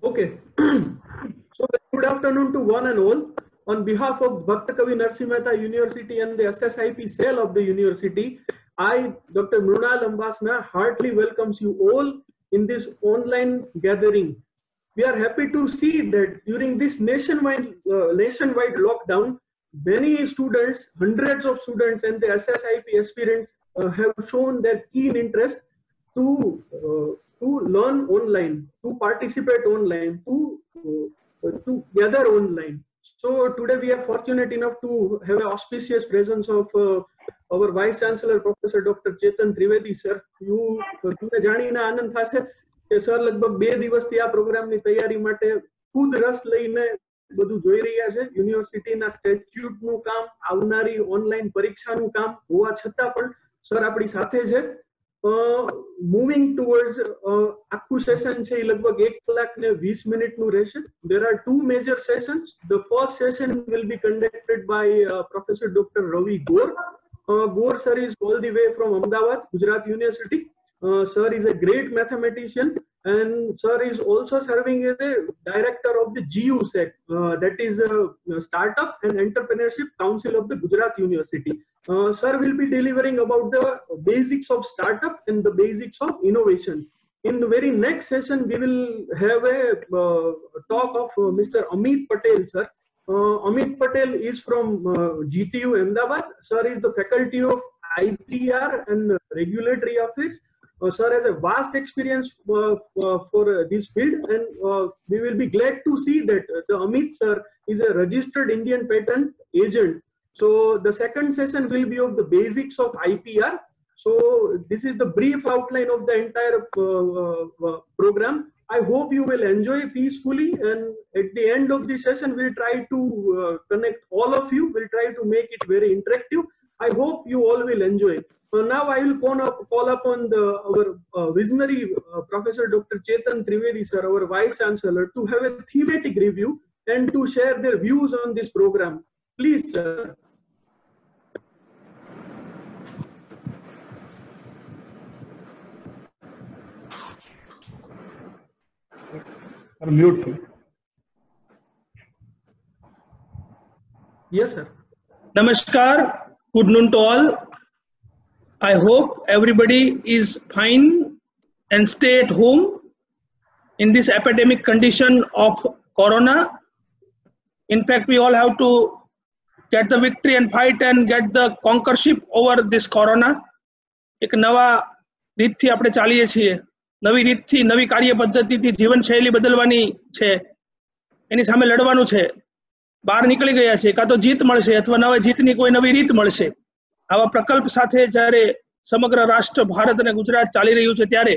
Okay. So good afternoon to one and all. On behalf of Bhakta Kavi Narsimha Mehta University and the SSIP cell of the university, I, Dr. Mrunal Ambasna, heartily welcomes you all in this online gathering. We are happy to see that during this nationwide lockdown, many students, hundreds of students and the SSIP aspirants have shown their keen interest to learn online, to participate online, to gather online. So today we are fortunate enough to have an auspicious presence of our Vice Chancellor, Professor Dr. Chetan Trivedi, sir. તમને જાણીને આનંદ થશે કે sir લગભગ 2 દિવસથી આ પ્રોગ્રામની તૈયારી માટે ખુદ રસ લઈને બધું જોઈ રહ્યા છે. યુનિવર્સિટીના સ્ટેચ્યુટનું કામ, આવનારી ઓનલાઈન પરીક્ષાનું કામ હોવા છતાં પણ સર આપણી સાથે છે. Moving towards આખું સેશન છે એ લગભગ 1 કલાક ને 20 મિનિટનું રહેશે. There are two major sessions. The first session will be conducted by Professor Dr. Ravi Gore. Gore sir is all the way from Ahmedabad, Gujarat University. Sir is a great mathematician and sir is also serving as a director of the GUSEC, that is Startup and Entrepreneurship Council of the Gujarat University. Sir will be delivering about the basics of startup and the basics of innovation. In the very next session, we will have a talk of Mr. Amit Patel, sir. Amit Patel is from GTU Ahmedabad. Sir is the faculty of IPR and regulatory affairs. Sir has a vast experience for this field, and we will be glad to see that the Amit sir is a registered Indian patent agent. So the second session will be of the basics of IPR. So this is the brief outline of the entire program. I hope you will enjoy peacefully, and at the end of the session we'll try to connect all of you. We'll try to make it very interactive. I hope you all will enjoy. Now I will call upon our visionary Professor Dr. Chetan Trivedi, sir, our Vice Chancellor, to have a thematic review and to share their views on this program. Please, sir. Mute. Yes, sir. Namaskar. Good noon to all. I hope everybody is fine and stay at home in this epidemic condition of corona. In fact, we all have to get the victory and fight and get the conquerorship over this corona. એક નવા રીતથી આપણે ચાલીએ છીએ, નવી રીતથી, નવી કાર્યપદ્ધતિથી જીવનશૈલી બદલવાની છે, એની સામે લડવાનું છે. બહાર નીકળી ગયા છે, કાં તો જીત મળશે અથવા નવા જીતની કોઈ નવી રીત મળશે. આવા પ્રકલ્પ સાથે જ્યારે સમગ્ર રાષ્ટ્ર ભારત અને ગુજરાત ચાલી રહ્યું છે ત્યારે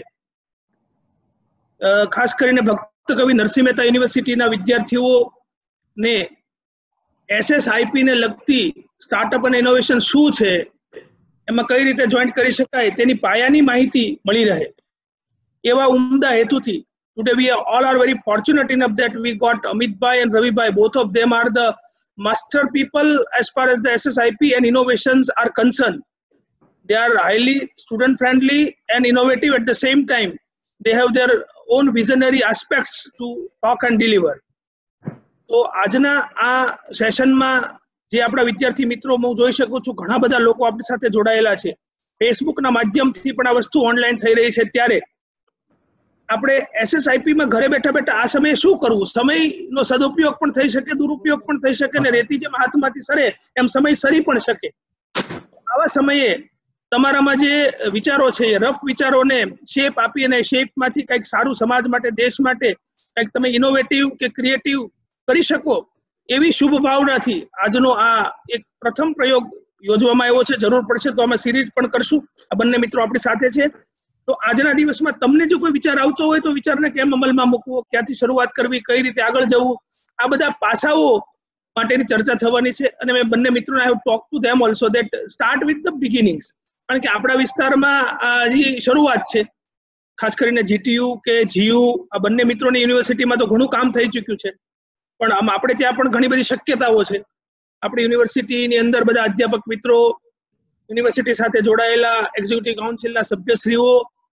ખાસ કરીને ભક્ત કવિ નરસિંહ મહેતા યુનિવર્સિટીના વિદ્યાર્થીઓને SSIP ને લગતી સ્ટાર્ટઅપ અને ઇનોવેશન શું છે, એમાં કઈ રીતે જોઈન્ટ કરી શકાય તેની પાયાની માહિતી મળી રહે, એવા ઉમદા હેતુથી today we all are very fortunate enough that we got Amit Bhai and Ravi Bhai. Both of them are the master people as far as the SSIP and innovations are concerned. They are highly student friendly and innovative at the same time. They have their own visionary aspects to talk and deliver. તો આજના આ સેશનમાં જે આપણા વિદ્યાર્થી મિત્રો હું જોઈ શકું છું ઘણા બધા લોકો આપણી સાથે જોડાયેલા છે. ફેસબુકના માધ્યમથી પણ આ વસ્તુ ઓનલાઈન થઈ રહી છે. ત્યારે આપણે SSIP માં ઘરે બેઠા બેઠા આ સમયે શું કરવું, સમયનો સદુપયોગ પણ થઈ શકે, દુરુપયોગ પણ થઈ શકે, ને રેતી જેમ હાથમાંથી સરે એમ સમય સરી પણ શકે. આવા સમયે તમારામાં જે વિચારો છે એ રફ વિચારોને શેપ આપી અને શેપમાંથી કંઈક સારું સમાજ માટે, દેશ માટે કંઈક તમે ઇનોવેટિવ કે ક્રિએટિવ કરી શકો, એવી શુભ ભાવનાથી આજનો આ એક પ્રથમ પ્રયોગ યોજવામાં આવ્યો છે. જરૂર પડશે તો અમે સિરીઝ પણ કરશું. આ બંને મિત્રો આપણી સાથે છે. તો આજના દિવસમાં તમને જો કોઈ વિચાર આવતો હોય તો વિચારને કેમ અમલમાં મૂકવો, ક્યાંથી શરૂઆત કરવી, કઈ રીતે આગળ જવું, આ બધા પાસાઓ માટેની ચર્ચા થવાની છે. અને મેં બંને મિત્રોને I have talk to them also that start with the beginnings. કારણ કે આપણા વિસ્તારમાં હજી શરૂઆત છે. ખાસ કરીને GTU કે GU આ બંને મિત્રોની યુનિવર્સિટીમાં તો ઘણું કામ થઈ ચૂક્યું છે, પણ આપણે ત્યાં પણ ઘણી બધી શક્યતાઓ છે. આપણી યુનિવર્સિટીની અંદર બધા અધ્યાપક મિત્રો, યુનિવર્સિટી સાથે જોડાયેલા એક્ઝિક્યુટિવ કાઉન્સિલના સભ્યશ્રીઓ,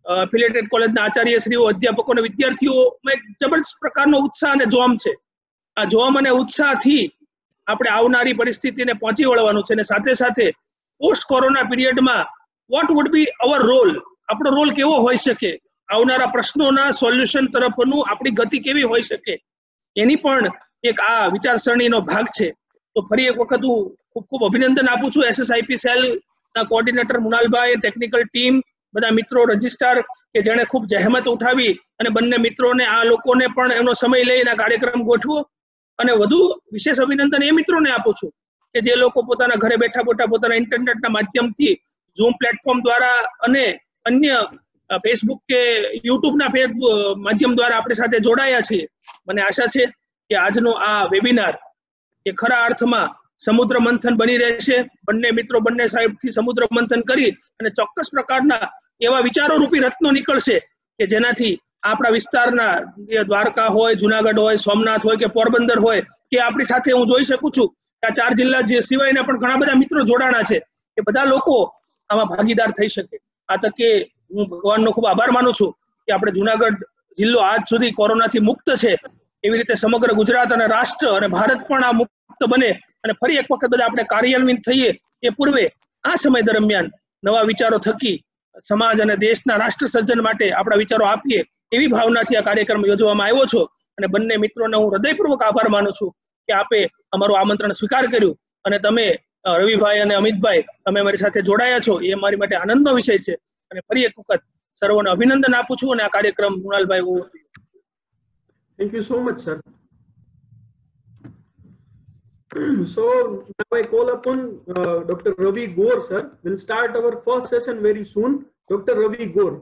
એફિલિએટેડ કોલેજના આચાર્યશ્રીઓ, અધ્યાપકો અને વિદ્યાર્થીઓમાં એક જબરદસ્ત પ્રકારનો ઉત્સાહ અને જોમ છે. આ જોમ અને ઉત્સાહથી આપણે આવનારી પરિસ્થિતિને પહોંચી વળવાનું છે. અને સાથે સાથે પોસ્ટ કોરોના પીરિયડમાં what would be our role, આપણો રોલ કેવો હોઈ શકે, આવનારા પ્રશ્નોના સોલ્યુશન તરફનું આપણી ગતિ કેવી હોઈ શકે, એની પણ એક આ વિચારસરણીનો ભાગ છે. તો ફરી એક વખત હું ખૂબ ખૂબ અભિનંદન આપું છું એસએસઆઈપી સેલના કોઓર્ડિનેટર મૃણાલભાઈ, ટેકનિકલ ટીમ, બધા મિત્રો, રજિસ્ટ્રાર કે જેણે ખૂબ જહેમત ઉઠાવી અને બંને મિત્રોને, આ લોકોને પણ એનો સમય લઈને આ કાર્યક્રમ ગોઠવો. અને વધુ વિશેષ અભિનંદન એ મિત્રોને આપું છું કે જે લોકો પોતાના ઘરે બેઠા પોતાના ઇન્ટરનેટના માધ્યમથી ઝૂમ પ્લેટફોર્મ દ્વારા અને અન્ય ફેસબુક કે યુટ્યુબના માધ્યમ દ્વારા આપણી સાથે જોડાયા છીએ. મને આશા છે કે આજનો આ વેબિનાર એ ખરા અર્થમાં સમુદ્ર મંથન બની રહેશે. બંને મિત્રો બંને સાહેબથી સમુદ્ર મંથન કરી અને ચોક્કસ પ્રકારના એવા વિચારો રૂપી રત્નો નીકળશે કે જેનાથી આપણા વિસ્તારના દ્વારકા હોય, જુનાગઢ હોય, સોમનાથ હોય કે પોરબંદર હોય કે આપણી સાથે હું જોઈ શકું છું કે આ 4 જિલ્લા જે સિવાયના પણ ઘણા બધા મિત્રો જોડાણા છે, કે બધા લોકો આમાં ભાગીદાર થઈ શકે. આ તકે હું ભગવાનનો ખૂબ આભાર માનું છું કે આપણે જુનાગઢ જિલ્લો આજ સુધી કોરોનાથી મુક્ત છે. એવી રીતે સમગ્ર ગુજરાત અને રાષ્ટ્ર અને ભારત પણ આ મુક્ત બને અને ફરી એક વખત બધા આપણે કાર્યાન્વિત થઈએ. એ પૂર્વે આ સમય દરમિયાન નવા વિચારો થકી સમાજ અને દેશના રાષ્ટ્ર સર્જન માટે આપણા વિચારો આપીએ, એવી ભાવનાથી આ કાર્યક્રમ યોજવામાં આવ્યો છે. અને બંને મિત્રોને હું હૃદયપૂર્વક આભાર માનું છું કે આપે અમારું આમંત્રણ સ્વીકાર કર્યું અને તમે રવિભાઈ અને અમિતભાઈ તમે અમારી સાથે જોડાયા છો, એ મારી માટે આનંદનો વિષય છે. અને ફરી એક વખત સર્વોને અભિનંદન આપું છું અને આ કાર્યક્રમ મૃણાલભાઈ. Thank you so much, sir. So now I call upon Dr. Ravi Gore, sir. We'll start our first session very soon. Dr. Ravi Gore.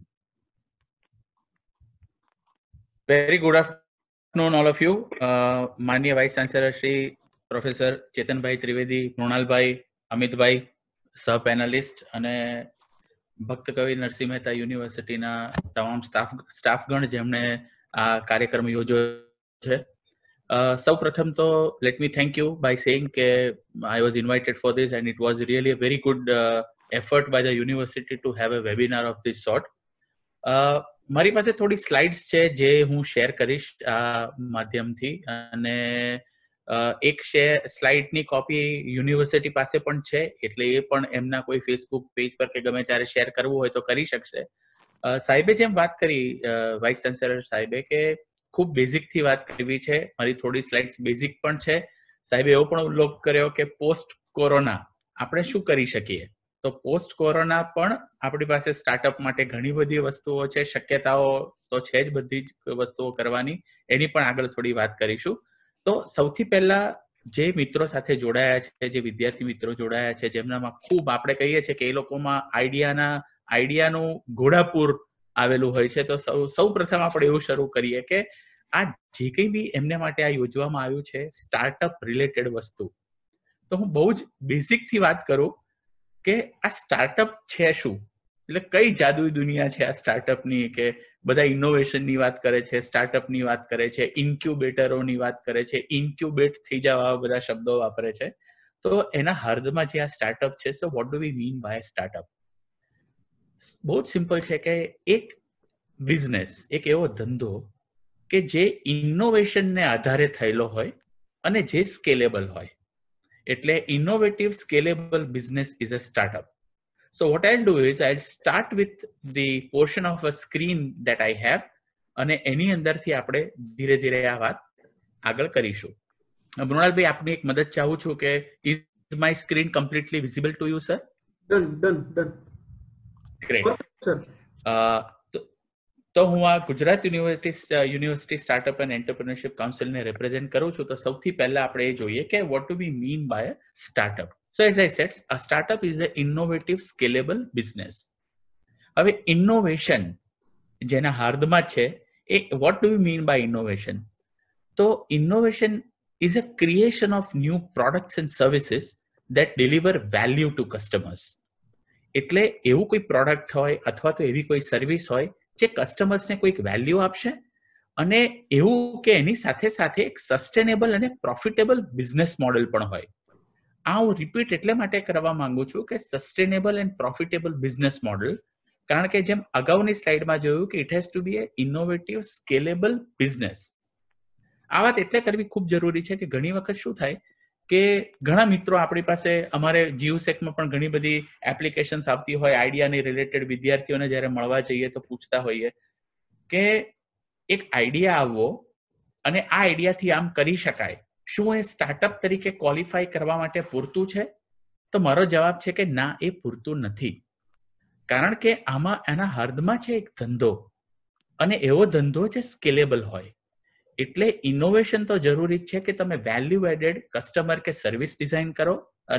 Very good afternoon, all of you. Manya Vice Chancellor Shri Professor Chetan Bhai Trivedi, Mrunal Bhai, Amit Bhai, સહ-પેનલિસ્ટ અને ભક્ત કવિ નરસિંહ મહેતા યુનિવર્સિટીના તમામ સ્ટાફગણ જેમણે આ કાર્યક્રમ યોજ્યો છે. સૌ પ્રથમ તો let me thank you by saying કે I was invited for this and it was really a very good effort by the university to have a webinar of this sort. મારી પાસે થોડી સ્લાઇડ્સ છે જે હું શેર કરીશ આ માધ્યમથી, અને એક સ્લાઇડની કોપી યુનિવર્સિટી પાસે પણ છે, એટલે એ પણ એમના કોઈ ફેસબુક પેજ પર કે ગમે ત્યારે શેર કરવું હોય તો કરી શકશે. સાહેબે જેમ વાત કરી, વાઇસ ચાન્સેલર સાહેબે, કે ખૂબ બેઝિકથી વાત કરવી છે, મારી થોડી સ્લાઇડ્સ બેઝિક પણ છે. સાહેબે એવો પણ ઉલ્લેખ કર્યો કે પોસ્ટ કોરોના આપણે શું કરી શકીએ. તો પોસ્ટ કોરોના પણ આપણી પાસે સ્ટાર્ટઅપ માટે ઘણી બધી વસ્તુઓ છે, શક્યતાઓ તો છે જ બધી જ વસ્તુઓ કરવાની, એની પણ આગળ થોડી વાત કરીશું. તો સૌથી પહેલા જે મિત્રો સાથે જોડાયા છે, જે વિદ્યાર્થી મિત્રો જોડાયા છે, જેમનામાં ખૂબ આપણે કહીએ છીએ કે એ લોકોમાં આઈડિયાનું ઘોડાપુર આવેલું હોય છે, તો સૌ પ્રથમ આપણે એવું શરૂ કરીએ કે આ જે કંઈ બી એમને માટે આ યોજવામાં આવ્યું છે સ્ટાર્ટઅપ રિલેટેડ વસ્તુ, તો હું બહુ જ બેઝિકથી વાત કરું કે આ સ્ટાર્ટઅપ છે શું, એટલે કઈ જાદુઈ દુનિયા છે આ સ્ટાર્ટઅપની, કે બધા ઇનોવેશનની વાત કરે છે, સ્ટાર્ટઅપની વાત કરે છે, ઇન્ક્યુબેટરોની વાત કરે છે, ઇન્ક્યુબેટ થઈ જવા બધા શબ્દો વાપરે છે. તો એના હર્દમાં જે આ સ્ટાર્ટઅપ છે, so what do we mean by startup? બહુ જ સિમ્પલ છે કે એક બિઝનેસ, એક એવો ધંધો કે જે ઇનોવેશનને આધારે થયેલો હોય અને જે સ્કેલેબલ હોય. એટલે innovative scalable business is a startup. So what I'll do is I'll start with the portion of a screen that I have, અને એની અંદરથી આપણે ધીરે ધીરે આ વાત આગળ કરીશું. મૃણાલભાઈ, આપની એક મદદ ચાહું છું કે is my screen completely visible to you, sir? Done. Great. Sir. તો હું આ Gujarat university startup and entrepreneurship કાઉન્સિલને રિપ્રેઝેન્ટ કરું છું. તો સૌથી પહેલા આપણે એ જોઈએ કે what do we mean by a startup. So as I said, a startup is an innovative scalable business. હવે innovation જેના હાર્દમાં છે, એ what do you mean by innovation? તો innovation is a creation of new products and services that deliver value to customers. એટલે એવું કોઈ product હોય અથવા તો એવી કોઈ સર્વિસ હોય જે કસ્ટમર્સને કોઈક વેલ્યુ આપશે, અને એવું કે એની સાથે સાથે એક સસ્ટેનેબલ અને પ્રોફિટેબલ બિઝનેસ મોડેલ પણ હોય. આ હું રિપીટ એટલે માટે કરવા માંગુ છું કે sustainable and profitable business model, કારણ કે જેમ અગાઉની સ્લાઇડમાં જોયું કે it has to be a innovative scalable business. આ વાત એટલે કરવી ખૂબ જરૂરી છે કે ઘણી વખત શું થાય કે ઘણા મિત્રો આપણી પાસે, અમારે જીયુસેકમાં પણ ઘણી બધી એપ્લિકેશન્સ આવતી હોય આઈડિયાની રિલેટેડ, વિદ્યાર્થીઓને જ્યારે મળવા જઈએ તો પૂછતા હોઈએ કે એક આઈડિયા આવવો અને આ આઈડિયાથી આમ કરી શકાય, શું એ સ્ટાર્ટઅપ તરીકે ક્વોલિફાય કરવા માટે પૂરતું છે? તો મારો જવાબ છે કે ના, એ પૂરતું નથી. કારણ કે આમાં એના હદમાં છે એક ધંધો, અને એવો ધંધો જે સ્કેલેબલ હોય. એટલે ઇનોવેશન તો જરૂરી છે કે તમે વેલ્યુ એડેડ કસ્ટમર કે સર્વિસ ડિઝાઇન કરો,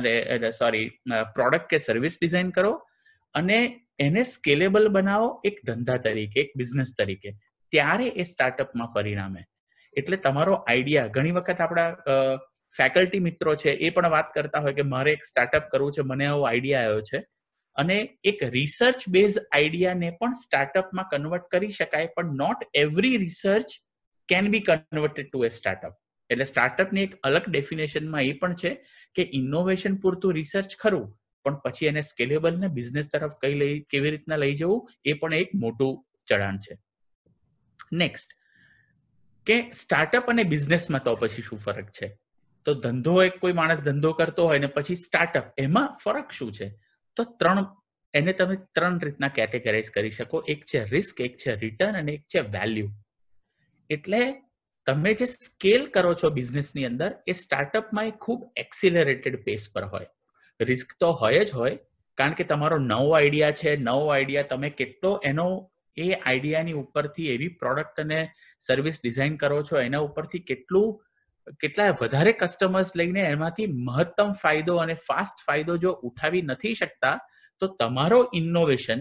પ્રોડક્ટ કે સર્વિસ ડિઝાઇન કરો અને એને સ્કેલેબલ બનાવો એક ધંધા તરીકે, એક બિઝનેસ તરીકે. ત્યારે એ સ્ટાર્ટઅપમાં પરિણામે. એટલે તમારો આઈડિયા, ઘણી વખત આપણા ફેકલ્ટી મિત્રો છે એ પણ વાત કરતા હોય કે મારે એક સ્ટાર્ટઅપ કરવું છે, મને આવો આઈડિયા આવ્યો છે, અને એક રિસર્ચ બેઝ આઈડિયાને પણ સ્ટાર્ટઅપમાં કન્વર્ટ કરી શકાય, પણ not every research can be converted to a startup. એટલે સ્ટાર્ટઅપની એક અલગ ડેફિનેશનમાં એ પણ છે કે ઇનોવેશન પૂરતું રિસર્ચ ખરું, પણ પછી એને સ્કેલેબલ ને બિઝનેસ તરફ કેવી રીતના લઈ જવું એ પણ એક મોટું ચઢાણ છે. નેક્સ્ટ, કે સ્ટાર્ટઅપ અને બિઝનેસમાં તો પછી શું ફરક છે? તો ધંધો, એક કોઈ માણસ ધંધો કરતો હોય ને પછી સ્ટાર્ટઅપ, એમાં ફરક શું છે? તો એને તમે ત્રણ રીતના કેટેગરાઇઝ કરી શકો. એક છે રિસ્ક, એક છે રિટર્ન અને એક છે વેલ્યુ. એટલે તમે જે સ્કેલ કરો છો બિઝનેસની અંદર, એ સ્ટાર્ટઅપમાં ખૂબ એક્સિલરેટેડ પેસ પર હોય. રિસ્ક તો હોય જ હોય, કારણ કે તમારો નવો આઈડિયા છે, નવો આઈડિયા તમે કેટલો એનો એ આઈડિયાની ઉપરથી એવી પ્રોડક્ટ અને સર્વિસ ડિઝાઇન કરો છો, એના ઉપરથી કેટલા વધારે કસ્ટમર્સ લઈને એમાંથી મહત્તમ ફાયદો અને ફાસ્ટ ફાયદો જો ઉઠાવી નથી શકતા, તો તમારો ઇનોવેશન,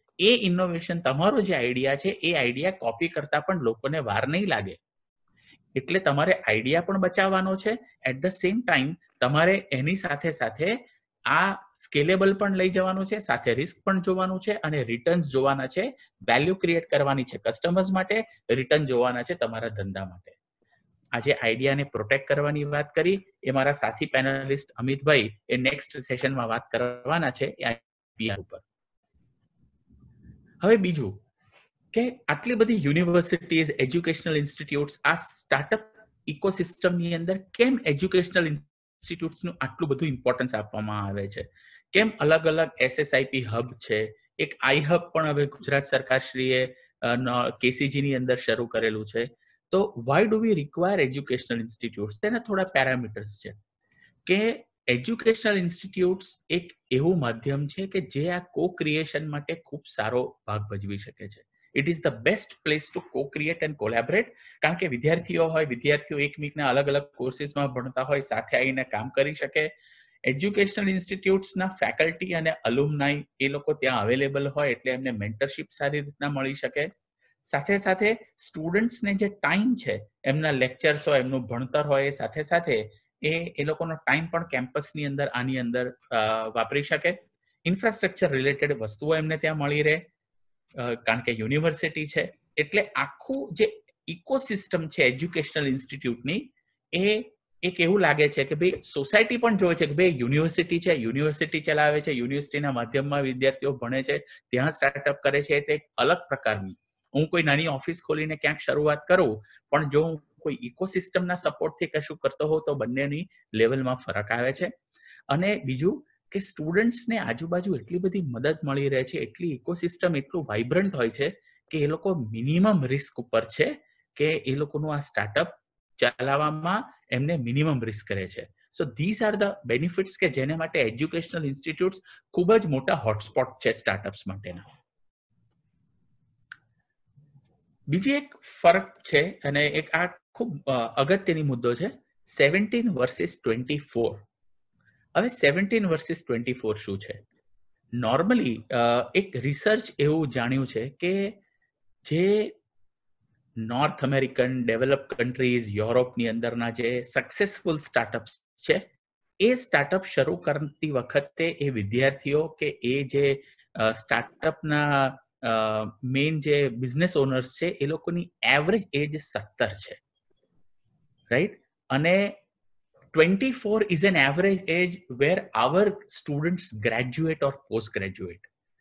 તમારો જે આઈડિયા છે એ આઈડિયા કોપી કરતા પણ લોકોને વાર નહીં લાગે. એટલે તમારે આઈડિયા પણ બચાવવાનો છે, એટ ધ સેમ ટાઈમ તમારે એની સાથે સાથે આ સ્કેલેબલ પણ લઈ જવાનું છે, સાથે રિસ્ક પણ જોવાનું છે અને રિટર્ન્સ જોવાના છે. વેલ્યુ ક્રિએટ કરવાની છે કસ્ટમર્સ માટે, રિટર્ન જોવાના છે તમારા ધંધા માટે. આજે આઈડિયાને પ્રોટેક્ટ કરવાની વાત કરી, એ મારા સાથી પેનલિસ્ટ અમિતભાઈ એ નેક્સ્ટ સેશનમાં વાત કરવાના છે આઈડિયા ઉપર. હવે બીજું કે આટલી બધી યુનિવર્સિટીઝ, એજ્યુકેશનલ ઇન્સ્ટિટ્યૂટ્સ આ સ્ટાર્ટઅપ ઇકોસિસ્ટમની અંદર કેમ એજ્યુકેશનલ ઇન્સ્ટિટ્યૂટ્સનું આટલું બધું ઇમ્પોર્ટન્સ આપવામાં આવે છે? કેમ અલગ અલગ એસએસઆઈપી હબ છે? એક આઈ હબ પણ હવે ગુજરાત સરકારશ્રીએ કેસીજીની અંદર શરૂ કરેલું છે. તો why do we require educational institutes? તેના થોડા પેરામીટર્સ છે કે એજ્યુકેશનલ ઇન્સ્ટિટ્યૂટ્સ એક એવું માધ્યમ છે કે જે આ કો ક્રિએશન માટે ખૂબ સારો ભાગ ભજવી શકે છે. It is the best place to co create and collaborate. કારણ કે વિદ્યાર્થીઓ એકમેકના અલગ અલગ કોર્સિસમાં ભણતા હોય, સાથે આવીને કામ કરી શકે. એજ્યુકેશનલ ઇન્સ્ટિટ્યૂટ્સના ફેકલ્ટી અને અલુમનાઈ એ લોકો ત્યાં અવેલેબલ હોય, એટલે એમને મેન્ટરશિપ સારી રીતના મળી શકે. સાથે સાથે સ્ટુડન્ટ્સને જે ટાઈમ છે, એમના લેક્ચર્સ હોય, એમનું ભણતર હોય, સાથે સાથે એ લોકોનો ટાઈમ પણ કેમ્પસની અંદર આની અંદર વાપરી શકે. ઇન્ફ્રાસ્ટ્રક્ચર રિલેટેડ વસ્તુઓ એમને ત્યાં મળી રહે, કારણ કે યુનિવર્સિટી છે. એટલે આખું જે ઇકોસિસ્ટમ છે એજ્યુકેશનલ ઇન્સ્ટિટ્યૂટની, એ એક એવું લાગે છે કે ભાઈ સોસાયટી પણ જોવે છે કે ભાઈ યુનિવર્સિટી છે, યુનિવર્સિટી ચલાવે છે, યુનિવર્સિટીના માધ્યમમાં વિદ્યાર્થીઓ ભણે છે, ત્યાં સ્ટાર્ટઅપ કરે છે. એટલે એક અલગ પ્રકારની, હું કોઈ નાની ઓફિસ ખોલીને ક્યાંક શરૂઆત કરું, પણ જો હું કોઈ ઇકોસિસ્ટમના સપોર્ટથી કશું કરતો હોઉં તો બંનેની લેવલમાં ફરક આવે છે. અને બીજું કે સ્ટુડન્ટ્સને આજુબાજુ એટલી બધી મદદ મળી રહે છે, એટલી ઇકોસિસ્ટમ એટલું વાઇબ્રન્ટ હોય છે કે એ લોકો મિનિમમ રિસ્ક ઉપર છે કે એ લોકોનું આ સ્ટાર્ટઅપ ચલાવવામાં એમને મિનિમમ રિસ્ક રહે છે. So these are the benefits કે જેને માટે એજ્યુકેશનલ ઇન્સ્ટિટ્યૂટ્સ ખૂબ જ મોટા હોટસ્પોટ છે સ્ટાર્ટઅપ્સ માટેના. બીજી એક ફરક છે, અને એક આ ખૂબ અગત્યની મુદ્દો છે, 17 વર્સિસ 24. હવે 17 વર્સિસ 24 શું છે? નોર્મલી એક રિસર્ચ એવું જાણ્યું છે કે જે નોર્થ અમેરિકન ડેવલપ કન્ટ્રીઝ, યુરોપની અંદરના જે સક્સેસફુલ સ્ટાર્ટઅપ્સ છે, એ સ્ટાર્ટઅપ શરૂ કરતી વખતે એ વિદ્યાર્થીઓ કે એ જે સ્ટાર્ટઅપના મેઇન જે બિઝનેસ ઓનર્સ છે, એ લોકોની એવરેજ એજ 17 છે, રાઈટ? અને 24 is an average age where our students graduate or post graduate.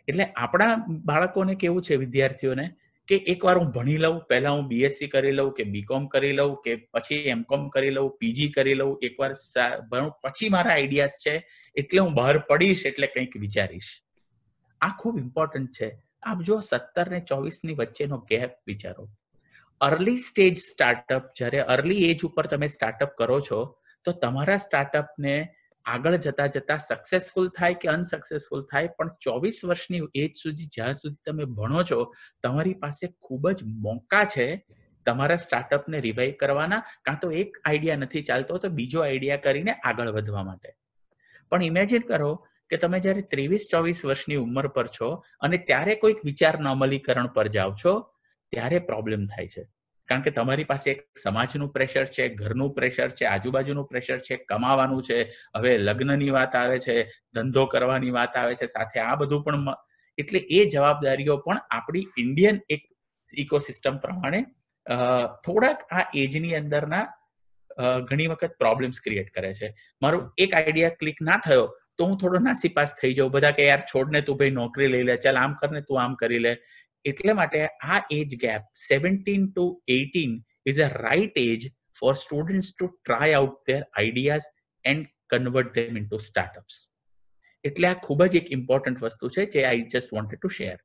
એટલે આપણા બાળકોને કેવું છે, વિદ્યાર્થીઓને, કે એકવાર હું ભણી લઉં, પહેલા હું બીએસસી કરી લઉં કે બીકોમ કરી લઉં કે પછી એમકોમ કરી લઉં, પીજી કરી લઉં, એકવાર ભણું પછી મારા આઈડિયાઝ છે એટલે હું બહાર પડીશ એટલે કંઈક વિચારીશ. આ ખૂબ ઇમ્પોર્ટન્ટ છે. આપ જો 17 ને 24 ની વચ્ચેનો ગેપ વિચારો. અર્લી સ્ટેજ સ્ટાર્ટઅપ, જ્યારે અર્લી એજ ઉપર તમે સ્ટાર્ટઅપ કરો છો તો તમારા સ્ટાર્ટઅપને આગળ જતા સક્સેસફુલ થાય કે અનસક્સેસફુલ થાય, પણ 24 વર્ષની એજ સુધી જ્યાં સુધી તમે ભણો છો તમારી પાસે ખૂબ જ મોકા છે તમારા સ્ટાર્ટઅપને રિવાઇવ કરવાના, કાં તો એક આઈડિયા નથી ચાલતો તો બીજો આઈડિયા કરીને આગળ વધવા માટે. પણ ઇમેજિન કરો કે તમે જ્યારે 23-24 વર્ષની ઉંમર પર છો અને ત્યારે કોઈક વિચારના અમલીકરણ પર જાઓ છો, ત્યારે પ્રોબ્લેમ થાય છે. કારણ કે તમારી પાસે એક સમાજનું પ્રેશર છે, ઘરનું પ્રેશર છે, આજુબાજુનું પ્રેશર છે, કમાવાનું છે, હવે લગ્નની વાત આવે છે, ધંધો કરવાની વાત આવે છે, સાથે આ બધું પણ. એટલે એ જવાબદારીઓ પણ આપણી ઇન્ડિયન એક ઇકોસિસ્ટમ પ્રમાણે થોડાક આ એજની અંદરના ઘણી વખત પ્રોબ્લેમ્સ ક્રિએટ કરે છે. મારું એક આઈડિયા ક્લિક ના થયો તો હું થોડો નાસીપાસ થઈ જાઉં, બધા કે યાર છોડને તું ભાઈ નોકરી લઈ લે, ચાલ આમ કરને તું આમ કરી લે. એટલે માટે આ age gap 17 to 18 is a right age for students to try out their ideas and convert them into startups. એટલે આ ખૂબ જ એક ઇમ્પોર્ટન્ટ વસ્તુ છે જે I just wanted to share.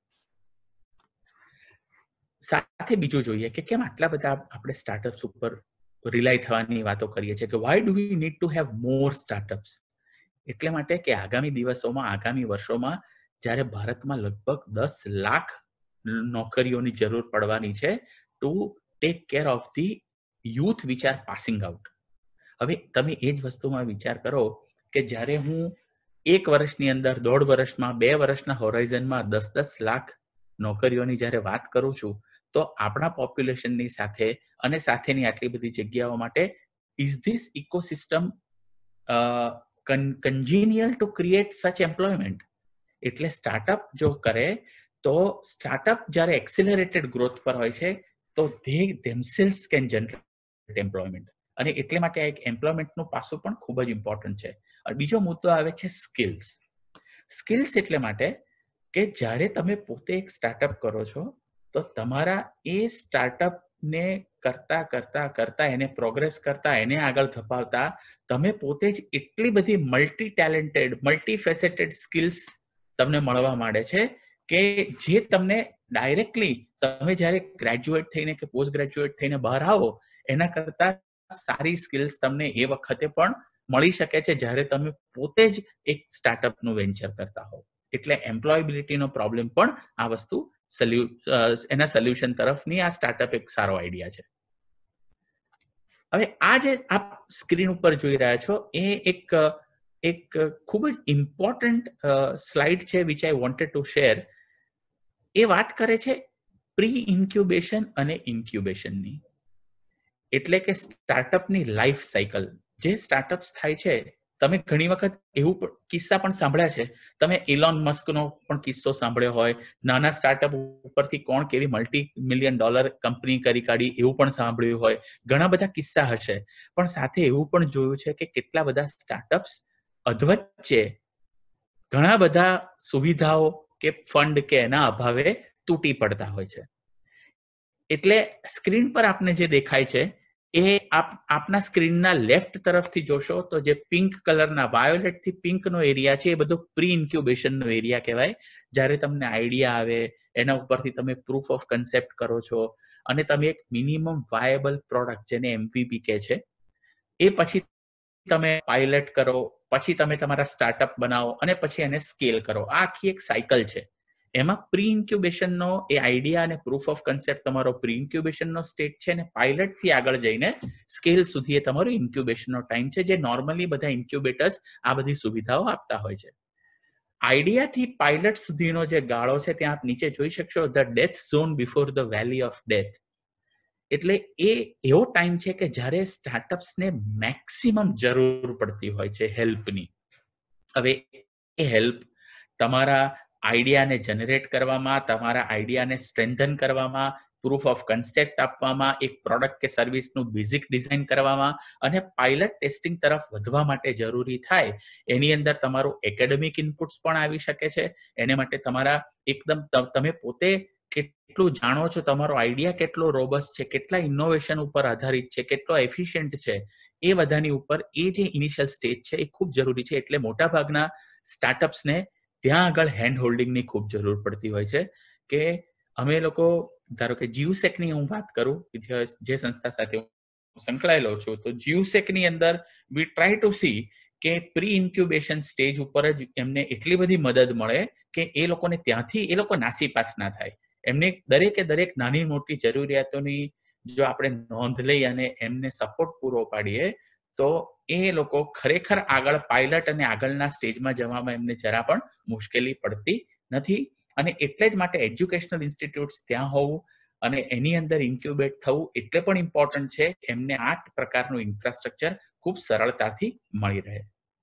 સાથે બીજું જોઈએ કે કેમ આટલા બધા આપણે સ્ટાર્ટઅપ્સ ઉપર રિલાય થવાની વાતો કરીએ છીએ, કે why do we need to have more startups? એટલે માટે કે આગામી દિવસોમાં, આગામી વર્ષોમાં જ્યારે ભારતમાં લગભગ 10 લાખ નોકરીઓની જરૂર પડવાની છે to take care of the youth which are passing out. હવે તમે એ જ વસ્તુમાં વિચાર કરો કે જ્યારે હું 1 વર્ષની અંદર, 1.5 વર્ષમાં, 2 વર્ષના હોરાઇઝનમાં 10 લાખ નોકરીઓની જ્યારે વાત કરું છું, તો આપણા પોપ્યુલેશનની સાથે અને સાથેની આટલી બધી જગ્યાઓ માટે is this ecosystem congenial to create such employment? એટલે સ્ટાર્ટઅપ જો કરે તો સ્ટાર્ટઅપ જ્યારે એક્સિલરેટેડ ગ્રોથ પર હોય છે તો they themselves can generate employment. અને એટલે માટે આ એક એમ્પ્લોયમેન્ટનું પાસું પણ ખૂબ જ ઇમ્પોર્ટન્ટ છે. અને બીજો મુદ્દો આવે છે સ્કિલ્સ. સ્કિલ્સ એટલે માટે કે જ્યારે તમે પોતે એક સ્ટાર્ટઅપ કરો છો તો તમારા એ સ્ટાર્ટઅપને કરતા એને પ્રોગ્રેસ કરતા, એને આગળ ધપાવતા તમે પોતે જ એટલી બધી multi talented, multi faceted skills તમને મળવા માંડે છે કે જે તમને ડાયરેક્ટલી તમે જ્યારે ગ્રેજ્યુએટ થઈને કે પોસ્ટ ગ્રેજ્યુએટ થઈને બહાર આવો એના કરતા સારી સ્કિલ્સ તમને એ વખતે પણ મળી શકે છે જ્યારે તમે પોતે જ એક સ્ટાર્ટઅપનું વેન્ચર કરતા હો. એટલે એમ્પ્લોયેબિલિટીનો પ્રોબ્લેમ પણ આ વસ્તુ એના સોલ્યુશન તરફની આ સ્ટાર્ટઅપ એક સારો આઈડિયા છે. હવે આ જે આપ સ્ક્રીન ઉપર જોઈ રહ્યા છો એ એક ખૂબ જ ઇમ્પોર્ટન્ટ સ્લાઇડ છે which I wanted to share. એ વાત કરે છે પ્રી ઇન્ક્યુબેશન અને ઇન્ક્યુબેશનની. એટલે કે સ્ટાર્ટઅપની લાઈફ સાયકલ. જે સ્ટાર્ટઅપ્સ થાય છે, તમે ઘણી વખત એવું કિસ્સા પણ સાંભળ્યા છે, તમે ઇલોન મસ્કનો પણ કિસ્સો સાંભળ્યો હોય, નાના સ્ટાર્ટઅપ ઉપરથી કોણ કેવી $multi-million કંપની કરી કાઢી એવું પણ સાંભળ્યું હોય, ઘણા બધા કિસ્સા હશે. પણ સાથે એવું પણ જોયું છે કે કેટલા બધા સ્ટાર્ટઅપ્સ અધવચ્ચે ઘણા બધા સુવિધાઓ કે ફંડ કે એના અભાવે તૂટી પડતા હોય છે. એટલે સ્ક્રીન પર આપને જે દેખાય છે એ આપના સ્ક્રીનના લેફ્ટ તરફથી જોશો તો જે પિંક કલરના, વાયોલેટ થી પિંકનો એરિયા છે એ બધો પ્રી ઇન્ક્યુબેશનનો એરિયા કહેવાય. જ્યારે તમને આઈડિયા આવે, એના ઉપરથી તમે પ્રૂફ ઓફ કન્સેપ્ટ કરો છો અને તમે એક મિનિમમ વાયેબલ પ્રોડક્ટ જેને MVP કહે છે એ પછી તમે પાયલટ કરો, પછી તમે તમારા સ્ટાર્ટઅપ બનાવો અને પછી એને સ્કેલ કરો. આ આખી એક સાયકલ છે. એમાં પ્રી ઇન્ક્યુબેશનનો એ આઈડિયા અને પ્રૂફ ઓફ કન્સેપ્ટ તમારો પ્રી ઇન્ક્યુબેશનનો સ્ટેટ છે અને પાયલટથી આગળ જઈને સ્કેલ સુધી એ તમારો ઇન્ક્યુબેશનનો ટાઈમ છે, જે નોર્મલી બધા ઇન્ક્યુબેટર્સ આ બધી સુવિધાઓ આપતા હોય છે. આઈડિયાથી પાયલટ સુધીનો જે ગાળો છે ત્યાં આપ નીચે જોઈ શકશો, the death zone before the valley of death. એટલે એ એવો ટાઈમ છે કે જ્યારે સ્ટાર્ટઅપ્સને મેક્સિમમ જરૂર પડતી હોય છે હેલ્પની. હવે એ હેલ્પ તમારા આઈડિયાને જનરેટ કરવામાં, તમારા આઈડિયાને સ્ટ્રેન્થન કરવામાં, પ્રૂફ ઓફ કન્સેપ્ટ આપવામાં, એક પ્રોડક્ટ કે સર્વિસનું બેઝિક ડિઝાઇન કરવામાં અને પાયલટ ટેસ્ટિંગ તરફ વધવા માટે જરૂરી થાય, એની અંદર તમારું એકેડેમિક ઇનપુટ્સ પણ આવી શકે છે. એને માટે તમારા એકદમ તમે પોતે કેટલું જાણો છો, તમારો આઈડિયા કેટલો રોબસ્ટ છે, કેટલા ઇનોવેશન ઉપર આધારિત છે, કેટલો એફિશિયન્ટ છે, એ બધાની ઉપર એ જે ઇનિશિયલ સ્ટેજ છે એ ખૂબ જરૂરી છે. એટલે મોટાભાગના સ્ટાર્ટઅપ્સને ત્યાં આગળ હેન્ડ હોલ્ડિંગની ખૂબ જરૂર પડતી હોય છે. કે અમે લોકો ધારો કે જીવસેકની હું વાત કરું, જે સંસ્થા સાથે હું સંકળાયેલો છું, તો જીવસેકની અંદર વી ટ્રાય ટુ સી કે પ્રી ઇન્ક્યુબેશન સ્ટેજ ઉપર જ એમને એટલી બધી મદદ મળે કે એ લોકોને ત્યાંથી એ લોકો નાસીપાસ ના થાય. એમને દરેક નાની મોટી જરૂરિયાતોની જો આપણે નોંધ લઈ અને એમને સપોર્ટ પૂરો પાડીએ તો એ લોકો ખરેખર આગળ પાયલટ અને આગળના સ્ટેજમાં જવામાં એમને જરા પણ મુશ્કેલી પડતી નથી. અને એટલે જ માટે એજ્યુકેશનલ ઇન્સ્ટિટ્યૂટ્સ ત્યાં હોવું અને એની અંદર ઇન્ક્યુબેટ થવું એટલે પણ ઇમ્પોર્ટન્ટ છે. એમને આ પ્રકારનું ઇન્ફ્રાસ્ટ્રક્ચર ખૂબ સરળતાથી મળી રહે.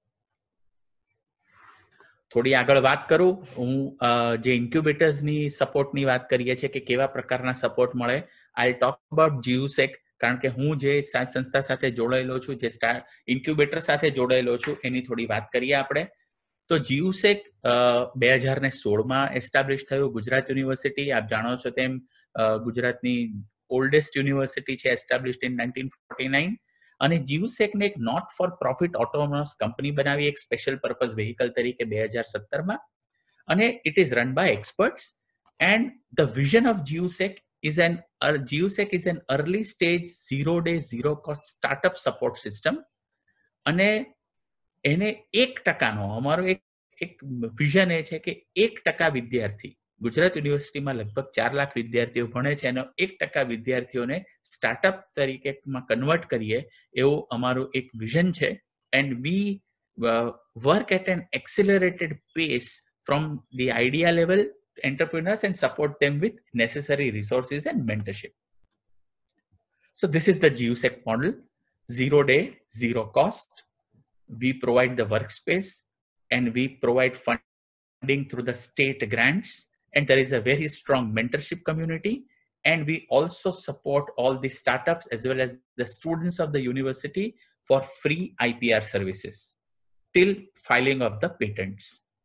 થોડી આગળ વાત કરું, હું જે ઇન્ક્યુબેટર્સની સપોર્ટની વાત કરીએ છીએ કે કેવા પ્રકારના સપોર્ટ મળે. આઈ ટોક અબાઉટ જીવસેક, કારણ કે હું જે સંસ્થા સાથે જોડાયેલો છું, જે ઇન્ક્યુબેટર સાથે જોડાયેલો છું, એની થોડી વાત કરીએ આપણે. તો જીવસેક 2016માં એસ્ટાબ્લિશ થયું. ગુજરાત યુનિવર્સિટી, આપ જાણો છો તેમ ગુજરાતની ઓલ્ડેસ્ટ યુનિવર્સિટી છે, એસ્ટાબ્લિશ્ડ ઇન 1949. અને જીવસેકને એક not for profit autonomous company બનાવી, એક સ્પેશિયલ પર્પઝ વેહિકલ તરીકે 2017માં. અને it is run by experts. And the vision of GUSEC is an early stage 0-day 0-cost startup support system. અને એને 1%નો અમારો એક વિઝન એ છે કે 1% વિદ્યાર્થી, ગુજરાત યુનિવર્સિટીમાં લગભગ 4 લાખ વિદ્યાર્થીઓ ભણે છે, એનો 1% વિદ્યાર્થીઓને સ્ટાર્ટઅપ તરીકેમાં કન્વર્ટ કરીએ એવું અમારું એક વિઝન છે. And we work at an accelerated pace from the idea level entrepreneurs and support them with necessary resources and mentorship. So this is the GUSEC model, 0 day, 0 cost. We provide the workspace and we provide funding through the state grants, and there is a very strong mentorship community. And we also support all the startups as well as the students of the university for free IPR services till filing of the patents.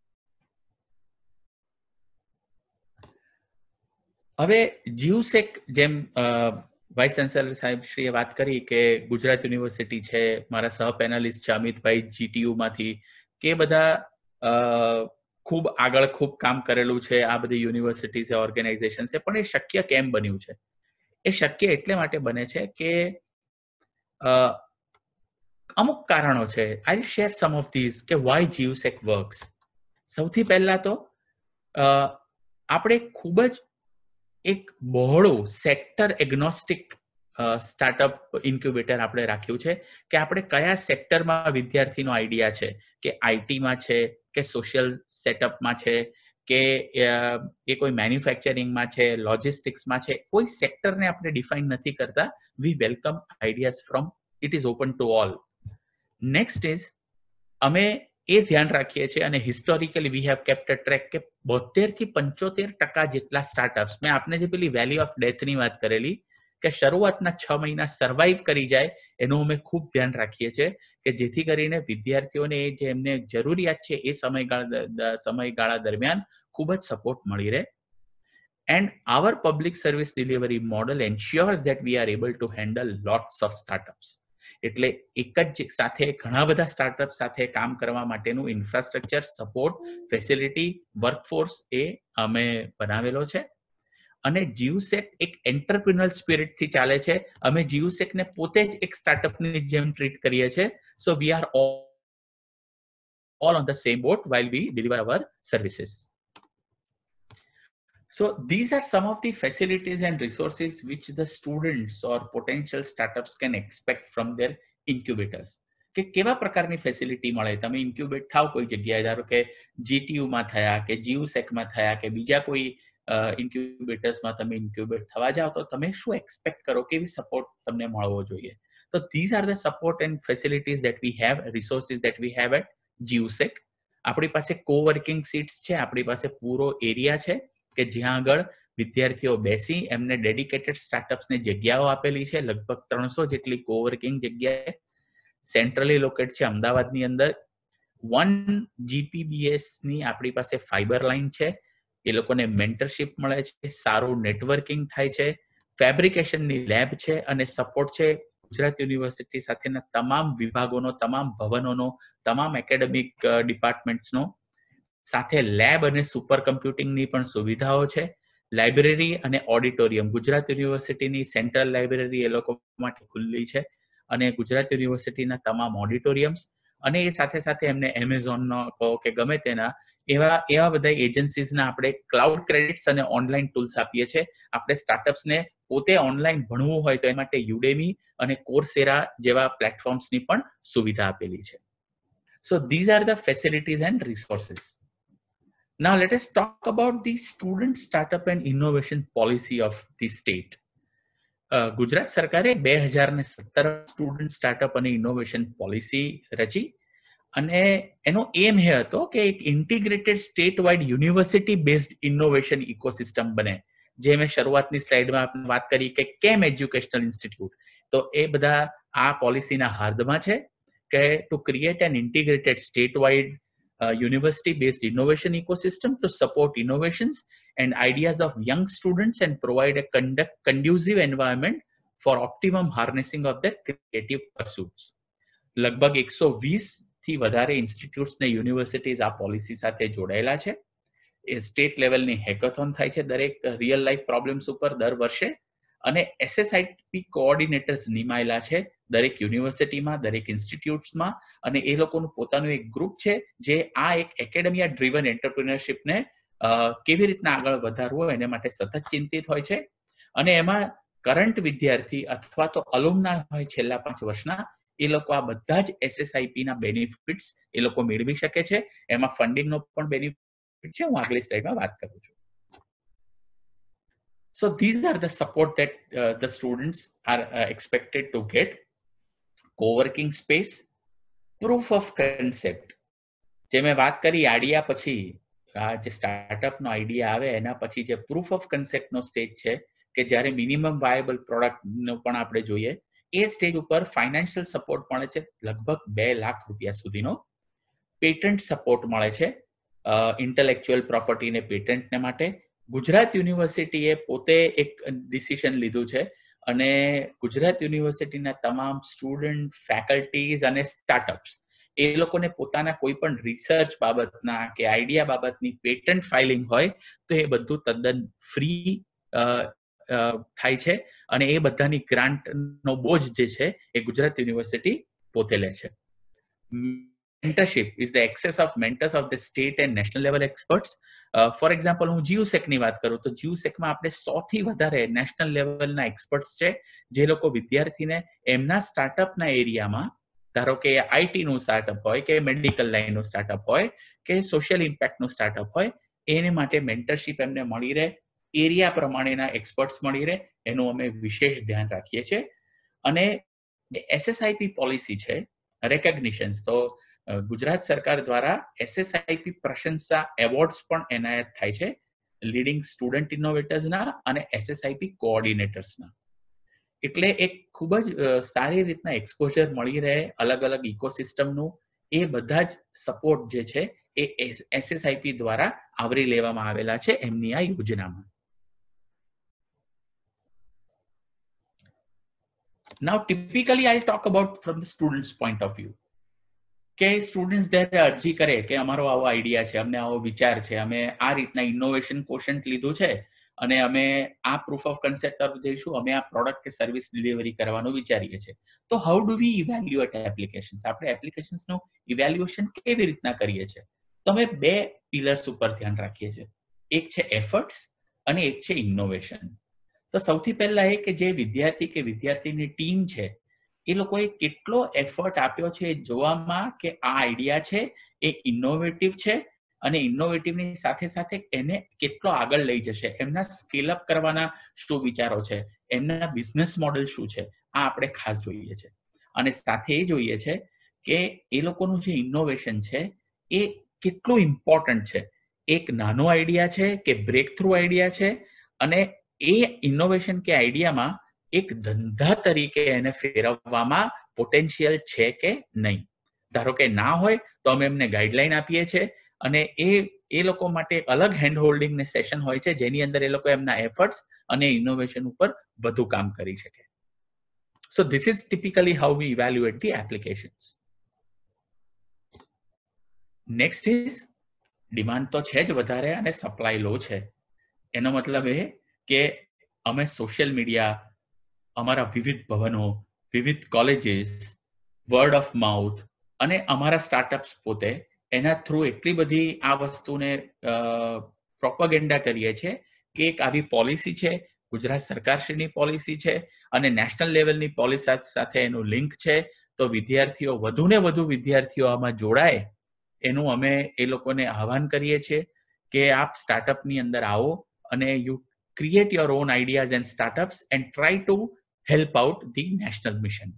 હવે જીવસેક, જેમ vice chancellor સાહેબ શ્રીએ વાત કરી કે Gujarat university છે, મારા સહ પેનલિસ્ટ છે અમિતભાઈ જીટીયુમાંથી, કે બધા ખૂબ આગળ ખૂબ કામ કરેલું છે આ બધી યુનિવર્સિટી છે, ઓર્ગેનાઇઝેશન છે. પણ એ શક્ય કેમ બન્યું છે? એ શક્ય એટલે માટે બને છે કે અમુક કારણો છે. I will share some of these કે વાય જીવસેક વર્ક્સ. સૌથી પહેલા તો આપણે ખૂબ જ એક બહોળું સેક્ટર એગ્નોસ્ટિક સ્ટાર્ટઅપ ઇન્ક્યુબેટર આપણે રાખ્યું છે કે આપણે કયા સેક્ટરમાં વિદ્યાર્થીનો આઈડિયા છે, કે આઈટીમાં છે, કે સોશિયલ સેટઅપમાં છે, કે એ કોઈ મેન્યુફેક્ચરિંગમાં છે, લોજિસ્ટિક્સમાં છે. કોઈ સેક્ટરને આપણે ડિફાઇન નથી કરતા. We welcome ideas from, it is open to all. Next is અમે એ ધ્યાન રાખીએ છીએ અને historically we have kept a track કે 72 થી 75% જેટલા સ્ટાર્ટઅપ્સ, મેં આપને જે પેલી વેલી ઓફ ડેથની વાત કરેલી કે શરૂઆતના 6 મહિના સર્વાઈવ કરી જાય, એનું અમે ખૂબ ધ્યાન રાખીએ છીએ કે જેથી કરીને વિદ્યાર્થીઓને જે એમને જરૂરિયાત છે એ સમયગાળા દરમિયાન ખૂબ જ સપોર્ટ મળી રહે. And our public service delivery model ensures that we are able to handle lots of startups. એટલે એક જ સાથે ઘણા બધા સ્ટાર્ટઅપ સાથે કામ કરવા માટેનું ઇન્ફ્રાસ્ટ્રક્ચર, સપોર્ટ, ફેસિલિટી, વર્કફોર્સ એ અમે બનાવેલો છે. અને જીવસેક એક એન્ટરપ્રિન્યોરલ સ્પિરિટથી ચાલે છે. અમે જીવસેકને પોતે જ એક સ્ટાર્ટઅપની જેમ ટ્રીટ કરીએ છીએ. So we are all on the same boat while we deliver our services. So these are some of the facilities and resources which the students or potential startups can expect from their incubators. કે કેવા પ્રકારની facility મળે? તમે ઇન્ક્યુબેટ થાવ કોઈ જગ્યાએ, ધારો કે જીટીયુમાં થયા, કે જીવસેકમાં થયા, કે બીજા કોઈ ઇન્ક્યુબેટર્સમાં તમે ઇન્ક્યુબેટ થવા જાઓ તો તમે શું એક્સપેક્ટ કરો, કેવી સપોર્ટ તમને મળવો જોઈએ? તો these are the support and facilities that we have, resources that we have at જીવસેક. આપણી પાસે કોવર્કિંગ સીટ્સ છે, આપણી પાસે પૂરો એરિયા છે કે જ્યાં આગળ વિદ્યાર્થીઓ બેસી એમને ડેડિકેટેડ સ્ટાર્ટઅપ્સને જગ્યાઓ આપેલી છે. લગભગ 300 જેટલી કોવર્કિંગ જગ્યાએ સેન્ટ્રલી લોકેટ છે અમદાવાદની અંદર. 1 GPBS ની આપણી પાસે ફાઈબર લાઈન છે. એ લોકોને મેન્ટરશિપ મળે છે, સારું નેટવર્કિંગ થાય છે, ફેબ્રિકેશનની લેબ છે અને સપોર્ટ છે ગુજરાત યુનિવર્સિટી સાથેના તમામ વિભાગોનો, તમામ ભવનોનો, તમામ એકેડેમિક ડિપાર્ટમેન્ટ્સનો. સાથે લેબ અને સુપર કમ્પ્યુટિંગની પણ સુવિધાઓ છે. લાઇબ્રેરી અને ઓડિટોરિયમ, ગુજરાત યુનિવર્સિટીની સેન્ટ્રલ લાઇબ્રેરી એ લોકો માટે ખુલ્લી છે અને ગુજરાત યુનિવર્સિટીના તમામ ઓડિટોરિયમ્સ અને એ સાથે સાથે એમને એમેઝોનનો કહો કે ગમે તેના એવા બધા એજન્સીઝના આપણે ક્લાઉડ ક્રેડિટ્સ અને ઓનલાઈન ટૂલ્સ આપીએ છીએ. આપણે સ્ટાર્ટઅપ્સને પોતે ઓનલાઈન ભણવું હોય તો એ માટે યુડેમી અને કોર્સેરા જેવા પ્લેટફોર્મ્સની પણ સુવિધા આપેલી છે. So these are the facilities and resources. Now let us talk about the student startup and innovation policy of the state. Gujarat સરકારે 2017 સ્ટુડન્ટ સ્ટાર્ટઅપ અને ઇનોવેશન પોલિસી રચી અને એનો એમ એ હતો કે એક integrated state wide university based innovation ecosystem બને. જે મેં શરૂઆતની સ્લાઇડમાં આપણે વાત કરી કે કેમ એજ્યુકેશનલ ઇન્સ્ટિટ્યૂટ, તો એ બધા આ પોલિસીના હાર્દમાં છે કે to create an integrated state wide university-based innovation ecosystem to support innovations and ideas of young students and provide a conducive environment for optimum harnessing of their creative pursuits. લગભગ 120 થી વધારે institutes ને યુનિવર્સિટીઝ આ policy સાથે જોડાયેલા છે. એ state લેવલની hackathon થાય છે દરેક રિયલ લાઈફ પ્રોબ્લેમ્સ ઉપર દર વર્ષે અને SSIP કોઓર્ડિનેટર્સ નિમાયેલા છે દરેક યુનિવર્સિટીમાં, દરેક ઇન્સ્ટિટ્યૂટ્સમાં અને એ લોકોનું પોતાનું એક ગ્રુપ છે જે આ એક એકેડેમિયા ડ્રીવન એન્ટરપ્રિન્યોરશિપને કેવી રીતના આગળ વધારવું એને માટે સતત ચિંતિત હોય છે. અને એમાં કરંટ વિદ્યાર્થી અથવા તો અલુમના હોય છેલ્લા 5 વર્ષના, એ લોકો આ બધા જ SSIP ના બેનિફિટ્સ એ લોકો મેળવી શકે છે. એમાં ફંડિંગનો પણ બેનિફિટ છે, હું આગલી સ્લાઇડમાં વાત કરું છું. So these are the support that the students are expected to get. Co-working space, proof of concept. જે મેં વાત કરી આઈડિયા પછી, આ જે સ્ટાર્ટઅપનો આઈડિયા આવે એના પછી જે પ્રૂફ ઓફ કન્સેપ્ટનો સ્ટેજ છે કે જ્યારે મિનિમમ વાયેબલ પ્રોડક્ટનો પણ આપણે જોઈએ, એ સ્ટેજ ઉપર ફાઇનાન્શિયલ સપોર્ટ મળે છે લગભગ 2 લાખ રૂપિયા સુધીનો. પેટન્ટ સપોર્ટ મળે છે ઇન્ટેલેક્ચ્યુઅલ પ્રોપર્ટીને પેટન્ટને માટે. ગુજરાત યુનિવર્સિટીએ પોતે એક ડિસિઝન લીધું છે અને ગુજરાત યુનિવર્સિટીના તમામ સ્ટુડન્ટ, ફેકલ્ટીઝ અને સ્ટાર્ટઅપ્સ એ લોકોને પોતાના કોઈ પણ રિસર્ચ બાબતના કે આઈડિયા બાબતની પેટન્ટ ફાઇલિંગ હોય તો એ બધું તદ્દન ફ્રી થાય છે અને એ બધાની ગ્રાન્ટનો બોજ જે છે એ ગુજરાત યુનિવર્સિટી પોતે લે છે. Mentorship is the access of mentors of the state and national level experts. For example, હું GUSEC ની વાત કરું તો GUSEC માં આપણે 100 થી વધારે નેશનલ લેવલના એક્સપર્ટ્સ છે જે લોકો વિદ્યાર્થીને એમના સ્ટાર્ટઅપના એરિયામાં, ધારો કે IT નું સ્ટાર્ટઅપ હોય કે મેડિકલ લાઇનનું સ્ટાર્ટઅપ હોય કે સોશિયલ ઇમ્પેક્ટનું સ્ટાર્ટઅપ હોય, એને માટે મેન્ટરશિપ એમને મળી રહે, એરિયા પ્રમાણેના એક્સપર્ટ્સ મળી રહે, એનું અમે વિશેષ ધ્યાન રાખીએ છીએ. અને SSIP પોલિસી છે રેકોગ્નિશન્સ, તો ગુજરાત સરકાર દ્વારા SSIP પ્રશંસા એવોર્ડ્સ પણ એનાયત થાય છે લીડિંગ સ્ટુડન્ટ ઇનોવેટર્સના અને SSIP કોઓર્ડિનેટર્સના. એટલે એક ખૂબ જ સારી રીતના એક્સપોઝર મળી રહે અલગ અલગ ઇકોસિસ્ટમનું. એ બધા જ સપોર્ટ જે છે એ SSIP દ્વારા આવરી લેવામાં આવેલા છે એમની આ યોજનામાં. Now typically I'll talk about from the students point of view. કે સ્ટુડન્ટ્સ જ્યારે અરજી કરે કે અમારો આવો આઈડિયા છે, અમને આવો વિચાર છે, અમે આ રીતના ઇનોવેશન કોશન્ટ લીધું છે અને અમે આ પ્રૂફ ઓફ કન્સેપ્ટ તરફ જઈશું, અમે આ પ્રોડક્ટ કે સર્વિસ ડિલિવરી કરવાનું વિચારીએ છીએ, તો how do we evaluate applications? આપણે એપ્લિકેશન્સનું ઇવેલ્યુએશન કેવી રીતના કરીએ છીએ? તો અમે 2 પિલર્સ ઉપર ધ્યાન રાખીએ છીએ. એક છે એફર્ટ્સ અને એક છે ઇનોવેશન. તો સૌથી પહેલા એ કે જે વિદ્યાર્થી કે વિદ્યાર્થીની ટીમ છે એ લોકોએ કેટલો એફર્ટ આપ્યો છે જોવામાં કે આ આઈડિયા છે એ ઇનોવેટિવ છે અને ઇનોવેટિવની સાથે સાથે એને કેટલો આગળ લઈ જશે, એમના સ્કેલ અપ કરવાના શું વિચારો છે, એમના બિઝનેસ મોડેલ શું છે, આ આપણે ખાસ જોઈએ છે. અને સાથે એ જોઈએ છે કે એ લોકોનું જે ઇનોવેશન છે એ કેટલું ઇમ્પોર્ટન્ટ છે. એક નાનો આઈડિયા છે કે બ્રેક થ્રુ આઈડિયા છે અને એ ઇનોવેશન કે આઈડિયામાં એક ધંધા તરીકે એને ફેરવવામાં પોટેન્શિયલ છે કે નહીં. ધારો કે ના હોય તો અમે એમને ગાઈડલાઈન આપીએ છીએ અને એ લોકો માટે અલગ હેન્ડ હોલ્ડિંગ ને સેશન હોય છે જેની અંદર એ લોકો એમના એફર્ટ્સ અને ઇનોવેશન ઉપર વધુ કામ કરી શકે. So this is typically how we evaluate the applications. Next is demand તો છે જ વધારે અને સપ્લાય લો છે. એનો મતલબ એ કે અમે સોશિયલ મીડિયા, અમારા વિવિધ ભવનો, વિવિધ કોલેજીસ, વર્ડ ઓફ માઉથ અને અમારા સ્ટાર્ટઅપ્સ પોતે એના થ્રુ એટલી બધી આ વસ્તુને પ્રોપગેન્ડા કરીએ છીએ કે એક આવી પોલિસી છે, ગુજરાત સરકારશ્રીની પોલિસી છે અને નેશનલ લેવલની પોલિસી સાથે એનું લિંક છે. તો વિદ્યાર્થીઓ વધુને વધુ વિદ્યાર્થીઓ આમાં જોડાય એનું અમે એ લોકોને આહવાન કરીએ છીએ કે આપ સ્ટાર્ટઅપની અંદર આવો અને you create your own ideas and startups and try to help out the national mission.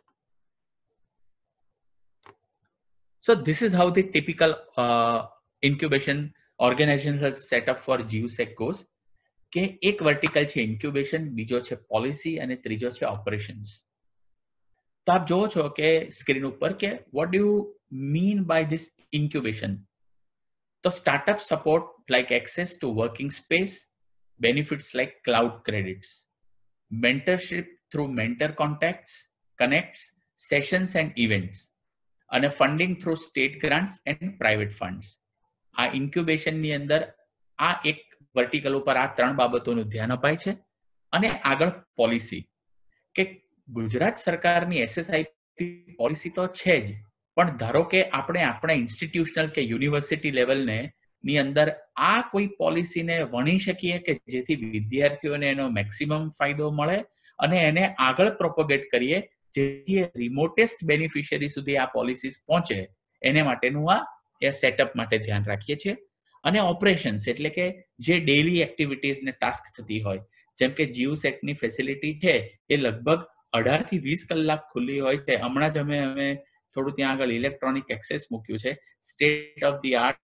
So this is how the typical incubation organizational setup for GUSEC goes. કે એક વર્ટિકલ છે ઇન્ક્યુબેશન, બીજો છે પોલિસી અને ત્રીજો છે ઓપરેશન્સ. તો આપ જોવો છો કે સ્ક્રીન ઉપર કે what do you mean by this incubation? તો startup support like access to working space, benefits like cloud credits, mentorship through mentor contacts, connects, sessions and events, and funding through state grants and private funds. આ incubation ની અંદર આ એક vertical ઉપર આ ત્રણ બાબતોનું ધ્યાન અપાય છે. અને આગળ પોલિસી કે ગુજરાત સરકારની એસએસઆઈપી પોલિસી તો છે જ, પણ ધારો કે આપણે આપણા ઇન્સ્ટિટ્યુશનલ કે યુનિવર્સિટી લેવલને ની અંદર આ કોઈ પોલિસીને વણી શકીએ કે જેથી વિદ્યાર્થીઓને એનો મેક્સિમમ ફાયદો મળે અને એને આગળ પ્રોપોગેટ કરીએ જેથી રિમોટેસ્ટ બેનિફિશિયરી સુધી આ પોલિસીસ પહોંચે. એને માટેનું આ સેટઅપ માટે ધ્યાન રાખીએ છીએ. અને ઓપરેશન્સ એટલે કે જે ડેઇલી એક્ટિવિટીઝ ને ટાસ્ક થતી હોય, જેમ કે જીયુસેટની ફેસિલિટી છે એ લગભગ 18 થી 20 કલાક ખુલ્લી હોય છે. હમણાં જ અમે થોડું ત્યાં આગળ ઇલેક્ટ્રોનિક એક્સેસ મૂક્યું છે. State of the art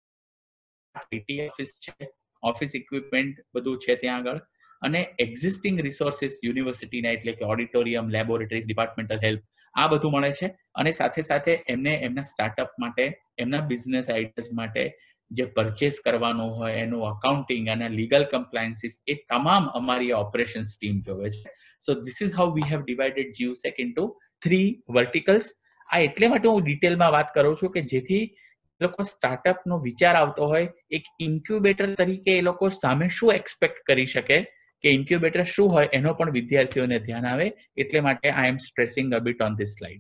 office છે, ઓફિસ ઇક્વિપમેન્ટ બધું છે ત્યાં આગળ. અને એક્ઝિસ્ટિંગ રિસોર્સિસ યુનિવર્સિટીના એટલે કે ઓડિટોરિયમ, લેબોરેટરીઝ, ડિપાર્ટમેન્ટલ હેલ્પ આ બધું મળે છે. અને સાથે સાથે એમને એમના સ્ટાર્ટઅપ માટે, એમના બિઝનેસ આઈડિયાઝ માટે જે પરચેસ કરવાનું હોય એનું અકાઉન્ટિંગ અને લીગલ કમ્પ્લાયન્સીસ એ તમામ અમારી ઓપરેશન્સ ટીમ જોવે છે. So this is how we have divided GUSEC into 3 verticals. આ એટલે માટે હું ડિટેલમાં વાત કરું છું કે જેથી લોકો સ્ટાર્ટઅપનો વિચાર આવતો હોય એક ઇન્ક્યુબેટર તરીકે એ લોકો સામે શું એક્સપેક્ટ કરી શકે કે ઇન્ક્યુબેટર શું હોય એનો પણ વિદ્યાર્થીઓને ધ્યાન આવે. એટલે માટે I am stressing a bit on this slide.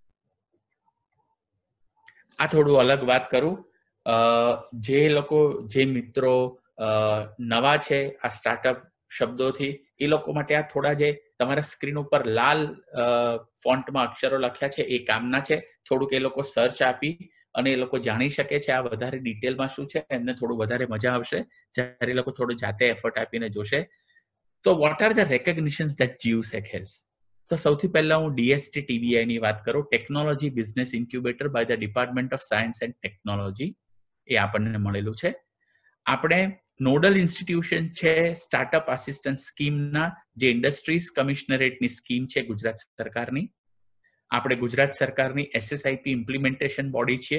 આ થોડું અલગ વાત કરું. જે લોકો, જે મિત્રો નવા છે આ સ્ટાર્ટઅપ શબ્દોથી, એ લોકો માટે આ થોડા જે તમારા સ્ક્રીન ઉપર લાલ ફોન્ટમાં અક્ષરો લખ્યા છે એ કામના છે. થોડુંક એ લોકો સર્ચ આપી અને એ લોકો જાણી શકે છે આ વધારે ડિટેલમાં શું છે. એમને થોડું વધારે મજા આવશે જ્યારે એ લોકો થોડું જાતે એફર્ટ આપીને જોશે. તો what are the recognitions that GUSEC has? તો સૌથી પહેલા હું DST TBI ની વાત કરું, technology business incubator by the department of science and technology. એ આપણને મળેલું છે. આપણે નોડલ ઇન્સ્ટિટ્યુશન છે સ્ટાર્ટઅપ આસિસ્ટન્સ સ્કીમના, જે ઇન્ડસ્ટ્રીઝ કમિશનરેટની સ્કીમ છે ગુજરાત સરકારની. આપણે ગુજરાત સરકારની SSIP ઇમ્પ્લિમેન્ટેશન બોડી છીએ.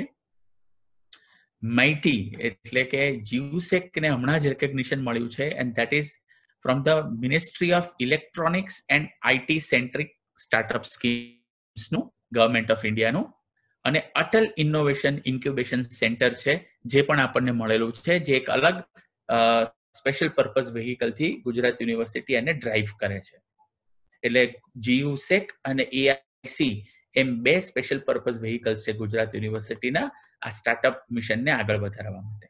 MITI એટલે કે GUSEC ને હમણાં જ રેકોગ્નિશન મળ્યું છે and that is from the ministry of electronics and IT centric startup સ્કીમ્સનું, ગવર્મેન્ટ ઓફ ઇન્ડિયાનું. અને અટલ ઇનોવેશન ઇન્ક્યુબેશન સેન્ટર છે જે પણ આપણને મળેલું છે, જે એક અલગ સ્પેશિયલ પર્પઝ વેહિકલથી ગુજરાત યુનિવર્સિટી એને ડ્રાઈવ કરે છે. એટલે GUSEC અને AIC એમ 2 સ્પેશિયલ પર્પઝ વેહિકલ્સ છે ગુજરાત યુનિવર્સિટીના આ સ્ટાર્ટઅપ મિશનને આગળ વધારવા માટે.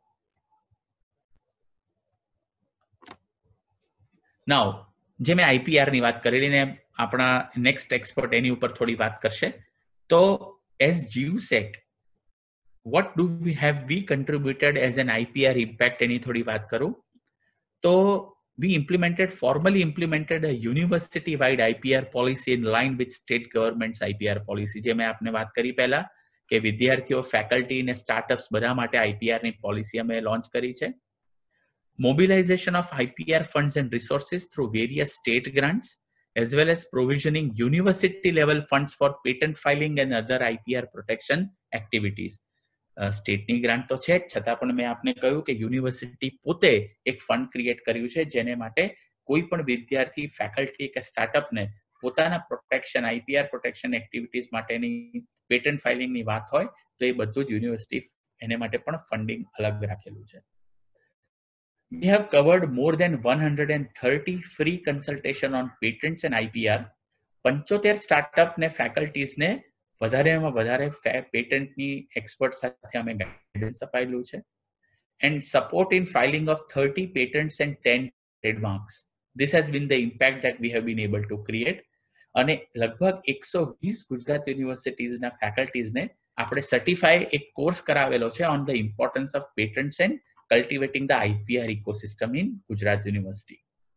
નાઉ જે મેં IPR ની વાત કરેલી ને આપણા નેક્સ્ટ એક્સપર્ટ એની ઉપર થોડી વાત કરશે. તો as GUSEC, what do we have we contributed as an IPR impact? એની થોડી વાત કરું તો we formally implemented a university wide IPR policy in line with state government's IPR policy. જે મેં આપને વાત કરી પહેલા કે વિદ્યાર્થીઓ, ફેકલ્ટી ને સ્ટાર્ટઅપ્સ બધા માટે IPR ની પોલિસી અમે લોન્ચ કરી છે. mobilization of IPR funds and resources through various state grants, as well as provisioning university level funds for patent filing and other IPR protection activities. સ્ટેટની ગ્રાન્ટ તો છે જ, છતાં પણ મેં આપને કહ્યું કે યુનિવર્સિટી પોતે એક ફંડ ક્રિએટ કર્યું છે જેને માટે કોઈ પણ વિદ્યાર્થી, ફેકલ્ટી કે સ્ટાર્ટઅપને પોતાના પ્રોટેક્શન, IPR પ્રોટેક્શન એક્ટિવિટીઝ માટેની પેટન્ટ ફાઇલિંગની વાત હોય તો એ બધું જ યુનિવર્સિટી એને માટે પણ ફંડિંગ અલગ રાખેલું છે. We have covered more than 130 free consultation on patents and IPR. 75 startup ને ફેકલ્ટીઝ ને વધારેમાં વધારે પેટન્ટની એક્સપર્ટ સાથે અમે ગાઈડન્સ અપાયેલું છે. And support in filing of 30 patents and 10 trademarks. This has been the impact that we have been able to create. અને લગભગ 120 ગુજરાત યુનિવર્સિટીઝના ફેકલ્ટીઝને આપણે સર્ટિફાઈ એક કોર્સ કરાવેલો છે on the importance of patents and cultivating the IPR ecosystem in Gujarat University.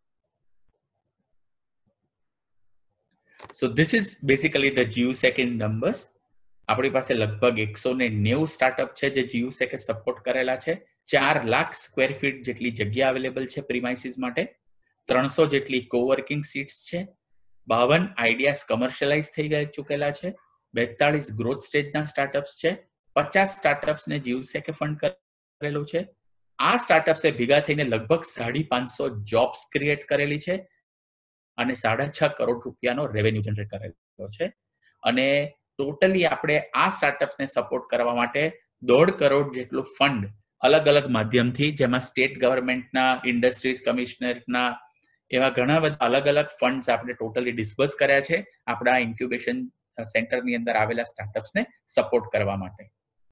So this is basically the GUSEC in numbers. આપણી પાસે લગભગ 190 startup છે જે GUSEC એ સપોર્ટ કરેલા છે. 4 લાખ સ્ક્વેર ફીટ જેટલી જગ્યા અવેલેબલ છે પ્રીમાઇસીસ માટે. 300 જેટલી કોવર્કિંગ સીટ્સ છે. 52 આઈડિયાસ કમર્શિયલાઇઝ થઈ ચૂકેલા છે. 42 ગ્રોથ સ્ટેજના સ્ટાર્ટઅપ્સ છે. 50 સ્ટાર્ટઅપ્સને GUSEC એ ફંડ કરેલું છે. આ સ્ટાર્ટઅપ્સે ભેગા થઈને લગભગ 550 જોબ્સ ક્રિએટ કરેલી છે અને 6.5 કરોડ રૂપિયાનો રેવન્યુ જનરેટ કરેલો છે. અને ટોટલી આપણે આ સ્ટાર્ટઅપ્સને સપોર્ટ કરવા માટે 1.5 કરોડ જેટલું ફંડ અલગ અલગ માધ્યમથી, જેમાં સ્ટેટ ગવર્મેન્ટના, ઇન્ડસ્ટ્રીઝ કમિશનરના, એવા ઘણા બધા અલગ અલગ ફંડ્સ આપણે ટોટલી ડિસ્બર્સ કર્યા છે આપણા ઇન્ક્યુબેશન સેન્ટરની અંદર આવેલા સ્ટાર્ટઅપ્સને સપોર્ટ કરવા માટે.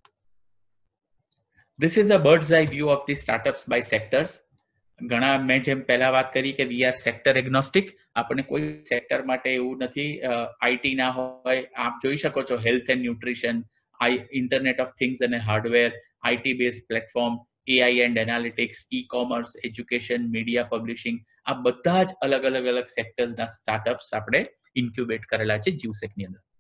This is a bird's eye view of the startups by sectors. ઘણા મેં જેમ પહેલા વાત કરી કે we are sector agnostic. આપણે કોઈ સેક્ટર માટે એવું નથી, આઈટી ના હોય, આપ જોઈ શકો છો health and nutrition, internet of things અને hardware, IT based platform, AI and analytics, e commerce, education, media publishing, આ બધા જ અલગ અલગ અલગ સેક્ટર્સના સ્ટાર્ટઅપ્સ આપણે ઇન્ક્યુબેટ કરેલા છે GUSEC ની અંદર.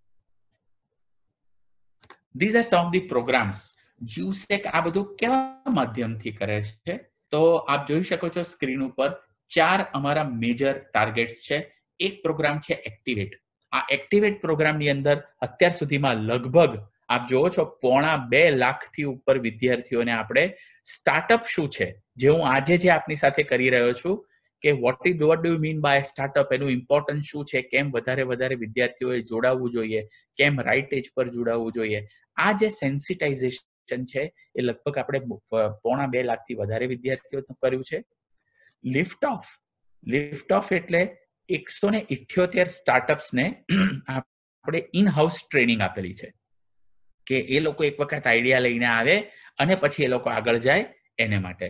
These are some of the programs. GUSEC આ બધું કેવા માધ્યમથી કરે છે તો આપ જોઈ શકો છો સ્ક્રીન ઉપર 4 અમારા મેજર ટાર્ગેટ્સ છે. એક પ્રોગ્રામ છે એક્ટિવેટ. આ એક્ટિવેટ પ્રોગ્રામની અંદર અત્યાર સુધીમાં લગભગ આપ જોવો છો 2.5 લાખથી ઉપર વિદ્યાર્થીઓને આપણે સ્ટાર્ટઅપ શું છે, જે હું આજે જે આપની સાથે કરી રહ્યો છું કે what do you mean by startup, એનું ઇમ્પોર્ટન્સ શું છે, કેમ વધારે વિદ્યાર્થીઓએ જોડાવવું જોઈએ, કેમ રાઈટ એજ પર જોડાવવું જોઈએ, આ જે સેન્સિટાઇઝેશન છે એ લગભગ આપણે 2.5 લાખથી વધારે વિદ્યાર્થીઓનું કર્યું છે. લિફ્ટ ઓફ એટલે 178 સ્ટાર્ટઅપ્સને આપણે ઇન હાઉસ ટ્રેનિંગ આપેલી છે કે એ લોકો એક વખત આઈડિયા લઈને આવે અને પછી એ લોકો આગળ જાય એને માટે.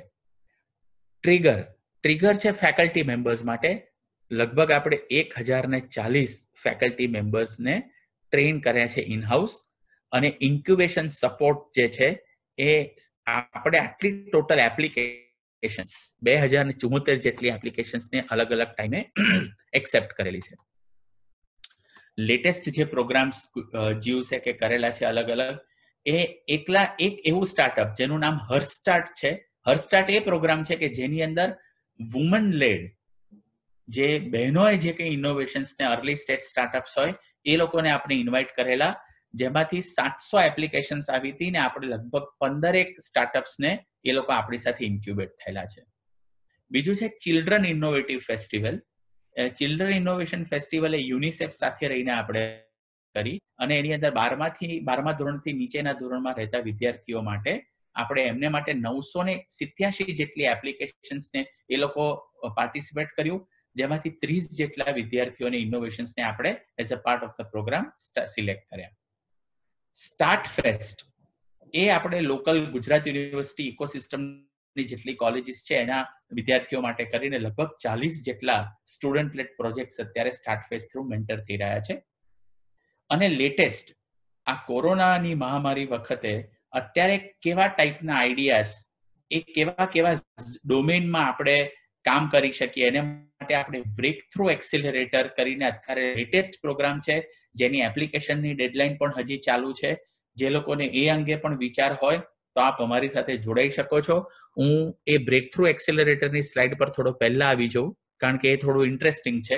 ટ્રિગર છે ફેકલ્ટી મેમ્બર્સ માટે. લગભગ આપણે 1040 ફેકલ્ટી મેમ્બર્સને ટ્રેન કર્યા છે ઇન હાઉસ. અને ઇન્ક્યુબેશન સપોર્ટ જે છે એ આપણે આટલી ટોટલ એપ્લિકેશન્સ 2074 જેટલી એપ્લિકેશન્સને અલગ અલગ ટાઈમે એક્સેપ્ટ કરેલી છે. લેટેસ્ટ જે પ્રોગ્રામ્સ GUSEC એ કરેલા છે અલગ અલગ, એ એકલા એક એવું સ્ટાર્ટઅપ જેનું નામ હરસ્ટાર્ટ છે. હરસ્ટાર્ટ એ પ્રોગ્રામ છે કે જેની અંદર વુમન લેડ, જે બહેનોએ જે કંઈ ઇનોવેશન્સ ને અર્લી સ્ટેજ સ્ટાર્ટઅપ્સ હોય એ લોકોને આપણે ઇન્વાઇટ કરેલા, જેમાંથી 700 એપ્લિકેશન્સ આવી હતી ને આપણે લગભગ 15 સ્ટાર્ટઅપ્સને એ લોકો આપણી સાથે ઇન્ક્યુબેટ થયેલા છે. બીજું છે children innovative festival. Children innovation festival એ યુનિસેફ સાથે રહીને આપણે કરી અને એની અંદર 12મા ધોરણથી નીચેના ધોરણમાં રહેતા વિદ્યાર્થીઓ માટે આપણે એમને માટે 987 જેટલી એપ્લિકેશન્સને એ લોકો પાર્ટિસિપેટ કર્યું, જેમાંથી 30 જેટલા વિદ્યાર્થીઓને ઇનોવેશન્સને આપણે as a part of the program select કર્યા. સ્ટાર્ટ ફેસ્ટ એ આપણે લોકલ ગુજરાત યુનિવર્સિટી ઇકોસિસ્ટમની જેટલી કોલેજીસ છે એના વિદ્યાર્થીઓ માટે કરીને લગભગ 40 જેટલા સ્ટુડન્ટ લેડ પ્રોજેક્ટ્સ અત્યારે સ્ટાર્ટ ફેસ્ટ થ્રુ મેન્ટર થઈ રહ્યા છે. અને લેટેસ્ટ આ કોરોનાની મહામારી વખતે અત્યારે કેવા ટાઈપના આઈડિયાઝ, એ કેવા ડોમેનમાં આપણે કામ કરી શકીએ એને માટે આપણે બ્રેક થ્રુ એક્સિલરેટર કરીને અત્યારે લેટેસ્ટ પ્રોગ્રામ છે જેની એપ્લિકેશનની ડેડલાઇન પણ હજી ચાલુ છે. જે લોકોને એ અંગે પણ વિચાર હોય તો આપ અમારી સાથે જોડાઈ શકો છો. હું એ બ્રેક થ્રુ એક્સેલરેટરની સ્લાઇડ પર થોડો પહેલા આવી જાઉં, કારણ કે એ થોડું ઇન્ટરેસ્ટિંગ છે.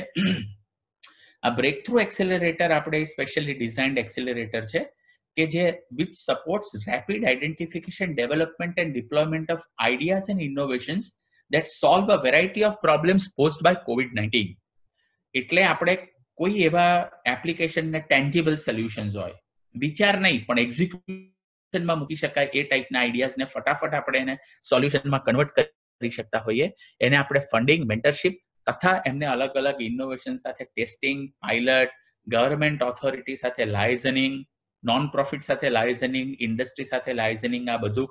આ બ્રેક થ્રુ એક્સેલરેટર આપણે સ્પેશિયલી ડિઝાઇન્ડ એક્સેલરેટર છે કે જે which supports rapid identification, development and deployment of ideas and innovations that solve a variety of problems posed by COVID-19. એટલે આપણે કોઈ એવા એપ્લિકેશન ને ટેન્જિબલ સોલ્યુશન્સ હોય, વિચાર નહીં પણ એક્ઝિક્યુશનમાં મૂકી શકાય એ ટાઈપના આઈડિયાઝ ને ફટાફટ આપણે એને સોલ્યુશનમાં કન્વર્ટ કરી શકતા હોઈએ, એને આપણે ફંડિંગ, મેન્ટરશિપ તથા એમને અલગ અલગ ઇનોવેશન સાથે ટેસ્ટિંગ, પાયલટ, ગવર્મેન્ટ ઓથોરિટી સાથે લાયઝનિંગ, નોન પ્રોફિટ સાથે લાયઝનિંગ, ઇન્ડસ્ટ્રી સાથે લાયઝનિંગ, આ બધું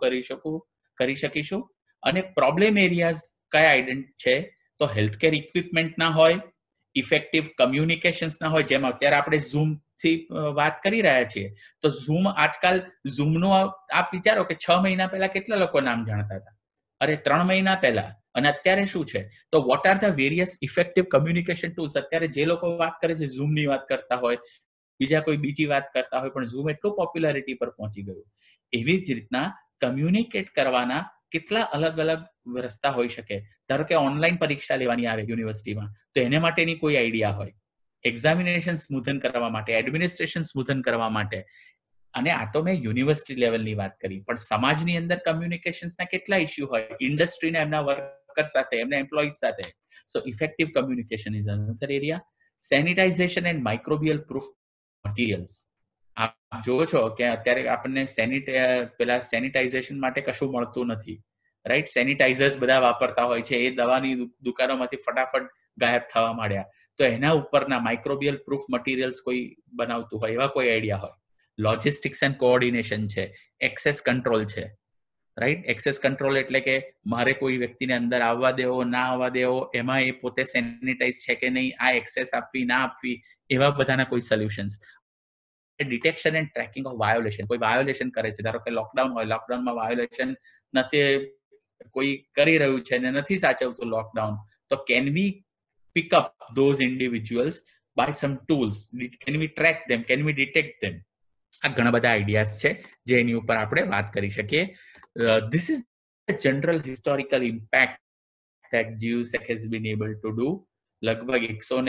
કરી શકીશું. અને પ્રોબ્લેમ એરિયાઝ કયા આઈડેન્ટ છે, તો હેલ્થકેર ઇક્વિપમેન્ટ ના હોય, ઇફેક્ટિવ કમ્યુનિકેશન્સ ના હોય, જેમ અત્યારે આપણે ઝૂમ થી વાત કરી રહ્યા છીએ, તો ઝૂમ આજકાલ ઝૂમનું આપ વિચારો કે 6 મહિના પહેલા કેટલા લોકો નામ જાણતા હતા, અરે 3 મહિના પહેલા, અને અત્યારે શું છે, તો what are the various effective communication tools. અત્યારે જે લોકો વાત કરે છે ઝૂમ ની વાત કરતા હોય, બીજા કોઈ બીજી વાત કરતા હોય, પણ ઝૂમ એટલું પોપ્યુલારિટી પર પહોંચી ગયું. એવી જ રીતના કમ્યુનિકેટ કરવાના કેટલા અલગ અલગ રસ્તા હોઈ શકે. ધારો કે ઓનલાઈન પરીક્ષા લેવાની આવે યુનિવર્સિટીમાં, તો એને માટેની કોઈ આઈડિયા હોય, એક્ઝામિનેશન સ્મૂથન કરવા માટે, એડમિનિસ્ટ્રેશન સ્મૂથન કરવા માટે. અને આ તો મેં યુનિવર્સિટી લેવલની વાત કરી, પણ સમાજની અંદર કમ્યુનિકેશન્સના કેટલા ઇશ્યુ હોય, ઇન્ડસ્ટ્રીના એમના વર્કર સાથે, એમના એમ્પ્લોઈઝ સાથે. So effective communication is another area. Sanitization and microbial proof materials. આપ જોવો છો કે અત્યારે આપણને પેલા સેનિટાઇઝેશન માટે કશું મળતું નથી, રાઈટ? સેનિટાઇઝર્સ બધા વાપરતા હોય છે, એ દવાની દુકાનોમાંથી ફટાફટ ગાયબ થવા માંડ્યા. તો એના ઉપરના માઇક્રોબિયલ પ્રૂફ મટીરિયલ્સ કોઈ બનાવતું હોય, એવા કોઈ આઈડિયા હોય. લોજિસ્ટિક્સ એન્ડ કોઓર્ડિનેશન છે, એક્સેસ કંટ્રોલ છે, રાઈટ? એક્સેસ કંટ્રોલ એટલે કે મારે કોઈ વ્યક્તિને અંદર આવવા દેવો, ના આવવા દેવો, એમાં એ પોતે સેનિટાઇઝ છે કે નહીં, આ એક્સેસ આપવી ના આપવી, એવા બધાના કોઈ solutions. Detection and tracking of violation. કોઈ વાયોલેશન કરે છે, ધારો કે લોકડાઉન હોય, લોકડાઉનમાં વાયોલેશન નથી કોઈ કરી રહ્યું છે ને નથી સાચવતું લોકડાઉન, તો can we pick up those individuals by some tools? Can we track them? Can we detect them? આ ઘણા બધા આઈડિયાઝ છે જે એની ઉપર આપણે વાત કરી શકીએ. This is the general historical impact that GUSEC has been able to do. લગભગ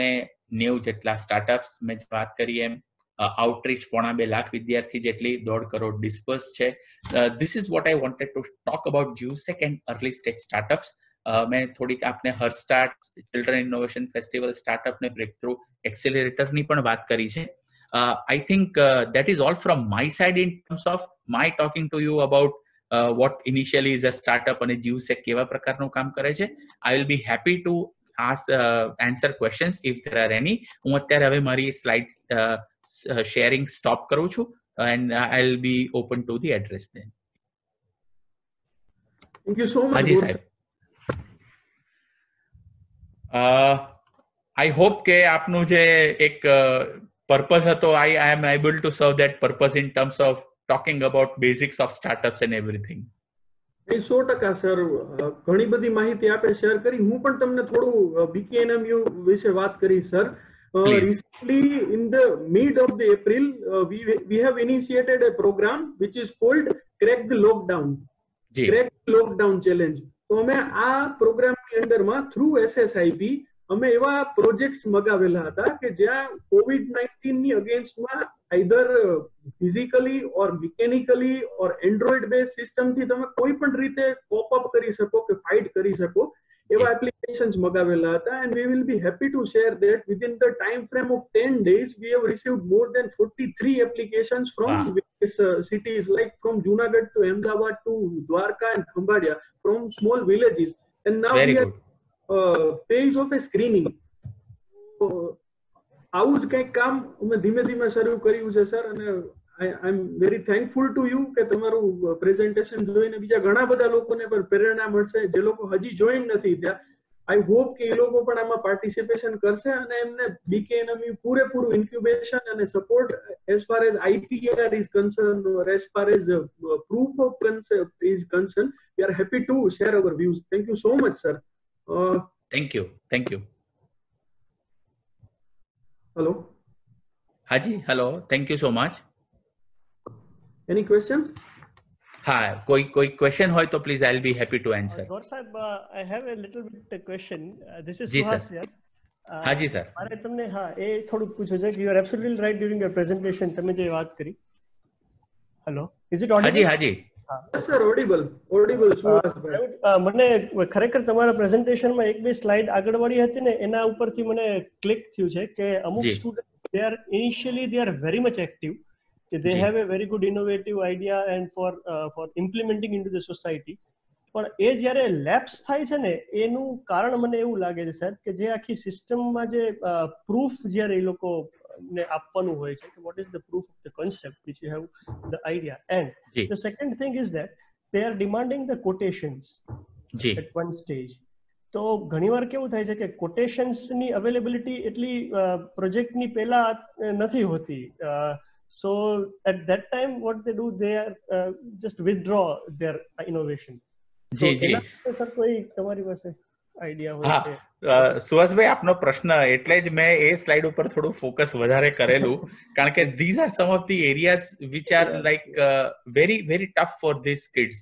190 જેટલા સ્ટાર્ટઅપ્સ મેં વાત કરી એમ, આઉટરીચ 2.5 લાખ વિદ્યાર્થી જેટલી, 1.5 કરોડ ડિસ્પર્સ છે. This is what I wanted to talk about GUSEC and early stage startups. મેં થોડીક આપને HerStart, children innovation festival, startup ને બ્રેક થ્રુ એક્સેલરેટરની પણ વાત કરી છે. I think that is all from my side in terms of my talking to you about what initially is a startup અને GUSEC કેવા પ્રકારનું કામ કરે છે. I will be happy to answer questions if there are any. હું અત્યારે હવે મારી સ્લાઇડ શેરિંગ સ્ટોપ કરું છું and I'll be open to the address then. Thank you so much. હાજી સાહેબ. I hope કે આપનું જે એક purpose હતો, I am able to serve that purpose in terms of talking about basics of startups and everything. 100% sir, ઘણી બધી માહિતી આપે શેર કરી. હું પણ તમને થોડું BKNMU વિશે વાત કરી sir. Recently in the mid of the April we have initiated a program which is called Crack the Lockdown. Crack the Lockdown Challenge. તો અમે આ પ્રોગ્રામની અંદરમાં થ્રુ SSIP અમે એવા પ્રોજેક્ટ્સ મગાવેલા હતા કે જ્યાં COVID-19 ની અગેન્સ્ટમાં either physically or mechanically or Android base સિસ્ટમથી તમે કોઈ પણ રીતે કોપ અપ કરી શકો કે ફાઇટ કરી શકો એવા એપ્લિકેશન્સ મગાવેલા હતા. and we will be happy to share that within the time frame of 10 days we have received more than 43 applications from various cities like from Junagadh to Ahmedabad to Dwarka and Khambhadia, from small villages, and now we are phase of a screening. આવું જ કંઈક કામ અમે ધીમે ધીમે શરૂ કર્યું છે સર, અને I am very thankful to you કે તમારું પ્રેઝન્ટેશન જોઈને બીજા ઘણા બધા લોકોને પણ પ્રેરણા મળશે. જે લોકો હજી જોઈન નથી ત્યાં, I hope કે એ લોકો પણ આમાં પાર્ટિસિપેશન કરશે અને એમને BKNMU પૂરેપૂરું ઇન્ક્યુબેશન અને support as far as IPR is concerned or as far as proof of concept is concerned, we are happy to share our views. Thank you so much sir. Thank you. Hello. Haji, hello. Thank you so much. Any questions? હા, કોઈ question હોય તો please I will be happy to answer. Gaur Sahib, I have a little bit a question. This is ji Suhas, sir. yes. હા જી sir. મારે તમને એ થોડુંક પૂછવું છે કે you are absolutely right during your presentation. તમે જે વાત કરી. Hello, is it audible? હાજી. Yes sir, audible સુહાસભાઈ. મને ખરેખર તમારા પ્રેઝન્ટેશનમાં એક બે સ્લાઇડ આગળ વળી હતી ને એના ઉપરથી મને ક્લિક થયું છે કે અમુક જી. Student they are very much active. They જી. have a very good innovative idea and for implementing into the society. પણ એ જ્યારે લેપ્સ થાય છે ને એનું કારણ મને એવું લાગે છે સાહેબ કે જે આખી સિસ્ટમમાં જે પ્રૂફ જ્યારે એ લોકો ને આપવાનું હોય છે કે what is the proof of the concept which you have the idea and G. the second thing is that they are demanding the quotations G. at one stage. તો ઘણીવાર કેવું થાય છે કે quotations ની availability એટલી પ્રોજેક્ટની પહેલા નથી હોતી. So at that time what they do, they are just withdraw their innovation. જી જી. સર કોઈ તમારી પાસે આઈડિયા હોય હા, સુહાસભાઈ આપનો પ્રશ્ન એટલે જ મેં એ સ્લાઇડ ઉપર થોડું ફોકસ વધારે કરેલું કારણ કે these are some of the areas which are like very very tough for these kids.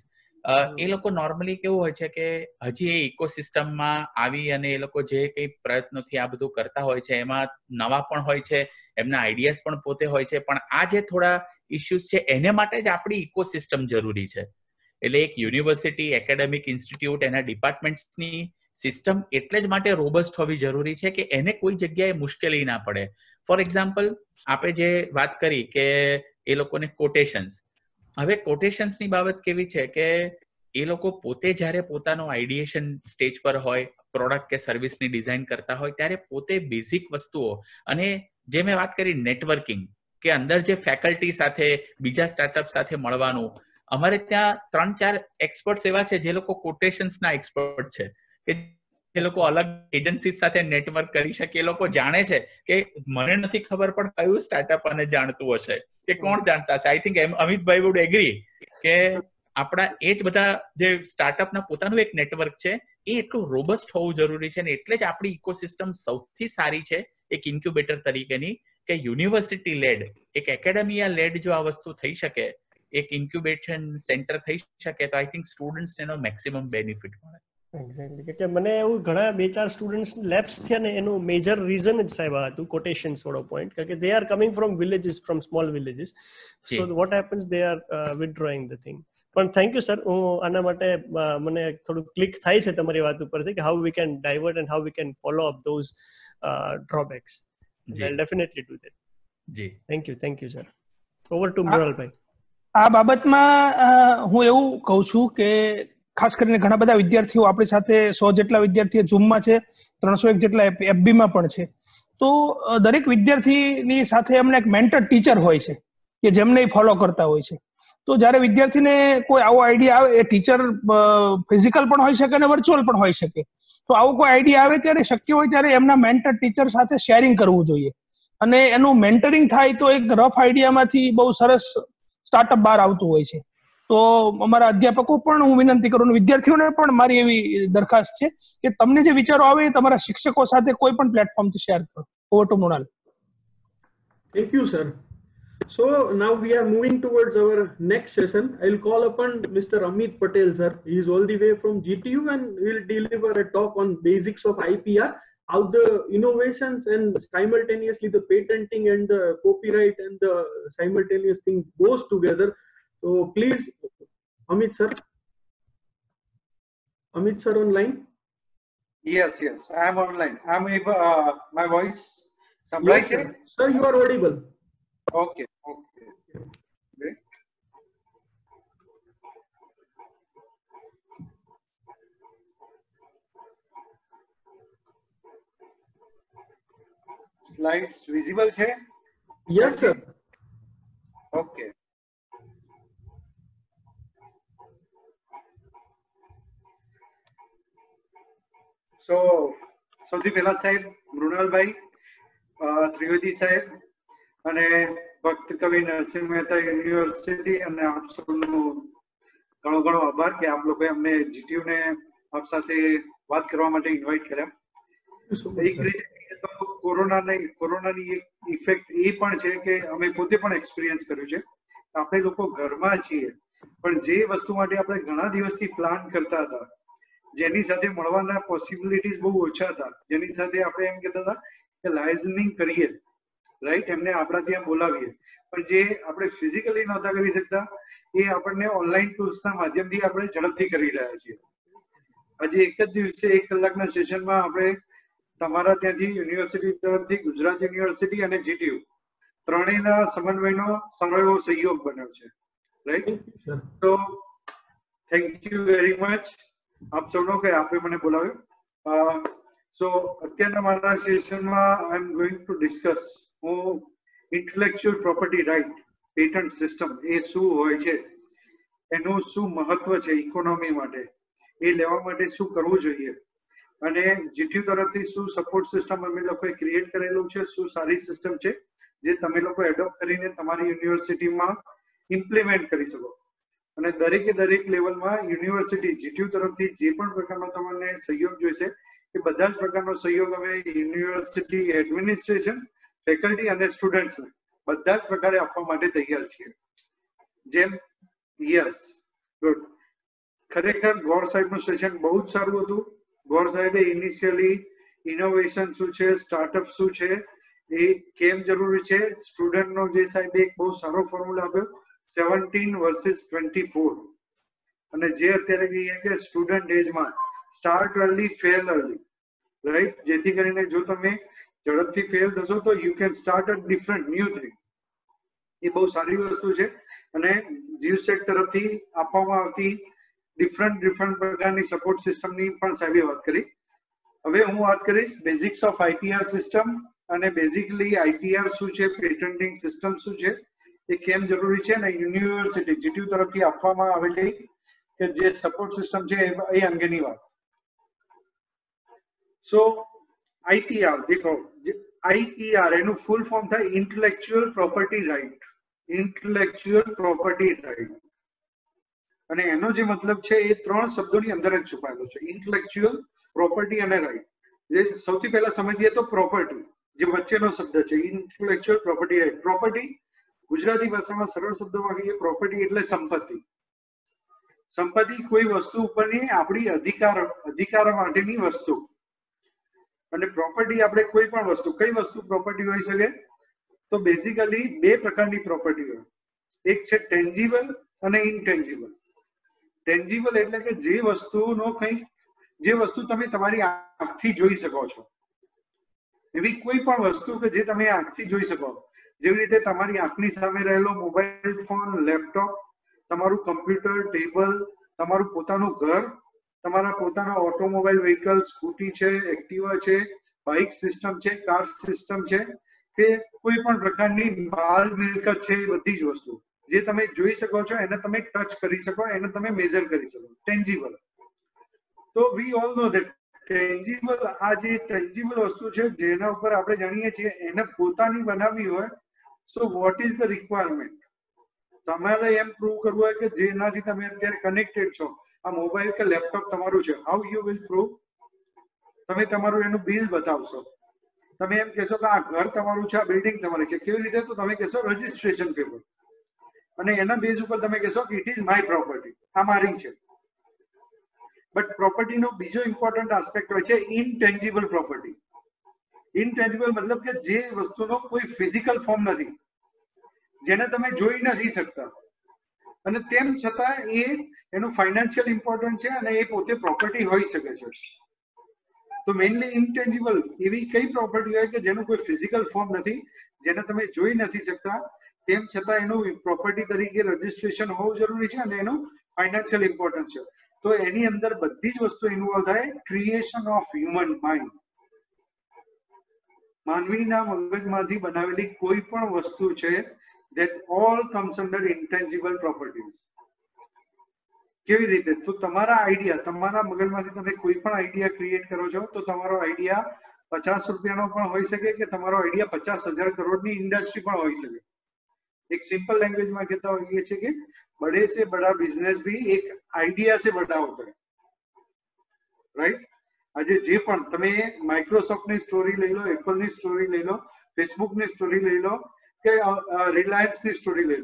એ લોકો નોર્મલી કેવું હોય છે કે હજી એ ઇકોસિસ્ટમમાં આવી અને એ લોકો જે કંઈ પ્રયત્નોથી આ બધું કરતા હોય છે એમાં નવા પણ હોય છે, એમના આઈડિયાઝ પણ પોતે હોય છે, પણ આ જે થોડા ઇશ્યુઝ છે એને માટે જ આપણી ઇકોસિસ્ટમ જરૂરી છે. એટલે એક યુનિવર્સિટી, એકેડેમિક ઇન્સ્ટિટ્યૂટ, એના ડિપાર્ટમેન્ટ્સની સિસ્ટમ એટલે જ માટે રોબસ્ટ હોવી જરૂરી છે કે એને કોઈ જગ્યાએ મુશ્કેલી ના પડે. ફોર એક્ઝામ્પલ, આપણે જે વાત કરી કે એ લોકોને કોટેશન્સ, હવે કોટેશન્સની બાબત કેવી છે કે એ લોકો પોતે જ્યારે પોતાનો આઈડિયેશન સ્ટેજ પર હોય, પ્રોડક્ટ કે સર્વિસની ડિઝાઇન કરતા હોય ત્યારે પોતે બેઝિક વસ્તુઓ અને જે મેં વાત કરી નેટવર્કિંગ કે અંદર જે ફેકલ્ટી સાથે બીજા સ્ટાર્ટઅપ સાથે મળવાનું, અમારે ત્યાં 3-4 એક્સપર્ટ્સ એવા છે જે લોકો કોટેશન્સના એક્સપર્ટ છે કે એ લોકો અલગ એજન્સી સાથે નેટવર્ક કરી શકે. એ લોકો જાણે છે કે મને નથી ખબર પણ કયું સ્ટાર્ટઅપ અને જાણતું હશે કે કોણ જાણતા હશે. I think Amitbhai would agree કે આપણા એ જ બધા જે સ્ટાર્ટઅપના પોતાનું એક નેટવર્ક છે એ એટલું રોબસ્ટ હોવું જરૂરી છે ને એટલે જ આપણી ઇકોસિસ્ટમ સૌથી સારી છે એક ઇન્ક્યુબેટર તરીકેની કે યુનિવર્સિટી લેડ, એક એકેડેમિયા લેડ જો આ વસ્તુ થઈ શકે, એક ઇન્ક્યુબેશન સેન્ટર થઈ શકે તો આઈ થિંક સ્ટુડન્ટ્સ એનો મેક્સિમમ બેનિફિટ મળે. એક્ઝેક્ટલી, કે મને એવું ઘણા 2-4 સ્ટુડન્ટ્સ લેબ્સ થયા ને એનું મેજર રીઝન જ સાહેબ આ હતું કોટેશન્સ વાળો પોઈન્ટ, કારણ કે they are coming from villages, from small villages, so what happens they are withdrawing the thing. પણ થેન્ક યુ સર, હું આના માટે મને થોડું ક્લિક થાય છે તમારી વાત ઉપરથી કે how we can divert and how we can follow up those drawbacks. I'll definitely do that. જી, thank you sir. Over to Mrunalbhai. આ બાબતમાં હું એવું કહું છું કે ખાસ કરીને ઘણા બધા વિદ્યાર્થીઓ આપણી સાથે 100 જેટલા વિદ્યાર્થીઓ ઝૂમમાં છે, 301 જેટલા એફબીમાં પણ છે. તો દરેક વિદ્યાર્થીની સાથે એમને એક મેન્ટર ટીચર હોય છે કે જેમને ફોલો કરતા હોય છે. તો જ્યારે વિદ્યાર્થીને કોઈ આવો આઈડિયા આવે, એ ટીચર ફિઝિકલ પણ હોઈ શકે અને વર્ચ્યુઅલ પણ હોઈ શકે. તો આવો કોઈ આઈડિયા આવે ત્યારે શક્ય હોય ત્યારે એમના મેન્ટર ટીચર સાથે શેરિંગ કરવું જોઈએ અને એનું મેન્ટરિંગ થાય તો એક રફ આઈડિયામાંથી બહુ સરસ સ્ટાર્ટઅપ બહાર આવતું હોય છે. તો અમારા અધ્યાપકો પણ હું વિનંતી કરું, વિદ્યાર્થીઓને પણ મારી એવી દરખાસ્ત છે કે તમને જે વિચારો આવે એ તમારા શિક્ષકો સાથે કોઈ પણ પ્લેટફોર્મથી શેર કરો. Over to Mrunal. Thank you, sir. So now we are moving towards our next session. I'll call upon Mr. Amit Patel, sir. He is all the way from GTU and will deliver a talk on basics of IPR, how the innovations and simultaneously the patenting and the copyright and the simultaneous thing goes together. So please, Amit sir. Amit sir online? Yes, I am online. I am my voice. Yes, sir. Sir, you are audible. Okay. Great. Slides visible છે? Yes, sir. Okay. So, સૌથી પહેલા સાહેબ મૃણાલભાઈ ત્રિવેદી સાહેબ અને ભક્ત કવિ Narsinh Mehta university અને આપ સૌનો ઘણો આભાર કે આપ લોકોએ અમને જીટીયુ ને આપ સાથે વાત કરવા માટે ઇન્વાઇટ કર્યા. એક રીતે તો કોરોનાની એક ઇફેક્ટ એ પણ છે કે અમે પોતે પણ એક્સપિરિયન્સ કર્યું છે. આપણે લોકો ઘરમાં છીએ પણ જે વસ્તુ માટે આપણે ઘણા દિવસથી પ્લાન કરતા હતા, જેની સાથે મળવાના પોસિબિલિટીઝ બહુ ઓછા હતા, જેની સાથે આપણે એમ કહેતા હતા કે લાયઝનિંગ કરીએ, રાઈટ, એમને આપણા ત્યાં બોલાવીએ, પણ જે આપણે ફિઝિકલી નહોતા કરી શકતા એ આપણને ઓનલાઈન ટૂલ્સના માધ્યમથી આપણે ઝડપથી કરી રહ્યા છીએ. આજે એક જ દિવસે 1 કલાકના સેશનમાં આપણે તમારા ત્યાંથી યુનિવર્સિટી તરફથી ગુજરાત યુનિવર્સિટી અને GTU ત્રણેયના સમન્વયનો સારો એવો સહયોગ બન્યો છે, રાઈટ. તો થેન્ક યુ વેરી મચ આપ સૌનો કે આપે મને બોલાવ્યો. સો અત્યારના મારા સેશનમાં I am going to discuss હું intellectual property right patent system એ શું હોય છે, એનું શું મહત્વ છે ઇકોનોમી માટે, એ લેવા માટે શું કરવું જોઈએ, અને GTU તરફથી શું સપોર્ટ સિસ્ટમ અમે લોકોએ ક્રિએટ કરેલું છે, શું સારી સિસ્ટમ છે જે તમે લોકો એડોપ્ટ કરીને તમારી યુનિવર્સિટીમાં ઇમ્પ્લિમેન્ટ કરી શકો. અને દરેકે દરેક લેવલમાં યુનિવર્સિટી GTU તરફથી જે પણ પ્રકારનો તમને સહયોગ જોઈશે એ બધા જ પ્રકારનો સહયોગ અમે યુનિવર્સિટી એડમિનિસ્ટ્રેશન, ફેકલ્ટી અને સ્ટુડન્ટ્સને બધા જ પ્રકારે આપવા માટે તૈયાર છીએ. જેમ યસ ગુડ, ખરેખર ગોર સાહેબનું સેશન બહુ જ સારું હતું. ગોર સાહેબે ઇનિશિયલી ઇનોવેશન શું છે, સ્ટાર્ટઅપ શું છે, એ કેમ જરૂરી છે, સ્ટુડન્ટનો જે સાહેબે એક બહુ સારો ફોર્મ્યુલા આપ્યો 17 વર્સિસ 24, અને જે અત્યારે કહીએ કે સ્ટુડન્ટ એજમાં start early fail early, right, જેથી કરીને જો તમે ઝડપથી ફેલ થશો તો you can start a different new thing. એ બહુ સારી વસ્તુ છે. અને જીવસેટ તરફથી આપવામાં આવતી ડિફરન્ટ પ્રકારની સપોર્ટ સિસ્ટમની પણ સાહેબે વાત કરી. હવે હું વાત કરીશ બેઝિક્સ ઓફ IPR સિસ્ટમ, અને બેઝિકલી IPR શું છે, પેટન્ટિંગ સિસ્ટમ શું છે, એ કેમ જરૂરી છે, અને યુનિવર્સિટી GTU તરફથી આપવામાં આવેલી કે જે સપોર્ટ સિસ્ટમ છે એ અંગેની વાત. સો IPR દેખો, IPR એનું ફૂલ ફોર્મ થાય intellectual property right. Intellectual property right, અને એનો જે મતલબ છે એ 3 શબ્દોની અંદર જ છુપાયેલો છે, ઇન્ટેલેક્ચ્યુઅલ, પ્રોપર્ટી અને રાઇટ. જે સૌથી પહેલા સમજીએ તો પ્રોપર્ટી, જે વચ્ચેનો શબ્દ છે intellectual property right. Property Gujarati ભાષામાં સરળ શબ્દોમાં કહીએ પ્રોપર્ટી એટલે સંપત્તિ. સંપત્તિ કોઈ વસ્તુ ઉપરની આપણી અધિકાર માટેની વસ્તુ. અને પ્રોપર્ટી આપણે કોઈ પણ વસ્તુ, કઈ વસ્તુ પ્રોપર્ટી હોઈ શકે, તો બેઝિકલી 2 પ્રકારની પ્રોપર્ટી હોય. એક છે ટેન્જીબલ અને ઇનટેન્જીબલ. ટેન્જીબલ એટલે કે જે વસ્તુનો કંઈક, જે વસ્તુ તમે તમારી આંખથી જોઈ શકો છો, એવી કોઈ પણ વસ્તુ કે જે તમે આંખથી જોઈ શકો, જેવી રીતે તમારી આંખની સામે રહેલો મોબાઈલ ફોન, લેપટોપ, તમારું કમ્પ્યુટર, ટેબલ, તમારું પોતાનું ઘર, તમારા પોતાના ઓટોમોબાઈલ વ્હીકલ, સ્કૂટી છે, એક્ટિવા છે, બાઇક સિસ્ટમ છે, કાર સિસ્ટમ છે, કે કોઈ પણ પ્રકારની માલ મિલકત છે, એ બધી જ વસ્તુ જે તમે જોઈ શકો છો, એને તમે ટચ કરી શકો, એને તમે મેઝર કરી શકો, ટેન્જીબલ. તો we all know that tangible, આ જે ટેન્જીબલ વસ્તુ છે જેના ઉપર આપણે જાણીએ છીએ એને પોતાની બનાવવી હોય, so what is the requirement? તમારે એમ પ્રૂવ કરવું હોય કે જેનાથી તમે અત્યારે કનેક્ટેડ છો, આ મોબાઈલ કે લેપટોપ તમારું છે, હાઉ યુ વિલ પ્રૂવ? તમે તમારું એનું બિલ બતાવશો. તમે એમ કહેશો કે આ ઘર તમારું છે, આ બિલ્ડિંગ તમારી છે, કેવી રીતે? તો તમે કહેશો રજીસ્ટ્રેશન પેપર, અને એના બેઝ ઉપર તમે કહેશો કે ઇટ ઇઝ માય પ્રોપર્ટી, આ મારી છે. બટ પ્રોપર્ટીનો બીજો ઇમ્પોર્ટન્ટ આસ્પેક્ટ હોય છે ઇનટેન્જીબલ પ્રોપર્ટી. ઇનટેન્જીબલ મતલબ કે જે વસ્તુનો કોઈ ફિઝિકલ ફોર્મ નથી, જેને તમે જોઈ નથી શકતા, અને તેમ છતાં એનું ફાઇનાન્શિયલ ઇમ્પોર્ટન્ટ છે, અને એ પોતે પ્રોપર્ટી હોઈ શકે છે. તો મેઇનલી ઇનટેન્જીબલ એવી કઈ પ્રોપર્ટી હોય કે જેનું કોઈ ફિઝિકલ ફોર્મ નથી, જેને તમે જોઈ નથી શકતા, તેમ છતાં એનું પ્રોપર્ટી તરીકે રજીસ્ટ્રેશન હોવું જરૂરી છે, અને એનું ફાઇનાન્શિયલ ઇમ્પોર્ટન્સ છે. તો એની અંદર બધી જ વસ્તુ ઇન્વોલ્વ થાય. ક્રિએશન ઓફ હ્યુમન માઇન્ડ, માનવીના મગજમાંથી બનાવેલી કોઈ પણ વસ્તુ છે, that all comes under intangible properties. કેવી રીતે? તો તમારા આઈડિયા, તમારા મગજમાંથી તમે કોઈ પણ આઈડિયા ક્રિએટ કરો છો, તો તમારો આઈડિયા 50 રૂપિયાનો પણ હોઈ શકે, કે તમારો આઈડિયા 50,000 કરોડની ઇન્ડસ્ટ્રી પણ હોઈ શકે. એક સિમ્પલ લેંગ્વેજમાં કહેતા હોઈએ છીએ કે बड़े से बड़ा बिजनेस भी एक आइडिया से बड़ा होता है, राइट? આજે જે પણ તમે માઇક્રોસોફ્ટની સ્ટોરી લઈ લો, એપલની સ્ટોરી લઈ લો, ફેસબુકની સ્ટોરી લઈ લો, કે રિલાયન્સની સ્ટોરી લઈ લો,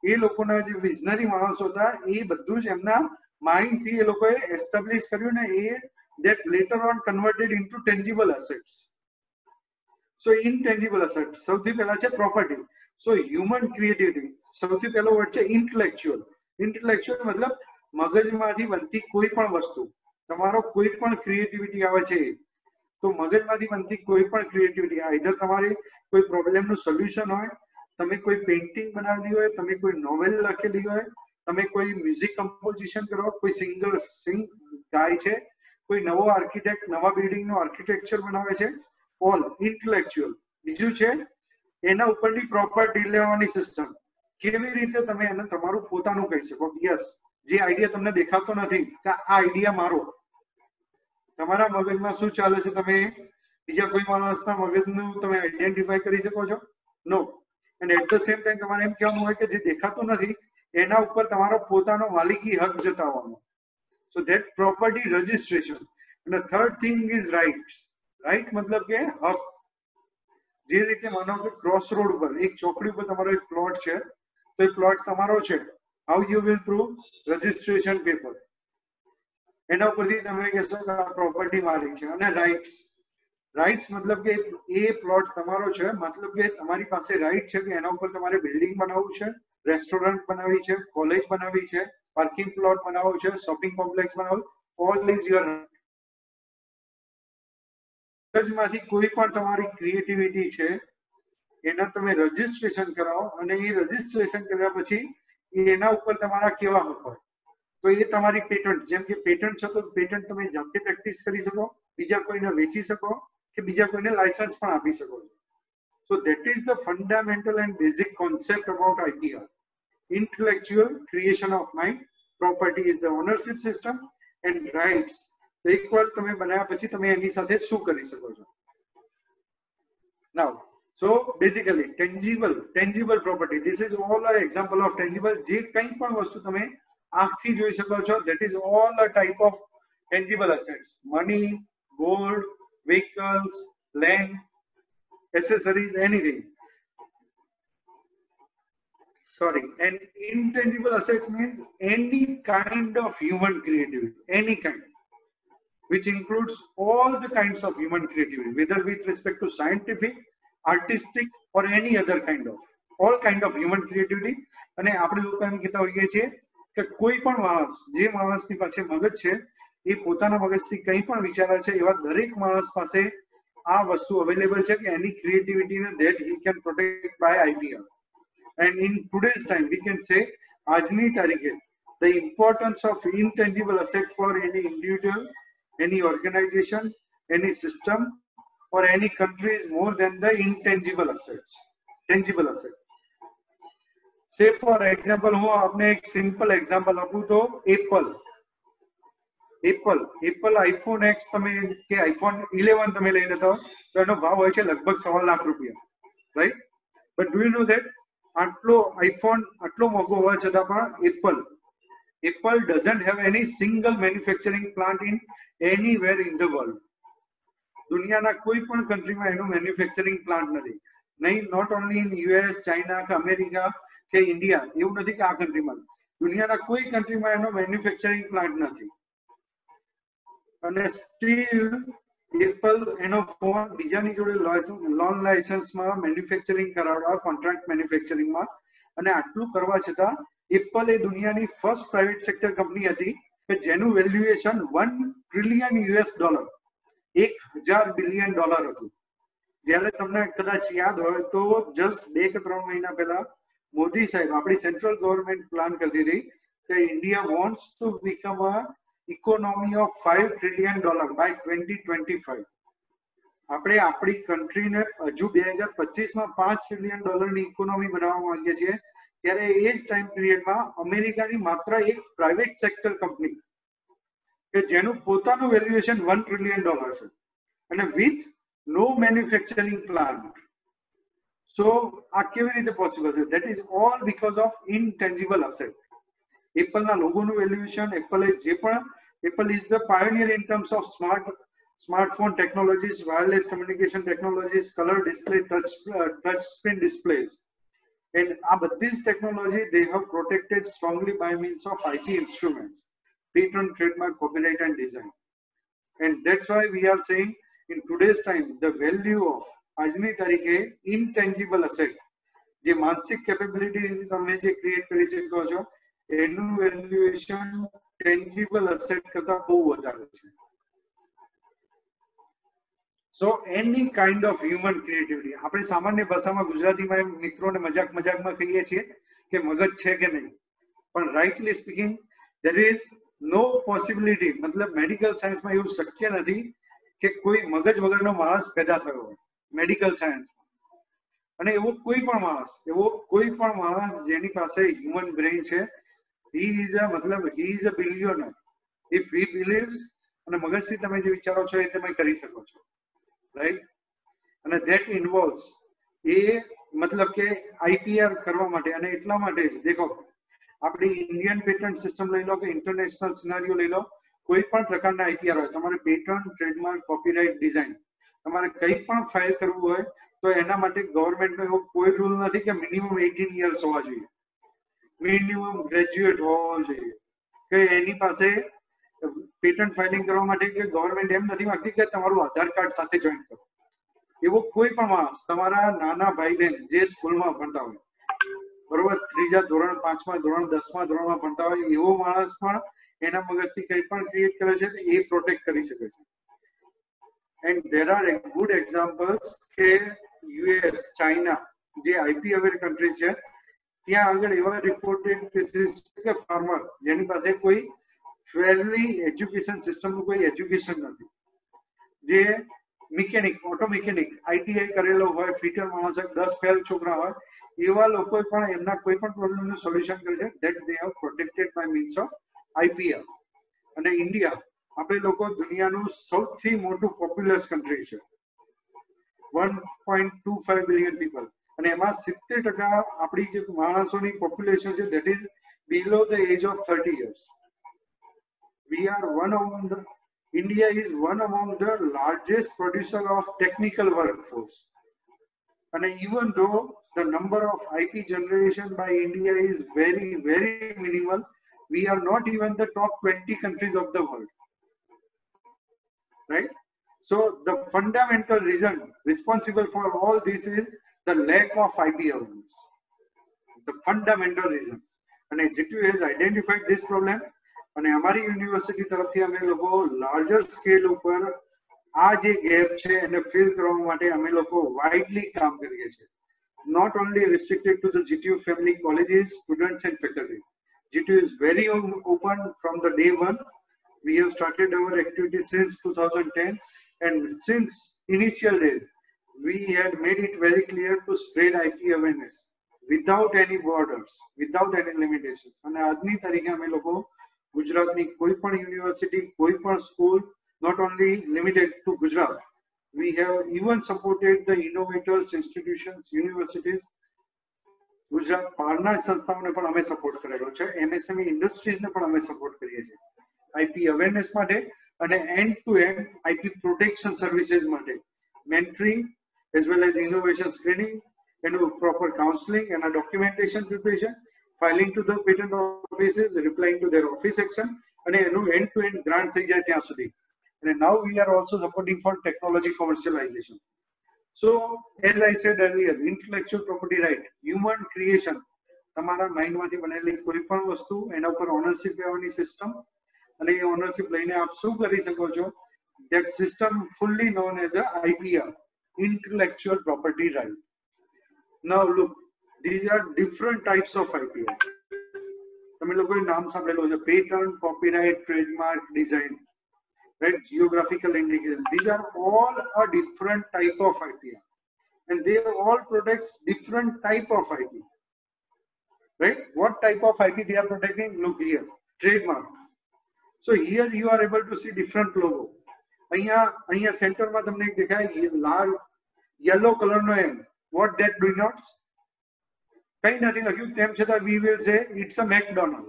એ લોકોના જે વિઝનરી માણસો હતા એ બધું જ એમના માઇન્ડ થી એ લોકોએ એસ્ટાબ્લિશ કર્યું ને એ that later on converted into tangible assets. So intangible assets સૌથી પહેલા છે property. So human creativity સૌથી પહેલો વર્ડ છે intellectual. Intellectual મતલબ મગજમાંથી બનતી કોઈ પણ વસ્તુ, તમારો કોઈ પણ ક્રિએટિવિટી આવે છે તો મગજમાંથી બનતી કોઈ પણ ક્રિએટિવિટી, આઈધર તમારે કોઈ પ્રોબ્લેમનું સોલ્યુશન હોય, તમે કોઈ પેઇન્ટિંગ બનાવેલી હોય, તમે કોઈ નોવેલ લખેલી હોય, તમે કોઈ મ્યુઝિક કમ્પોઝિશન કરો, કોઈ સિંગર ગાય છે, કોઈ નવો આર્કિટેક્ટ નવા બિલ્ડિંગનું આર્કિટેક્ચર બનાવે છે, ઓલ ઇન્ટેલેક્ચ્યુઅલ. બીજું છે એના ઉપરની પ્રોપર્ટી લેવાની સિસ્ટમ, કેવી રીતે તમે એને તમારું પોતાનું કહી શકો. યસ, જે આઈડિયા તમને દેખાતો નથી કે આ આઈડિયા મારો, તમારા મગજમાં શું ચાલે છે તમે બીજા કોઈ માણસના મગજનું તમે આઈડેન્ટિફાઈ કરી શકો છો? No. And at the same time તમારે એમ કહેવાનું હોય કે જે દેખાતું નથી એના ઉપર તમારો પોતાનો માલિકી હક જતાવવાનો. So that property registration. And the third thing is rights. Right મતલબ કે હક. જે રીતે માનો કે ક્રોસ રોડ પર એક ચોકડી ઉપર તમારો એક પ્લોટ છે તો એ પ્લોટ તમારો છે. How you will prove? Registration paper. એના ઉપરથી તમે કહેશો કે આ પ્રોપર્ટી મારી છે. અને રાઇટ્સ. રાઇટ્સ મતલબ કે એ પ્લોટ તમારો છે, મતલબ કે તમારી પાસે રાઇટ છે કે એના ઉપર તમારે બિલ્ડિંગ બનાવવું છે, રેસ્ટોરન્ટ બનાવવી છે, કોલેજ બનાવવી છે, પાર્કિંગ પ્લોટ બનાવવો છે, શોપિંગ કોમ્પ્લેક્સ બનાવવું. All is your. મગજમાંથી કોઈ પણ તમારી ક્રિએટિવિટી છે એના તમે રજીસ્ટ્રેશન કરાવો અને એ રજીસ્ટ્રેશન કર્યા પછી એના ઉપર તમારા કેવા હક હોય તો એ તમારી પેટન્ટ, જેમ કે પેટન્ટ છે તો પેટન્ટ તમે જાતે પ્રેક્ટિસ કરી શકો, બીજા કોઈને વેચી શકો કે બીજા કોઈને લાયસન્સ પણ આપી શકો. So that is the fundamental and basic concept about IPR. Intellectual creation of mind, property is the ownership system, and rights. એકવાર તમે બનાવ્યા પછી તમે એની સાથે શું કરી શકો છો. Now, so basically tangible property, this is all an example of tangible. જે કંઈ પણ વસ્તુ તમે આંખથી જોઈ શકો છો, that is all a type of tangible assets. Money, gold, vehicles, land, accessories, anything. Sorry, and intangible assets means any kind of human creativity, any kind, which includes all the kinds of human creativity, whether with respect to scientific, artistic, or any other kind of, all kind of human creativity. અને આપણે લોકો એમ કહેતા હોઈએ છીએ કે કોઈ પણ માણસ, જે માણસની પાસે મગજ છે એ પોતાના મગજથી કંઈ પણ વિચારે છે, એવા દરેક માણસ પાસે આ વસ્તુ અવેલેબલ છે કે એની ક્રિએટિવિટીને that he can protect by IPR. And in today's time we can say આજની તારીખે the importance of intangible asset for any individual, any organization, any system, or any country is more than the intangible assets, tangible assets. Say for example, હું આપને એક simple example આપું તો Apple iPhone x તમે કે iPhone 11 તમે લઈ લેતા હો તો એનો ભાવ હોય છે લગભગ 1.25 લાખ રૂપિયા, right? But do you know that આટલો આઈફોન આટલો મોંઘો હોવા છતાં પણ Apple doesn't have any single manufacturing plant in anywhere in the world. દુનિયાના કોઈ પણ કન્ટ્રીમાં એનો મેન્યુફેક્ચરિંગ પ્લાન્ટ નથી. નહીં, not only in US, China કે અમેરિકા કે ઇન્ડિયા, એવું નથી કે આ કન્ટ્રીમાં, દુનિયાના કોઈ કન્ટ્રીમાં એનો મેન્યુફેક્ચરિંગ પ્લાન્ટ નથી. અને સ્ટીલ એપલ એનો ફોન બીજાની જોડે લોન લાયસન્સમાં મેન્યુફેક્ચરિંગ કરાવડા, કોન્ટ્રાક્ટ મેન્યુફેક્ચરિંગમાં, અને આટલું કરવા છતાં એપલ એ દુનિયાની ફર્સ્ટ પ્રાઇવેટ સેક્ટર કંપની હતી કે જેનું વેલ્યુએશન $1 ટ્રિલિયન $1,000 બિલિયન હતું. જ્યારે તમને કદાચ યાદ હોય તો જસ્ટ 2 કે 3 મહિના પહેલા મોદી સાહેબ, આપણી સેન્ટ્રલ ગવર્મેન્ટ પ્લાન કરતી હતી કે India wants to become a economy of $5 trillion by 2025. આપણે આપણી કંટ્રીને હજુ 2025માં $5 ટ્રિલિયન ઇકોનોમી બનાવવા માંગીએ છીએ. ત્યારે એ જ ટાઈમ પિરિયડમાં અમેરિકાની માત્ર એક પ્રાઇવેટ સેક્ટર કંપની કે જેનું પોતાનું વેલ્યુએશન $1 ટ્રિલિયન છે અને with no manufacturing plant. So આ કેવી રીતે પોસિબલ છે? That is all because of intangible asset. એપલના લોગોનું valuation, Apple is the pioneer in terms of smartphone technologies, wireless communication technologies, colour display, touch screen displays. And આ બધી જ technology they have protected strongly by means of IP instruments, patent, trademark, copyright and design. And that's why we are saying in today's time the value of આજની તારીખે intangible asset, જે માનસિક capability તમે જે create કરી શકો છો એનું વેલ્યુએશન ટેન્જિબલ અસેટ કરતા બહુ વધારે છે. સો એની કાઇન્ડ ઓફ હ્યુમન ક્રિએટિવિટી, આપણે સામાન્ય ભાષામાં ગુજરાતીમાં મિત્રોને મજાકમાં કહીએ છીએ કે મગજ છે કે નહીં, પણ rightly speaking there is no possibility, मतलब મેડિકલ સાયન્સમાં એવું શક્ય નથી કે કોઈ મગજ વગરનો માણસ પેદા થયો હોય મેડિકલ સાયન્સમાં. અને એવો કોઈ પણ માણસ જેની પાસે હ્યુમન બ્રેઇન છે, he is a billionaire if he believes, અને મગજથી તમે જે વિચારો છો એ તમે કરી શકો છો, રાઈટ. અને that involves એ મતલબ કે IPR કરવા માટે, અને એટલા માટે જ દેખો આપણી ઇન્ડિયન પેટન્ટ સિસ્ટમ લઈ લો કે ઇન્ટરનેશનલ સિનારીઓ લઈ લો, કોઈ પણ પ્રકારના IPR હોય, તમારે પેટન્ટ, ટ્રેડમાર્ક, કોપીરાઇટ, ડિઝાઇન, તમારે કંઈ પણ ફાઇલ કરવું હોય તો એના માટે ગવર્મેન્ટનો એવો કોઈ રૂલ નથી કે મિનિમમ 18 યર્સ હોવા જોઈએ, મિનિમમ ગ્રેજ્યુએટ હોવો જોઈએ, કે એની પાસે પેટન્ટ ફાઇલિંગ કરવા માટે કે ગવર્મેન્ટ એમ નથી માંગતી કે તમારું આધાર કાર્ડ સાથે જોઈન કરો. એવો કોઈ પણ માણસ, તમારા નાના ભાઈ બહેન જે સ્કૂલમાં ભણતા હોય, બરોબર, 3જા ધોરણ, 5મા ધોરણ, 10મા ધોરણમાં ભણતા હોય, એવો માણસ પણ એના મગજથી કંઈ પણ ક્રિએટ કરે છે એ પ્રોટેક્ટ કરી શકે છે. And there are good examples કે US, ચાઇના જે IP અવેર કન્ટ્રી છે, ત્યાં આગળ એવા રિપોર્ટેડ કેસીસ કે ફાર્મર જેની પાસે કોઈ ફેરલી એજ્યુકેશન સિસ્ટમનું કોઈ એજ્યુકેશન નથી, જે મિકેનિક, ઓટો મિકેનિક, ITI કરેલો હોય, ફિટર માણસ હોય, 10 ફેલ છોકરા હોય, એવા લોકો પણ એમના કોઈ પણ પ્રોબ્લેમનું સોલ્યુશન કરે છે. that they have protected by means of IPR. અને ઇન્ડિયા આપણે લોકો દુનિયાનું સૌથી મોટું પોપ્યુલસ કન્ટ્રી છે, 1.25 બિલિયન પીપલ, અને એમાં 70% આપણી જે માણસોની પોપ્યુલેશન છે that is below the age of 30 years. India is one among the largest producer of technical workforce. And even though the number of IP generation by India is very, very minimal, we are not even the top 20 countries of the world. Right? So the fundamental reason responsible for all this is the lack of IP awareness. The fundamental reason. And GTU has identified this problem. અને અમારી university તરફથી અમે લોકો larger scale ઉપર આ જે gap છે એને ફિલ કરવા માટે અમે લોકો વાઇડલી કામ કરીએ છીએ. Not only restricted to the GTU family colleges, students and faculty. GTU is very open from the day one. We have started our activities since 2010, and since initial days we had made it very clear to spread IP awareness without any borders, without any limitations. અને આજની તારીખે અમે લોકો ગુજરાતની કોઈ પણ university, કોઈ પણ school, not only limited to Gujarat, we have even supported the innovators, institutions, universities. Gujarat બહારના સંસ્થાઓને પણ અમે સપોર્ટ કરેલો છે, MSME ઇન્ડસ્ટ્રીઝને પણ અમે સપોર્ટ કરીએ છીએ IP અવેરનેસ માટે અને end to end IP protection services માટે, mentoring as well as innovation screening and proper counseling and a documentation preparation, filing to the patent offices, replying to their office action, and end to end grant થઈ જાય ત્યાં સુધી. And now we are also supporting for technology commercialization. So as I said earlier, intellectual property right, human creation, તમારા માઇન્ડમાંથી બનેલી કોઈ પણ વસ્તુ એના ઉપર ઓનરશિપ લેવાની સિસ્ટમ, અને એ ઓનરશિપ લઈને આપ શું કરી શકો છો, that system fully known as a IPR, intellectual property right. Now look, these are different types of IPR. તમે લોકોએ નામ સાંભળેલું છે, patent, copyright, trademark, design, right? Geographical indication. These are all a different type of IPR, and they all protect different type of IP. Right? What type of IP they are protecting? Look here, trademark. So here you are able to see different logo. અહીંયા સેન્ટરમાં તમને એક દેખાય લાલ yellow color no M. What that denotes? કઈ નથી લખ્યું, તેમ છતાં we will say it's a McDonald.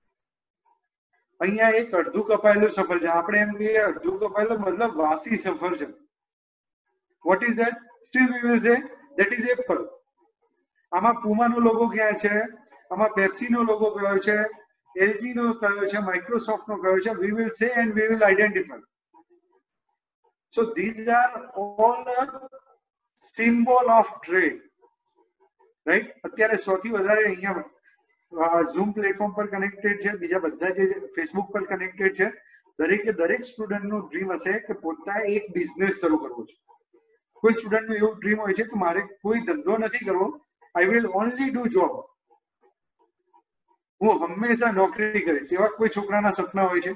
અહીંયા એક અડધું કપાયેલું સફરજન, આપણે એમ કહીએ અડધું કપાયેલું મતલબ વાસી સફરજન. What is that? Still we will say that is apple. આમાં પુમાનો લોગો ક્યાં છે, આમાં પેપ્સીનો લોગો કયો છે, LG નો કયો છે, માઇક્રોસોફ્ટ નો કયો છે, we will say and we will identify. So these are all the symbol of trade, right? અત્યારે સૌથી વધારે અહીંયા ઝૂમ પ્લેટફોર્મ પર કનેક્ટેડ છે, બીજા બધા જે ફેસબુક પર કનેક્ટેડ છે, દરેક સ્ટુડન્ટનું ડ્રીમ હશે કે પોતાએ એક બિઝનેસ શરૂ કરવો છે. કોઈ સ્ટુડન્ટનું એવું ડ્રીમ હોય છે કે મારે કોઈ ધંધો નથી કરવો, I will only do job, હું હંમેશા નોકરી કરીશ, એવા કોઈ છોકરાના સપના હોય છે?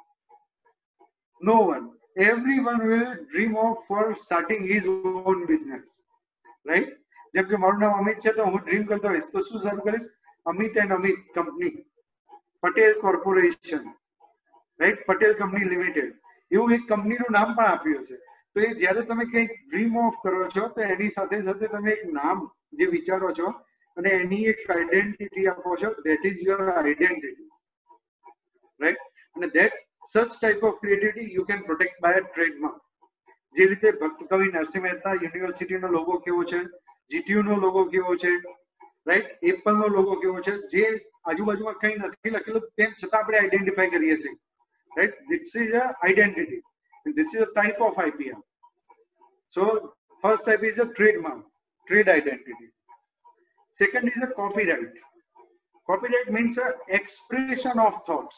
No one. Everyone will dream of for starting his own business, right? જેમ કે મારું નામ અમિત છે તો હું ડ્રીમ કરતો હોઈશ તો શું શરૂ કરીશ? Amit and Amit company, Patel corporation, right? Patel company limited, એવું એક કંપનીનું નામ પણ આપ્યું છે. તો એ જ્યારે તમે કંઈક ડ્રીમ ઓફ કરો છો તો એની સાથે સાથે તમે એક નામ જે વિચારો છો અને એની એક આઈડેન્ટિટી આપો છો, that is your identity, right? અને that such type of creativity you can protect by a trademark. જે રીતે ભક્ત કવિ નરસિંહ મહેતા યુનિવર્સિટીનો લોગો કેવો છે, GTU નો લોગો કેવો છે, રાઈટ? એપલ નો લોગો કેવો છે, જે આજુબાજુમાં કંઈ નથી લખેલું તેમ છતાં આપણે આઈડેન્ટિફાઈ કરીએ છીએ, right? This is a identity and this is a type of IPR. So first type is a trademark, trade identity. Second is a copyright. Copyright means a expression of thoughts.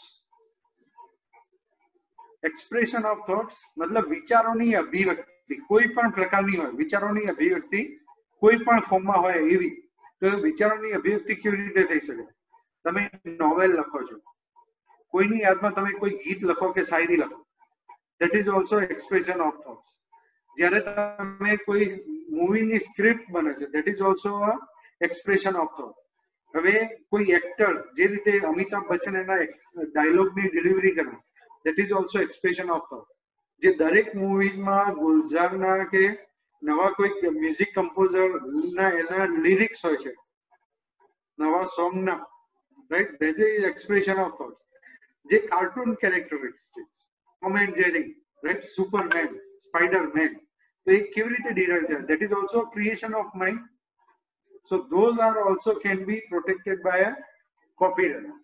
Expression of thoughts મતલબ વિચારોની અભિવ્યક્તિ, કોઈ પણ પ્રકારની હોય, વિચારોની અભિવ્યક્તિ કોઈ પણ ફોર્મમાં હોય એવી, તો વિચારોની અભિવ્યક્તિ કેવી રીતે થઈ શકે? તમે નોવેલ લખો છો, કોઈની યાદમાં તમે કોઈ ગીત લખો કે શાયરી લખો, that is also expression of thoughts. જ્યારે તમે કોઈ મૂવીની સ્ક્રિપ્ટ બને છે, that is also expression of thought. હવે કોઈ એક્ટર જે રીતે અમિતાભ બચ્ચન એના ડાયલોગની ડિલિવરી કરે, that is also expression of thought. જે દરેક મૂવીઝમાં ગુલઝારના કે નવા કોઈ મ્યુઝિક કમ્પોઝરના એના લિરિક્સ હોય છે નવા સોંગના, right? That is expression of thought. જે cartoon characteristics, Tom and Jerry, right? Superman, Spiderman, તો એ કેવી રીતે ડિરાઈવ થાય? That is also creation of mind. So those are also can be protected by a copyright.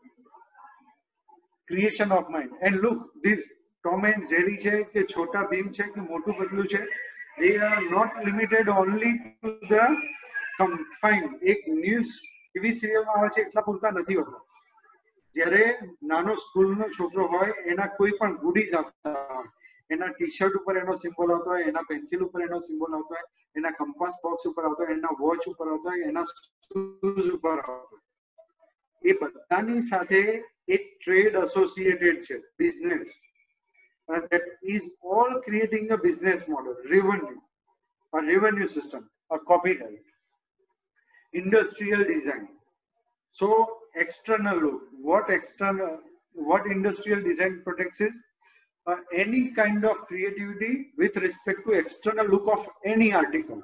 Creation of mind. And look, this Tom and Jerry છે કે છોટા ભીમ છે કે મોટું પતલું છે, they are not limited only to the confine. એક news TV સિરિયલમાં આવે છે એટલા પૂરતા નથી હોતા. જ્યારે નાનો સ્કૂલનો છોકરો હોય એના કોઈ પણ ગુડીઝ આવતા હોય, એના ટી શર્ટ ઉપર એનો સિમ્બોલ આવતો હોય, એના પેન્સિલ ઉપર એનો સિમ્બોલ આવતો હોય, એના કંપાસ બોક્સ ઉપર આવતો હોય, એના વોચ ઉપર આવતો હોય, એના શૂઝ ઉપર આવતો હોય, એ બધાની સાથે એક ટ્રેડ એસોસિએટેડ છે, business. That is all creating a business model, a revenue system, a copyright. Industrial design. So external look, what industrial design protects is any kind of creativity with respect to external look of any article.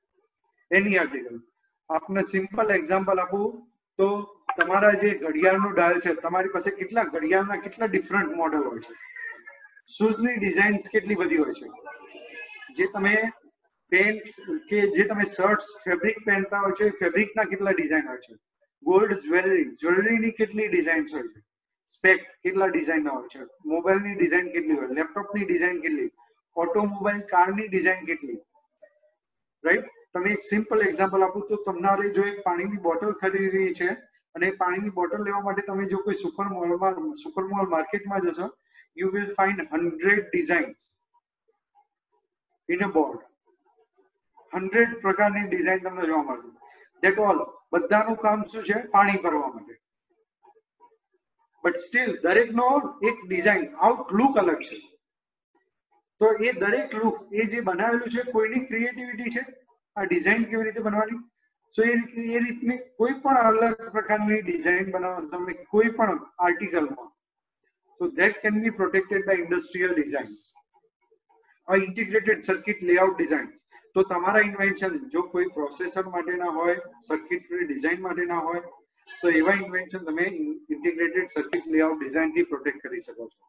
આપને simple example આપું તો તમારા જે ઘડિયાળનું dial છે, તમારી પાસે કેટલા ઘડિયાળના કેટલા ડિફરન્ટ મોડલ હોય છે, શૂઝની ડિઝાઇન્સ કેટલી બધી હોય છે, જે તમે પેન્ટ કે જે તમે શર્ટ્સ ફેબ્રિક પહેરતા હોય છે, ફેબ્રિકના કેટલા ડિઝાઇન હોય છે, ગોલ્ડ જ્વેલરીની કેટલી ડિઝાઇન્સ હોય છે, સ્પેક કેટલા ડિઝાઇનના હોય છે, મોબાઈલની ડિઝાઇન કેટલી હોય, લેપટોપની ડિઝાઇન કેટલી, ઓટોમોબાઈલ કારની ડિઝાઇન કેટલી, રાઈટ? તમે એક સિમ્પલ એક્ઝામ્પલ આપું તો તમારે જો એક પાણીની બોટલ ખરીદવી છે અને પાણીની બોટલ લેવા માટે તમે જો કોઈ સુપર મોલ માર્કેટમાં જશો, you will find 100 designs in a board. 100 પ્રકારની ડિઝાઇન તમને જોવા મળશે. That all બધાનું કામ શું છે? પાણી ભરવા માટે. બટ સ્ટીલ દરેકનો એક ડિઝાઇન આઉટલુક અલગ છે. તો એ દરેક લુક એ જે બનાવેલું છે કોઈની ક્રિએટિવિટી છે, આ ડિઝાઇન કેવી રીતે બનવાની. સો એ રીતની કોઈ પણ અલગ પ્રકારની ડિઝાઇન બનાવો તમે કોઈ પણ આર્ટિકલમાં, so that can be protected by industrial designs or integrated circuit layout designs. તો તમારા ઇન્વેન્શન જો કોઈ પ્રોસેસર માટેના હોય, સર્કિટરી ડિઝાઇન માટેના હોય, તો એવા ઇન્વેન્શન તમે ઇન્ટિગ્રેટેડ સર્કિટ લેઆઉટ ડિઝાઇન થી પ્રોટેક્ટ કરી શકો છો.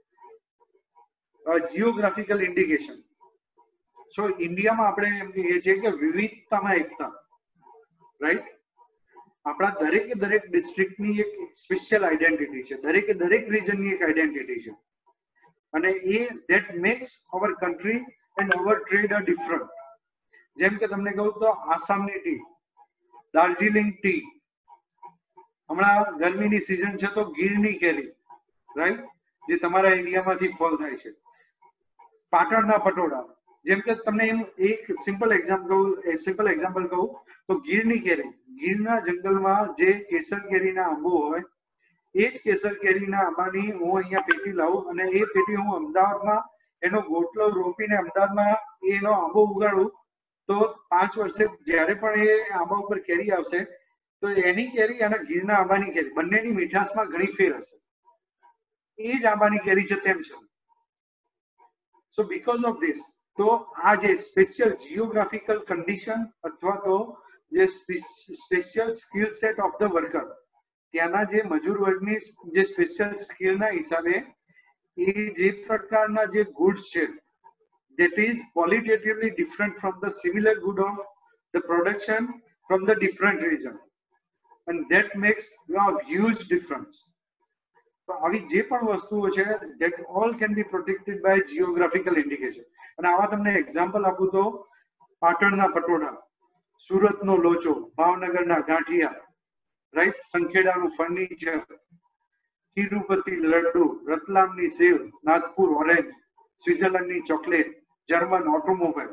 Geographical indication. સો ઇન્ડિયામાં આપણે એમ કહીએ છીએ કે વિવિધતામાં એકતા. રાઈટ? આપણા દરેક ડિસ્ટ્રિક્ટની એક સ્પેશિયલ આઈડેન્ટિટી છે, દરેક રીજનની એક આઈડેન્ટિટી છે, અને એ that makes our country and our trade a different. જેમ કે તમને કહું તો આસામની ટી, દાર્જિલિંગ ટી, હમણાં ગરમીની સિઝન છે તો ગીરની કેરી, રાઈટ, જે તમારા એરિયામાંથી ફોલ થાય છે, પાટણના પટોળા. જેમ કે તમને એમ એક સિમ્પલ એક્ઝામ્પલ કહું તો ગીરની કેરી, ગીરના જંગલમાં જે કેસર કેરીના આંબો હોય, એ જ કેસર કેરીના આંબાની હું અહીંયા પેટી લાવું અને એ પેટી હું અમદાવાદમાં એનો ગોટલો રોપીને અમદાવાદમાં એનો આંબો ઉગાડું તો 5 વર્ષે જ્યારે પણ એ આંબા ઉપર કેરી આવશે તો એની કેરી અને ગીરના આંબાની કેરી બંનેની મીઠાશમાં ઘણી ફેર હશે. એ જ આંબાની કેરી છે તેમ છે. સો બીકોઝ ઓફ ધીસ, તો આ જે સ્પેશિયલ જીઓગ્રાફિકલ કન્ડિશન અથવા તો જે special skill set of the worker, ત્યાંના જે મજૂર વર્ગની જે સ્પેશિયલ સ્કિલના હિસાબે એ જે પ્રકારના જે ગુડ્સ છે that is qualitatively different from the similar good of the production from the different region, and that makes a huge difference. તો આવી જે પણ વસ્તુઓ છે that all can be protected by geographical indication. અને આવા તમને એક્ઝામ્પલ આપું તો પાટણના પટોળા, સુરતનો લોચો, ભાવનગરના ગાંઠિયા, રાઈટ, સંખેડાનું ફર્નિચર, તિરુપતિ લડ્ડુ, રતલામની સેવ, નાગપુર ઓરેન્જ, સ્વિટ્ઝરલેન્ડની ચોકલેટ, જર્મન ઓટોમોબાઈલ,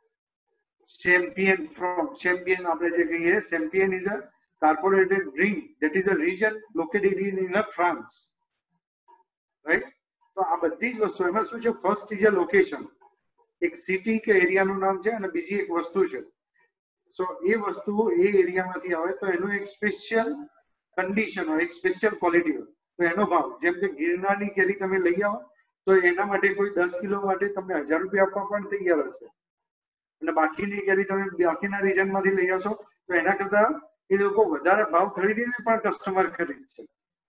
Champion આપણે જે કહીએ, Champion is a carbonated drink that is a region located in France, right? તો આ બધી જ વસ્તુ એમાં શું છે, ફર્સ્ટ ઇઝ અ લોકેશન, એક સિટી કે એરિયાનું નામ છે, અને બીજી એક વસ્તુ છે. સો એ વસ્તુ એ એરિયામાંથી આવે તો એનું એક સ્પેશિયલ કન્ડિશન હોય, એક સ્પેશિયલ ક્વોલિટી હોય, તો એનો ભાવ, જેમ કે ગિરનારની કેરી તમે લઈ આવો તો એના માટે કોઈ 10 કિલો માટે તમને 1000 રૂપિયા આપવા પણ તૈયાર હશે, અને બાકીની કેરી તમે બાકીના રીજનમાંથી લઈ આવશો તો એના કરતા એ લોકો વધારે ભાવ ખરીદીને પણ કસ્ટમર ખરીદશે.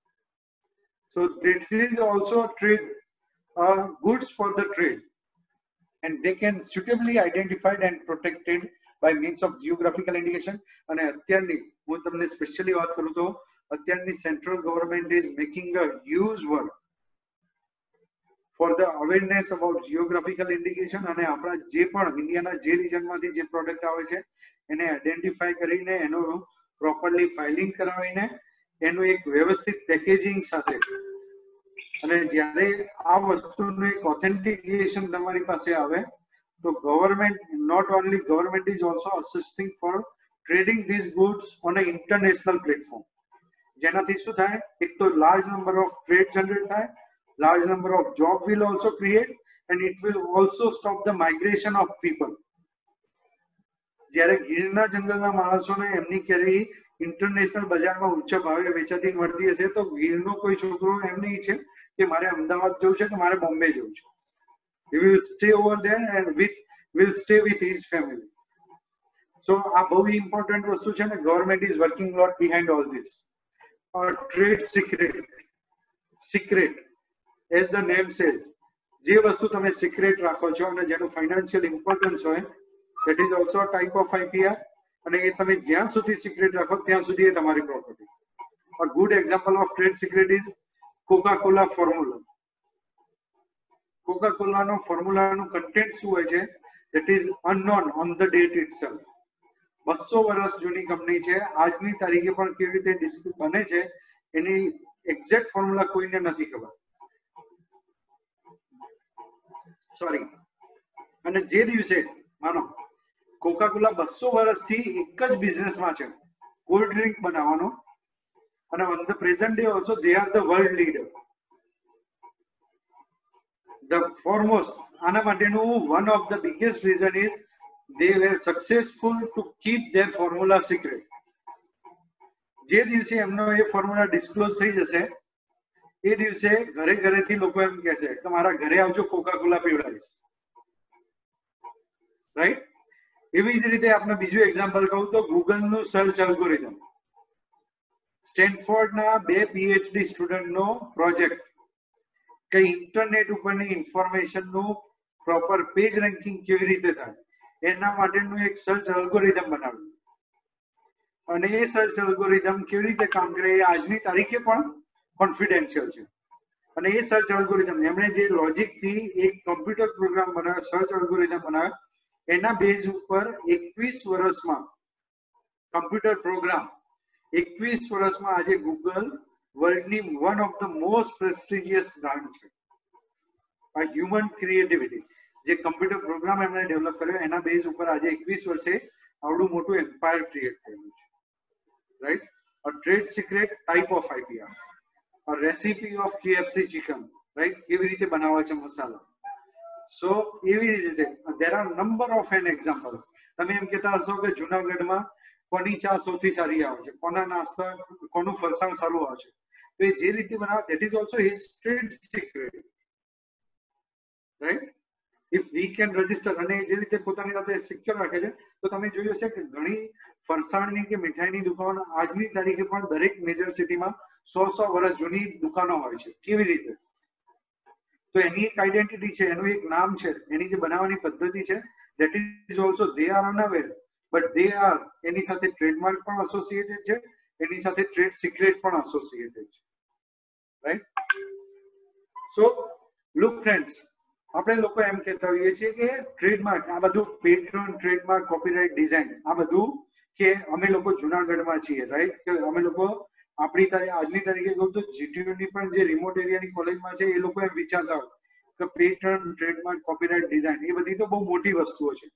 So this is also trade goods for the trade, and they can suitably identified and protected by means of geographical indication. અને અત્યારની હું તમને સ્પેશિયલી વાત કરું તો અત્યારની central government is making a huge work for the awareness about geographical indication, અને આપણા જે પણ ઇન્ડિયાના જે રીજનમાંથી જે પ્રોડક્ટ આવે છે એને આઈડેન્ટિફાઈ કરીને એનો પ્રોપરલી ફાઇલિંગ કરાવીને એનું એક વ્યવસ્થિત પેકેજિંગ સાથે, અને જ્યારે આ વસ્તુનું એક ઓથેન્ટિકેશન તમારી પાસે આવે તો government, not only government is also assisting for trading this goods on a international platform, જેનાથી શું થાય, એક તો large number of trade generate થાય, large number of job will also create, and it will also stop the migration of people. જ્યારે ગીરના જંગલના માણસોને એમની કેરી ઇન્ટરનેશનલ બજારમાં ઊંચા ભાવે વેચાતી મળતી હશે તો ગીરનો કોઈ છોકરો એમ નહીં છે કે મારે અમદાવાદ જવું છે કે મારે બોમ્બે જવું છે. He will stay over there and will stay with his family. So આ બહુ ઇમ્પોર્ટન્ટ વસ્તુ છે ને, government is working lot behind all this. Trade secret as the name says, જે વસ્તુ તમે સિક્રેટ રાખો છો અને જેનું ફાઇનાન્શિયલ ઇમ્પોર્ટન્સ હોય, that is also a type of IPR, અને એ તમે જ્યાં સુધી સિક્રેટ રાખો ત્યાં સુધી એ તમારી property. A good example of trade secret is Coca-Cola formula. Coca-Cola નો ફોર્મ્યુલાનું કન્ટેન્ટ શું હોય છે, that is unknown on the date itself. 200 વર્ષ જૂની કંપની છે, આજની તારીખે પણ કેવી રીતે બને છે એની એક્ઝેક્ટ ફોર્મ્યુલા કોઈને નથી ખબર. સોરી. અને જે દિવસે માનો કોકા-કોલા 200 વર્ષથી એક જ બિઝનેસમાં છે, કોલ્ડ ડ્રિંક બનાવવાનો, અને on the present day also they are the world leader, the foremost. આના માટેનું one of the biggest reason is they were successful to keep their formula secret. જે દિવસે એમનો એ ફોર્મ્યુલા ડિસ્ક્લોઝ થઈ જશે એ દિવસે ઘરે ઘરેથી લોકો એમ કહેશે કે મારા ઘરે આવજો, કોકા-કોલા પીવડાવીશ, રાઈટ? એવી જ રીતે આપણે બીજું એક્ઝામ્પલ કહું તો ગૂગલનું સર્ચ એલ્ગોરિધમ. સ્ટેનફોર્ડના 2 PhD સ્ટુડન્ટનો પ્રોજેક્ટ કે ઇન્ટરનેટ ઉપરની ઇન્ફોર્મેશનનું પ્રોપર પેજ રેન્કિંગ કેવી રીતે થાય એના માટેનું એક સર્ચ એલ્ગોરિધમ બનાવ્યું. અને એ સર્ચ એલ્ગોરિધમ કેવી રીતે કામ કરે એ આજની તારીખે પણ કોન્ફિડેન્શિયલ છે. અને એ સર્ચ એલ્ગોરિધમ એમણે જે લોજિક થી એક કમ્પ્યુટર પ્રોગ્રામ બનાવ્યો, સર્ચ એલ્ગોરિધમ બનાવ્યો, એના બેઝ ઉપર 21 વર્ષમાં કમ્પ્યુટર પ્રોગ્રામ 21 વર્ષમાં આજે ગૂગલ વર્લ્ડની one of the most prestigious brand છે. આ હ્યુમન ક્રિએટિવિટી જે કમ્પ્યુટર પ્રોગ્રામ એમણે ડેવલપ કર્યો એના બેઝ ઉપર આજે 21 વર્ષે આવડું મોટું એમ્પાયર ક્રિએટ થયું છે. Right, a trade secret type of IPR, a recipe of KFC chicken, right, કેવી રીતે બનાવે છે મસાલા. સો એવી રીતે there are number of an example. તમે એમ કહેતા હશો કે જુનાગઢમાં કોની ચા સૌથી સારી આવે છે, કોના નાસ્તા, કોનું ફરસાણ સારું આવે છે, તો એ જે રીતે બનાવે that is also his trade secret, right? If we can register અને જે રીતે પોતાની સાથે સિક્યોર રાખે છે, તો તમે જોયું હશે કે ઘણી ફરસાણની કે મીઠાઈની દુકાન આજની તારીખે પણ દરેક મેજર સિટીમાં 100 વર્ષ જૂની દુકાનો હોય છે. કેવી રીતે? તો એની એક આઈડેન્ટિટી છે, એનું એક નામ છે, એની જે બનાવવાની પદ્ધતિ છે, that is also they are unaware, but they are એની સાથે ટ્રેડમાર્ક પણ એસોસિએટેડ છે, એની સાથે ટ્રેડ સિક્રેટ પણ એસોસિએટેડ છે. રાઈટ? સો લુક ફ્રેન્ડ્સ, આપણે લોકો એમ કહેતા હોઈએ છીએ કે ટ્રેડમાર્ક, આ બધું પેટર્ન, ટ્રેડમાર્ક, કોપીરાઇટ, ડિઝાઇન, આ બધું કે અમે લોકો જુનાગઢમાં છીએ, રાઈટ, કે અમે લોકો આપણી આજની તારીખે કહું તો જીટીયુની પણ જે રિમોટ એરિયાની કોલેજમાં છે એ લોકો એમ વિચારતા હોય કે પેટર્ન, ટ્રેડમાર્ક, કોપીરાઇટ, ડિઝાઇન એ બધી તો બહુ મોટી વસ્તુઓ છે,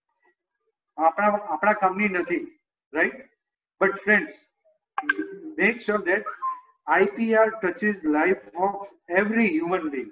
આપણા કામની નથી, right. But friends, make sure that IPR touches life of every human being.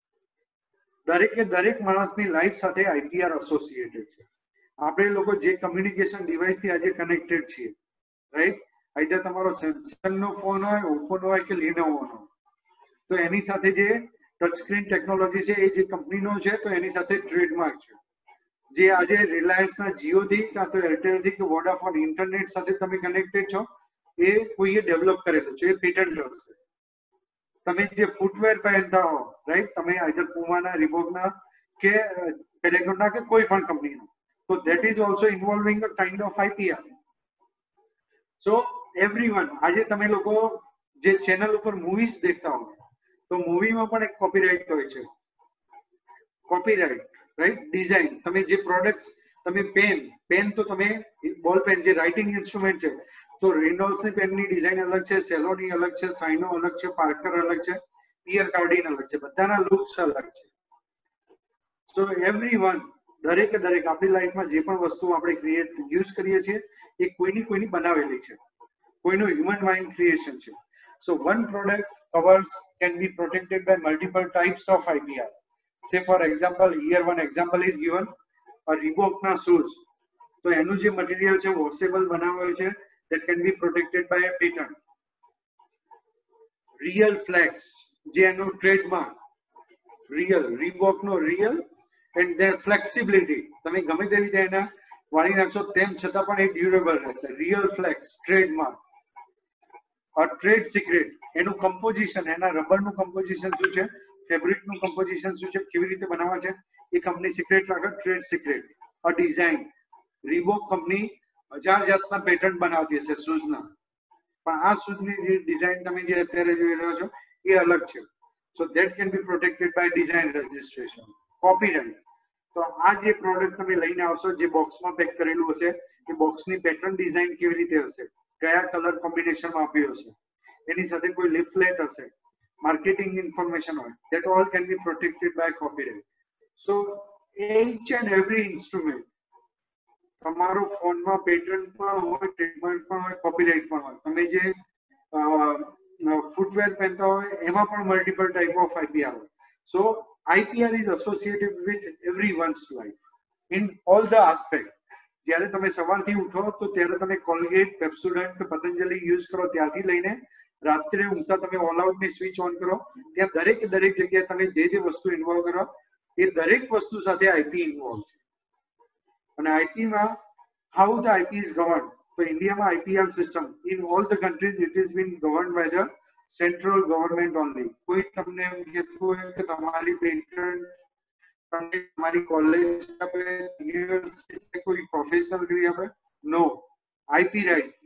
દરેક માણસની લાઈફ સાથે IPR એસોસિએટેડ છે. આપણે લોકો જે કમ્યુનિકેશન ડિવાઇસથી આજે કનેક્ટેડ છીએ, રાઈટ, આઈધર તમારો સેમસંગનો ફોન હોય, ઓપ્પોનો હોય કે લિનોવોનો, તો એની સાથે જે ટચ સ્ક્રીન ટેકનોલોજી છે એ જે કંપનીનો છે, તો એની સાથે ટ્રેડમાર્ક છે. જે આજે રિલાયન્સના જીઓથી કાં તો એરટેલથી કે વોડાફોન ઇન્ટરનેટ સાથે તમે કનેક્ટેડ છો, એ કોઈએ ડેવલપ કરેલું છે, એ પેટન્ટ હશે. તમે જે ફૂટવેર પહેરતા હો, રાઈટ, તમે આઈધર પુમાના, રિબોકના કે પેરેગોનના કે કોઈ પણ કંપનીનો, તો that is also involving a kind of IPR. So everyone, આજે તમે લોકો જે ચેનલ ઉપર મૂવીઝ દેખતા હો, તો મૂવીમાં પણ એક કોપીરાઇટ હોય છે. કોપીરાઇટ, રાઈટ, ડિઝાઇન, તમે જે પ્રોડક્ટ્સ, તમે પેન તો તમે બોલ પેન જે રાઇટિંગ ઇન્સ્ટ્રુમેન્ટ છે, તો રેનોલ્ડ્સની પેનની ડિઝાઇન અલગ છે, સેલોની અલગ છે, સાઇનો અલગ છે, પાર્કર અલગ છે, પિયર કાર્ડિન અલગ છે, બધાના લુક્સ અલગ છે. સો એવરીવન, દરેકે દરેક આપણી લાઈફમાં જે પણ વસ્તુ આપણે યુઝ કરીએ છીએ એ કોઈની બનાવેલી છે, કોઈનું હ્યુમન માઇન્ડ ક્રિએશન છે. So one product covers can be protected by multiple types of IPR. Say for example, here one example is given, a Reebokના shoes. તો એનું જે મટીરિયલ છે વોશેબલ બનાવેલ છે, that can be protected by a patent. Real flex, જે એનું trademark, real, Reebokનો real and their flexibility, તમે ગમે તે રીતે એને વાળી નાખશો તેમ છતાં પણ એ ડ્યુરેબલ રહેશે. Real flex, trademark. A trade secret, એનું કમ્પોઝિશન, એના રબરનું કમ્પોઝિશન શું છે, ફેબ્રિકનું કમ્પોઝિશન શું છે, કેવી રીતે બનાવવા છે, એ કંપની સિક્રેટ રાખે, trade secret. A design, Reebok company 1000 જાતના પેટર્ન બનાવતી હશે શૂઝના, પણ આ શૂઝની જે ડિઝાઇન તમે જે અત્યારે જોઈ રહ્યો છો એ અલગ છે. So that can be protected by design registration. Copyright, તો આ જે પ્રોડક્ટ તમે લઈને આવશો, જે બોક્સમાં પેક કરેલું હશે, એ બોક્સની પેટર્ન ડિઝાઇન કેવી રીતે હશે, કયા કલર કોમ્બિનેશનમાં આપ્યું હશે, એની સાથે કોઈ લિફલેટ હશે, marketing information હોય, that all can be protected by copyright. So each and every instrument, તમારો ફોનમાં પેટર્ન પણ હોય, ટ્રેડમાર્ક પણ હોય, કોપીરાઇટ પણ હોય. તમે જે ફૂટવેર પહેરતા હોય એમાં પણ મલ્ટિપલ ટાઈપ ઓફ IPR હોય. સો IPR is associated with everyone's life in all the aspect. જ્યારે તમે સવારથી ઉઠો તો ત્યારે તમે કોલગેટ, પેપ્સોડન્ટ કે પતંજલિ યુઝ કરો ત્યારથી લઈને રાત્રે ઊંઘતા તમે ઓલ આઉટની સ્વિચ ઓન કરો, ત્યાં દરેક જગ્યાએ તમે જે વસ્તુ ઇન્વોલ્વ કરો એ દરેક વસ્તુ સાથે IP ઇન્વોલ્વ છે. અને IP માં how the IP is governed, તો ઇન્ડિયામાં IPR system in all the countries it is been governed by the central government only. કોઈ તમને એમ કહેતું હોય કે તમારી પેટન્ટ તમારી કોલેજ આપે, યુનિવર્સિટી કોઈ પ્રોફેશનલ ડિગ્રી આપે, no. IP right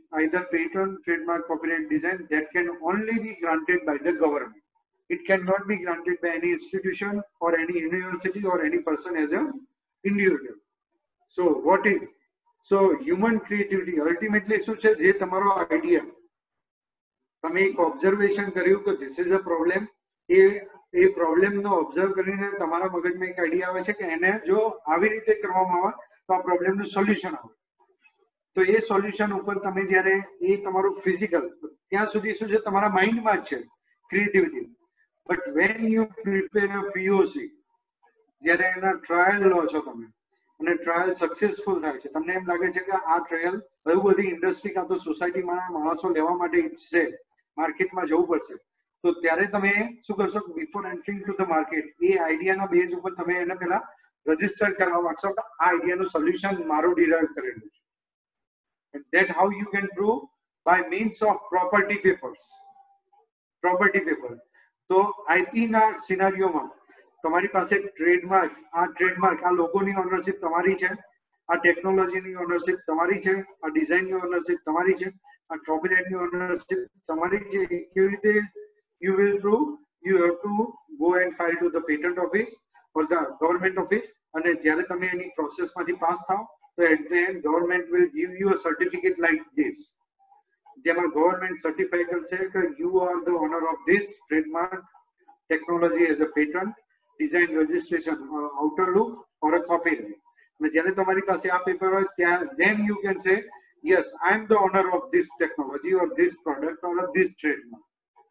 either patent, trademark, copyright, design that can only be granted by the government. It cannot be granted by any institution or any university or any person as an individual. So what is, so human creativity ultimately શું છે, જે તમારો idea તમે એક observation કર્યું કે this is a problem, એ problem નો ઓબ્ઝર્વ કરીને તમારા મગજમાં એક આઈડિયા આવે છે કે એને જો આવી રીતે કરવામાં આવે તો આ પ્રોબ્લેમ નું સોલ્યુશન આવે. તો એ સોલ્યુશન ઉપર તમે જ્યારે એ તમારું ફિઝિકલ ત્યાં સુધી શું છે તમારા માઇન્ડમાં જ છે creativity. But when you prepare a POC, જ્યારે એના ટ્રાયલ લો છો તમે અને ટ્રાયલ સક્સેસફુલ થાય છે, તમને એમ લાગે છે કે આ ટ્રાયલ બહુ બધી ઇન્ડસ્ટ્રી કાં તો સોસાયટીમાં માણસો લેવા માટે ઈચ્છશે, માર્કેટમાં જવું પડશે, તો ત્યારે તમે શું કરશો, before entering to the market એ આઈડિયાના બેઝ ઉપર તમે એને પહેલા રજીસ્ટર કરવા માંગશો કે આ આઈડિયાનું સોલ્યુશન મારું ડિરાઈવ કરેલું છે. And that how you can prove by means of property papers. Property paper. So IP ના સિનારીઓમાં તમારી પાસે ટ્રેડમાર્ક, આ ટ્રેડમાર્ક, આ લોગોની ઓનરશિપ તમારી છે, આ ટેકનોલોજીની ઓનરશિપ તમારી છે, આ ડિઝાઇનની ઓનરશિપ તમારી છે, આ કોપીરાઇટની ઓનરશિપ તમારી છે. કેવી રીતે you will prove? You have to go and file to the patent office or the government office, અને જ્યારે તમે એની પ્રોસેસમાંથી પાસ થાઓ તો at the end government will give you a certificate like this, જેમાં ગવર્મેન્ટ સર્ટિફાઈ કરશે કે you are the owner of this trademark, technology as a patent, design, registration, outer look or a copyright. અને જ્યારે તમારી પાસે આ paper હોય ત્યાં then you can say yes, I am the owner of this technology or this product or this trademark.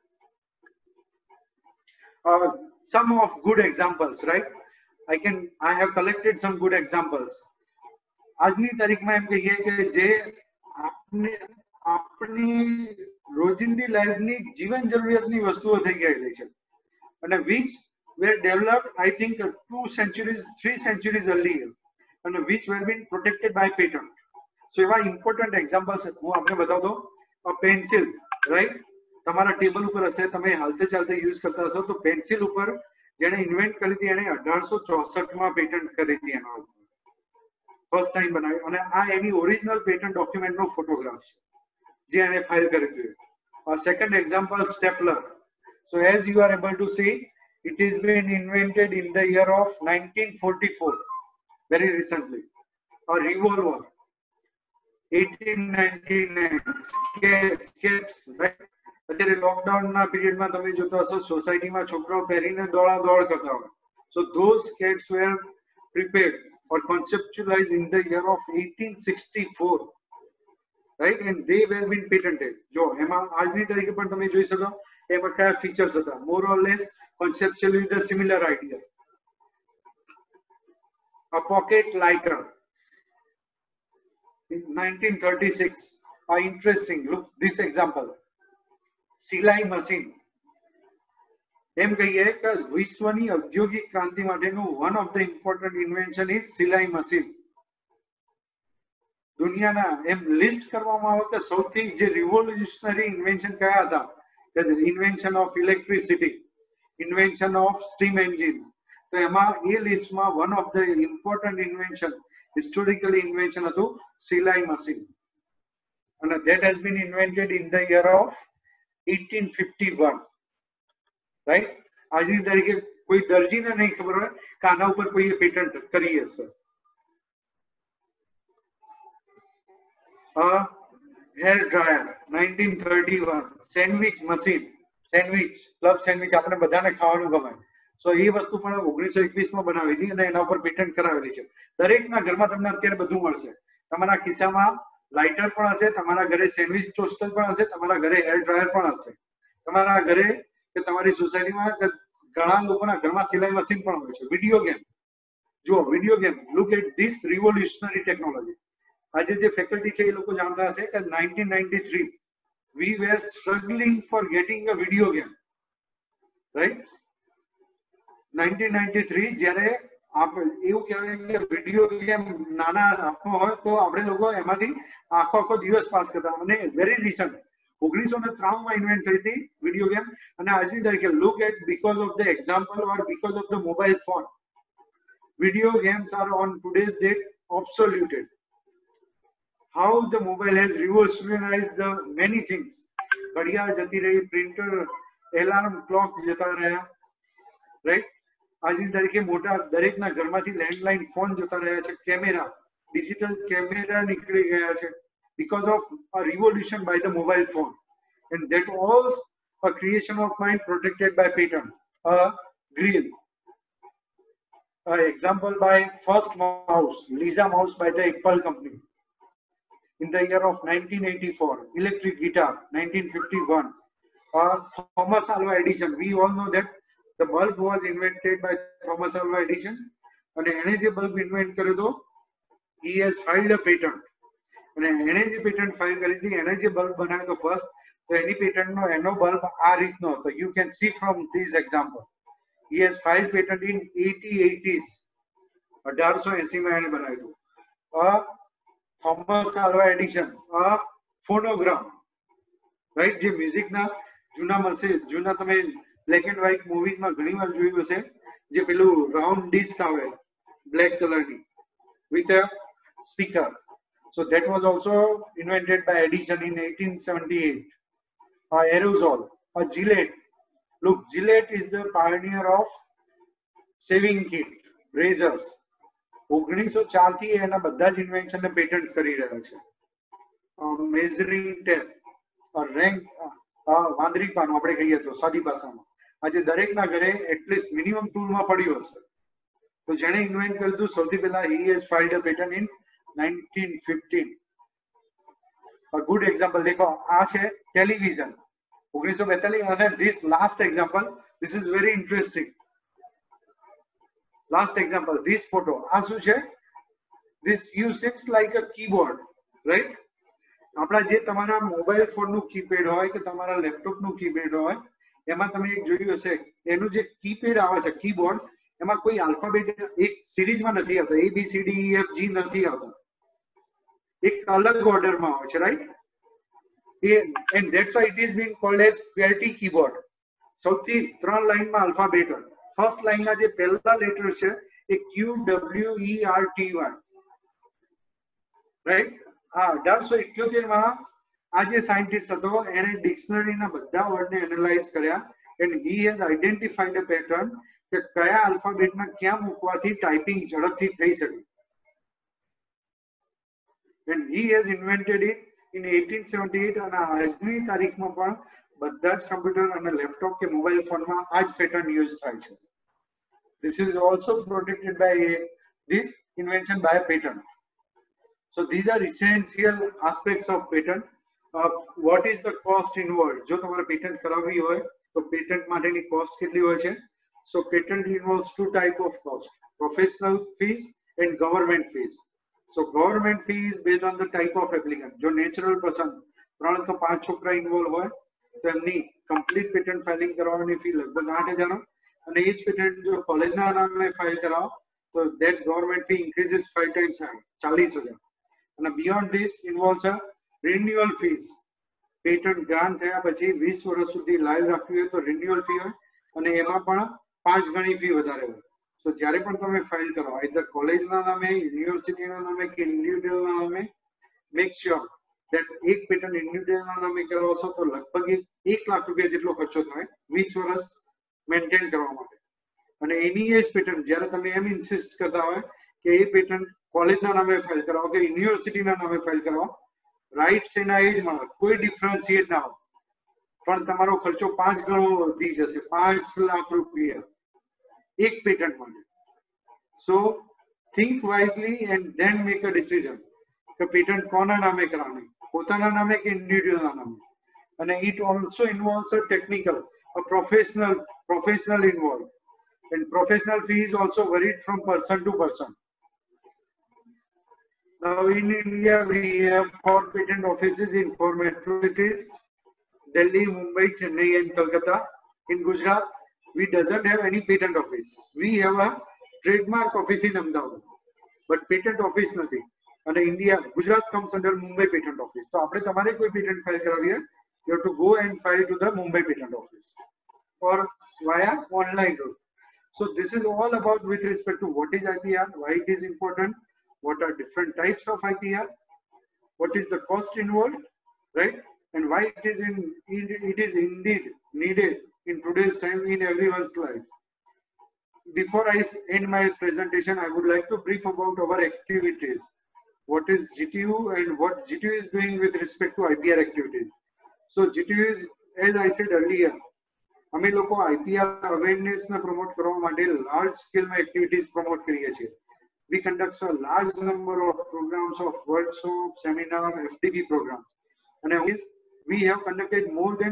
Some of good examples, right? I have collected some good examples. આજની તારીખમાં એમ કહીએ કે જે આપણી રોજિંદી લાઈફની જીવન જરૂરિયાતની વસ્તુઓ થઈ ગયેલી છે અને which were developed I think 2 centuries, 3 centuries earlier and which were been protected by patent. So એવા important examples હું આપને બતાવ દઉં. પેન્સિલ, રાઈટ, તમારા ટેબલ ઉપર હશે, તમે હાલતે ચાલતે યુઝ કરતા હશો, તો પેન્સિલ ઉપર જેણે ઇન્વેન્ટ કરી હતી એને 1864માં પેટન્ટ કરી હતી, એનો ફર્સ્ટ ટાઈમ બનાવ્યું, અને આ એની ઓરિજિનલ પેટન્ટ ડોક્યુમેન્ટનો ફોટોગ્રાફ છે જે એને ફાઇલ કરી હતી. Second example, stapler. So as you are able to see, it is been invented in the year of 1944, very recently. A revolver, 1899. Skates, right? અત્યારે લોકડાઉનના પીરિયડમાં તમે જોતા હશો સોસાયટીમાં છોકરાઓ પહેરીને દોડાદોડ કરતા હોય. So those skates were prepared or conceptualized in the year of 1864, right? And they were been patented. જો એમાં આજની તારીખે પણ તમે જોઈ શકો એમાં કયા ફીચર્સ હતા, more or less conceptually the similar idea. A pocket lighter in 1936. Interesting, look this example. સિલાઈ મશીન. એમ કહીએ કે વિશ્વની ઔદ્યોગિક ક્રાંતિ માટેનું one of the important invention is સિલાઈ મશીન. દુનિયાના એમ લિસ્ટ કરવામાં આવે કે સૌથી જે રિવોલ્યુશનરી ઇન્વેન્શન કયા હતા, કે invention of electricity, invention of steam engine. તો એમાં એ લિસ્ટમાં one of the important invention, historically invention હતું સિલાઈ મશીન, અને that has been invented in the year of 1851, right? આજની તારીખે કોઈ દરજીને નહીં ખબર હોય કે આના ઉપર કોઈએ પેટન્ટ કરી હશે. Hair dryer 1931. Sandwich machine, sandwich, club sandwich આપણે બધાને ખાવાનું ગમે, સો એ વસ્તુ પણ 1921માં બનાવી હતી અને એના ઉપર પેટન્ટ કરાવેલી છે. દરેકના ઘરમાં તમને અત્યારે બધું મળશે. તમારા ખિસ્સામાં લાઇટર પણ હશે, તમારા ઘરે સેન્ડવિચ ટોસ્ટર પણ હશે, તમારા ઘરે હેર ડ્રાયર પણ હશે, તમારા ઘરે કે તમારી સોસાયટીમાં ઘણા લોકોના ઘરમાં સિલાઈ મશીન પણ હોય છે. વિડીયો ગેમ જુઓ, video game, look at this revolutionary technology. આજે જે ફેકલ્ટી છે એ લોકો જાણતા હશે કે 1993 we were struggling for getting a video game, right? 1993 જ્યારે એવું કહેવાય કે વિડીયો ગેમ નાના હાથમાં હોય તો આપણે લોકો એમાંથી આખો દિવસ પાસ કરતા. અને વેરી રિસન્ટ 1993માં ઇન્વેન્ટ થઈ હતી વિડીયો ગેમ, અને આજની તારીખે look at, because of the example or because of the mobile phone, video games are on today's date obsoleted. how the mobile has revolutionized the many things. ઘડિયાળ જતી રહી, printer, alarm clock જતા રહ્યા, right? આજની તારીખે મોટા દરેકના ઘરમાંથી લેન્ડલાઇન ફોન જતા રહ્યા છે, કેમેરા, ડિજિટલ કેમેરા નીકળી ગયા છે, because of a revolution by the mobile phone, and that all a creation of mind protected by patent. A grill, an example by first mouse, Lisa mouse by the Apple company in the year of 1984. Electric guitar 1951, Thomas Alva Edison. We all know that the bulb was invented by Thomas Alva Edison, and energy bulb invent કર્યો તો he has filed a patent. અને energy patent file કરી હતી, energy bulb બનાવ્યો તો first, તો એની પેટન્ટનો એનો bulb આ રીતનો હતો. You can see from this example. He has file patent in 1880s. 1880 માં એને બનાવ્યું હતું. Thomas Alva Edison, phonogram, right? જે મ્યુઝિકના જૂના તમે બ્લેક એન્ડ વ્હાઇટ મૂવીઝમાં ઘણી વાર જોયું હશે, જે પેલું રાઉન્ડ ડિસ્ક આવે બ્લેક કલરની with a speaker. So that was also invented by Edison in 1878. Aerosol, Gillette. Look, Gillette is the pioneer of shaving kit, razors. 1904 થી એના બધા જ ઇન્વેન્શન ને પેટન્ટ કરી રહ્યા છે. મેઝરિંગ ટેપ, રેન્ક, વાંદરી પાનું આપણે કહીએ તો સાદી ભાષામાં, આજે દરેકના ઘરે એટલીસ્ટ મિનિમમ ટૂલમાં પડ્યું હશે. તો જેણે ઇન્વેન્ટ કર્યું હતું સૌથી પહેલા he has filed a patent in 1915. A good example देखो आ છે ટેલિવિઝન 1942. અને this last example, this is very interesting. Last example, this photo આ શું છે? This you seems like a keyboard, right? આપણા જે તમારા મોબાઈલ ફોન નું કીપેડ હોય કે તમારા લેપટોપ નું કીપેડ હોય, એમાં તમે એક જોયું હશે, એનું જે કીપેડ આવે છે કીબોર્ડ, એમાં કોઈ આલ્ફાબેટ એક સિરીઝમાં નથી આવતો, A B C D E F G નથી આવતો, એક અલગ ઓર્ડરમાં આવે છે, right? And that's why it is being called as QWERTY keyboard. સૌથી 3 લાઈનમાં આલ્ફાબેટ હોય. ફર્સ્ટ લાઈનના જે પહેલા લેટર છે એ QWERTY, રાઈટ? 1878 માં આ જે સાયન્ટિસ્ટ હતો એને ડિક્શનરીના બધા વર્ડને એનાલાઇઝ કર્યા, and he has identified a pattern કે કયા આલ્ફાબેટના ક્યાં મૂકવાથી ટાઈપિંગ ઝડપથી થઈ શકે. And he has invented it in 1878. અને આજની તારીખમાં પણ બધા જ કમ્પ્યુટર અને લેપટોપ કે મોબાઈલ ફોનમાં આ જ પેટર્ન યુઝ થાય છે. This is also protected by this invention by a patent. So these are essential aspects of patent. What is the cost involved? જો તમારે પેટન્ટ કરાવવી હોય તો પેટન્ટ માટેની કોસ્ટ કેટલી હોય છે? So patent involves 2 types of cost: professional fees and government fees. So government fee is based on the type of applicant. જો natural person 3 કે 5 છોકરા ઇન્વોલ્વ હોય તો એમની કમ્પ્લીટ પેટન્ટ ફાઇલિંગ કરવાની ફી લગભગ 8,000, અને એ જ પેટન્ટ જો કોલેજના નામે ફાઇલ કરાવો તો that government fee increases 5 times higher, 40,000. અને beyond this involves a renewal fees. Patent grant થયા પછી 20 વર્ષ સુધી લાઈવ રાખવી હોય તો રિન્યુઅલ ફી હોય, અને એમાં પણ 5 ગણી ફી વધારે હોય. So જ્યારે પણ તમે ફાઇલ કરો આઈધર કોલેજના નામે, યુનિવર્સિટીના નામે કે ઇન્ડિવિડ્યુઅલના નામે, મેક શ્યોર that એક પેટન્ટ ઇન્ડિવિડ્યુઅલના નામે કરો છો તો લગભગ 1 લાખ રૂપિયા જેટલો ખર્ચો થાય 20 વર્ષ મેન્ટેન કરવા માટે. અને એની એ જ પેટન્ટ જ્યારે તમે એમ ઇન્સિસ્ટ કરતા હોય કે એ પેટન્ટ કોલેજના નામે ફાઇલ કરાવો કે યુનિવર્સિટીના નામે ફાઇલ કરાવો, રાઇટ્સ એના એ જ મળે, કોઈ ડિફરન્શિએટ ના હોય, પણ તમારો ખર્ચો 5 ગણો વધી જશે, 5 લાખ રૂપિયા એક પેટન્ટ માટે. So think wisely and then make a decision કે પેટન્ટ કોના નામે કરાવવાની, પોતાના નામે કે ઇન્ડિવિડ્યુઅલના નામે. અને it also involves a technical, a professional involved, and professional fee is also varied from person to person. Now in India we have 4 patent offices in 4 metro cities: Delhi, Mumbai, Chennai and Kolkata. In Gujarat we doesn't have any patent office. We have a trademark office in Ahmedabad, but patent office નથી. અને India, Gujarat comes under Mumbai patent office. તો આપણે તમારે કોઈ patent file કરાવીએ, you have to go and file to the Mumbai patent office or via online route. So this is all about with respect to what is IPR, why it is important, what are different types of IPR, what is the cost involved, right? And why it is indeed needed in today's time in everyone's life. Before I end my presentation, I would like to brief about our activities. What is GTU and what GTU is doing with respect to IPR activities. So GTU is, as I said earlier, અમે લોકો IPR awareness ને promote કરવા માટે large scale માં activities promote કરીએ છીએ. We conduct a large number of programs of workshops, seminar, FDP programs. And we have conducted more than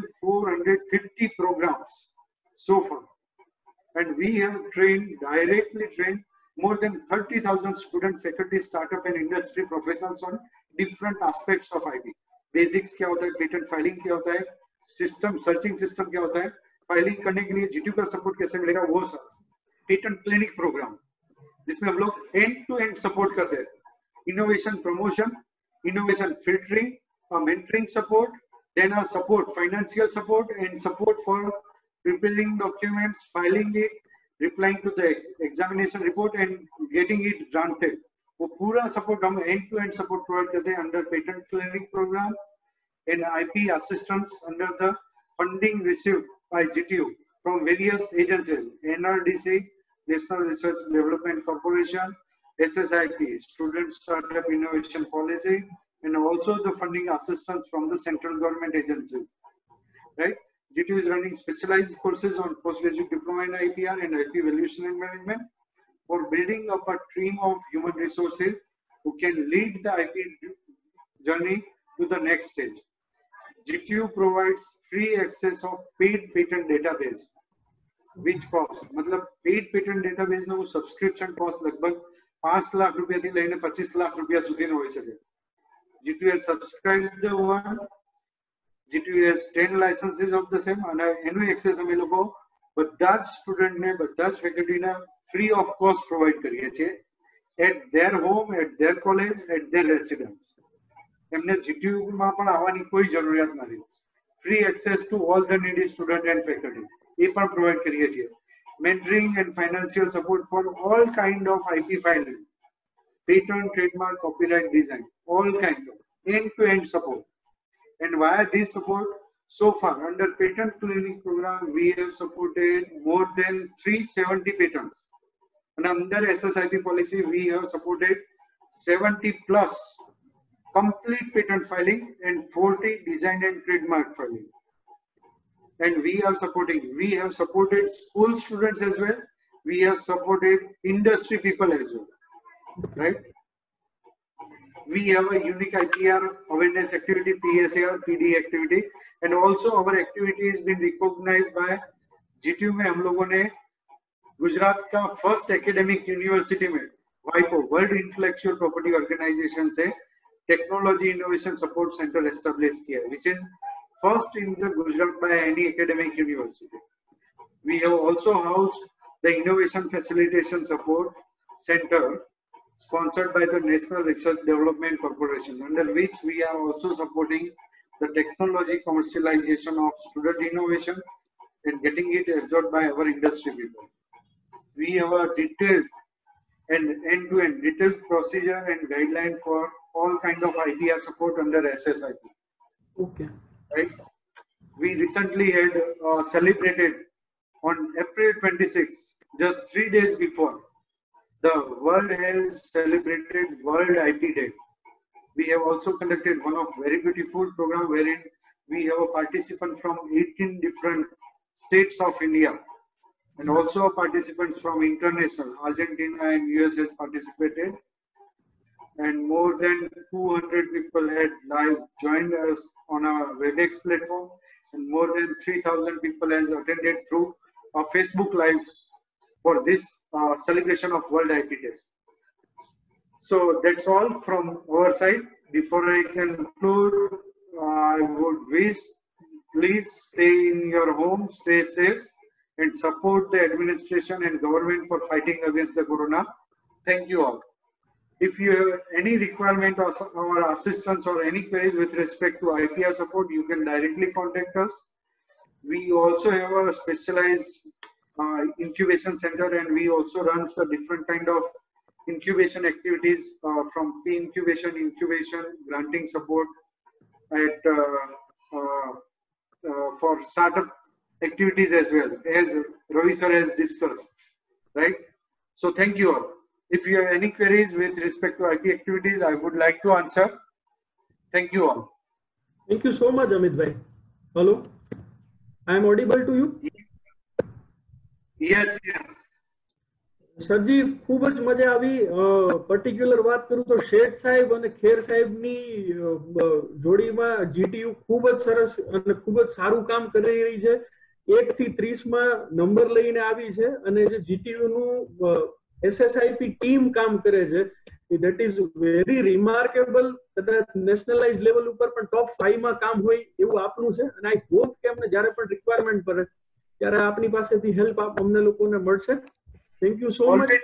450 programs so far. And we have directly trained more than 30,000 student, faculty, startup and industry professionals on different aspects of IP. Basics क्या होता है, patent filing क्या होता है, system searching system क्या होता है, filing करने के लिए GTU का सपोर्ट कैसे मिलेगा, वो सब. पेटेंट क्लिनिक प्रोग्राम जिसमें हम लोग एंड टू एंड सपोर्ट करते हैं. Innovation promotion, innovation filtering, mentoring support, then support financial support and support for preparing documents, filing it, replying to the examination report and getting it granted. वो पूरा सपोर्ट हम and to end support provide करते हैं under patent clinic program and IP assistance under the funding received by GTU from various agencies, NRDC, National Research Development Corporation, SSIP, Student Startup Innovation Policy, and also the funding assistance from the central government agencies. Right? GTU is running specialized courses on postgraduate diploma in IPR and IP valuation and management for building up a team of human resources who can lead the IP journey to the next stage. GTU provides free access of paid patent database, which cost, मतलब paid patent database નો subscription cost लगभग 5 લાખ રૂપિયાથી લઈને 25 લાખ રૂપિયા સુધીનો હોઈ શકે. GTU has subscribed the one. GTU has 10 licenses of the same, અને એનું access અમે લોકો બધા જ સ્ટુડન્ટ ને, બધા જ ફેકલ્ટી ને free of cost provide કરીએ છીએ at their home, at their college, at their residence. એમને GTU માં પણ આવવાની કોઈ જરૂરિયાત નથી. Free access to all the needy student and faculty એ પણ provide કરીએ છીએ. Mentoring and financial support for all kind of IP filing, patent, trademark, copyright, design, all kind of end-to-end support. And via this support, so far under patent clinic program, we have supported more than 370 patents. And under SSIP policy, we have supported 70 plus complete patent filing and 40 design and trademark filing. And we have supported school students as well. We have supported industry people as well, right? We have a unique IPR awareness activity, PSAR, PD activity, and also our activity has been recognized by GTU में हम लोगों ने गुजरात का first academic university में WIPO, world intellectual property organisation से technology innovation support centre establish किया, which is first in the Gujarat by any academic university. We have also housed the Innovation Facilitation Support Center sponsored by the National Research Development Corporation, under which we are also supporting the technology commercialization of student innovation and getting it absorbed by our industry people. We have a detailed and end-to-end detailed procedure and guideline for all kind of IPR support under SSIP. Okay. Right? We recently had celebrated on April 26, just 3 days before, the world has celebrated World IP Day. We have also conducted one of very beautiful program wherein we have a participant from 18 different states of India, and also participants from international, Argentina and US has participated, and more than 200 people had live joined us on our WebEx platform, and more than 3,000 people has attended through a Facebook Live for this celebration of World IP Day. So that's all from our side. Before I conclude, I would wish, please stay in your home, stay safe, and support the administration and government for fighting against the corona. Thank you all. If you have any requirement or assistance or any queries with respect to IPR support, you can directly contact us. We also have a specialized incubation center, and we also run a different kind of incubation activities from pre-incubation, incubation, granting support at for startup activities as well, as Ravi sir has discussed, right? So thank you all. If you have any queries with respect to IP activities, I would like to answer. Thank you all. Thank you so much, Amit bhai. Hello, I am audible to you? Yes, yes. સરજી ખૂબ જ મજા આવી. Particular વાત કરું તો શેઠ સાહેબ અને ખેર સાહેબની જોડીમાં જીટીયુ ખૂબ જ સરસ અને ખૂબ જ સારું કામ કરી રહી છે. 1 થી 30 માં નંબર લઈને આવી છે અને જે જીટીયુ નું SSIP ટીમ કામ કરે છે, that is very remarkable. કદાચ નેશનલાઇઝ લેવલ ઉપર પણ ટોપ 5 માં કામ હોય એવું આપનું છે અને આઈ હોપ કે અમને જ્યારે પણ રિક્વાયરમેન્ટ પડે ત્યારે આપની પાસેથી હેલ્પ અમને લોકોને મળશે. Thank you so much.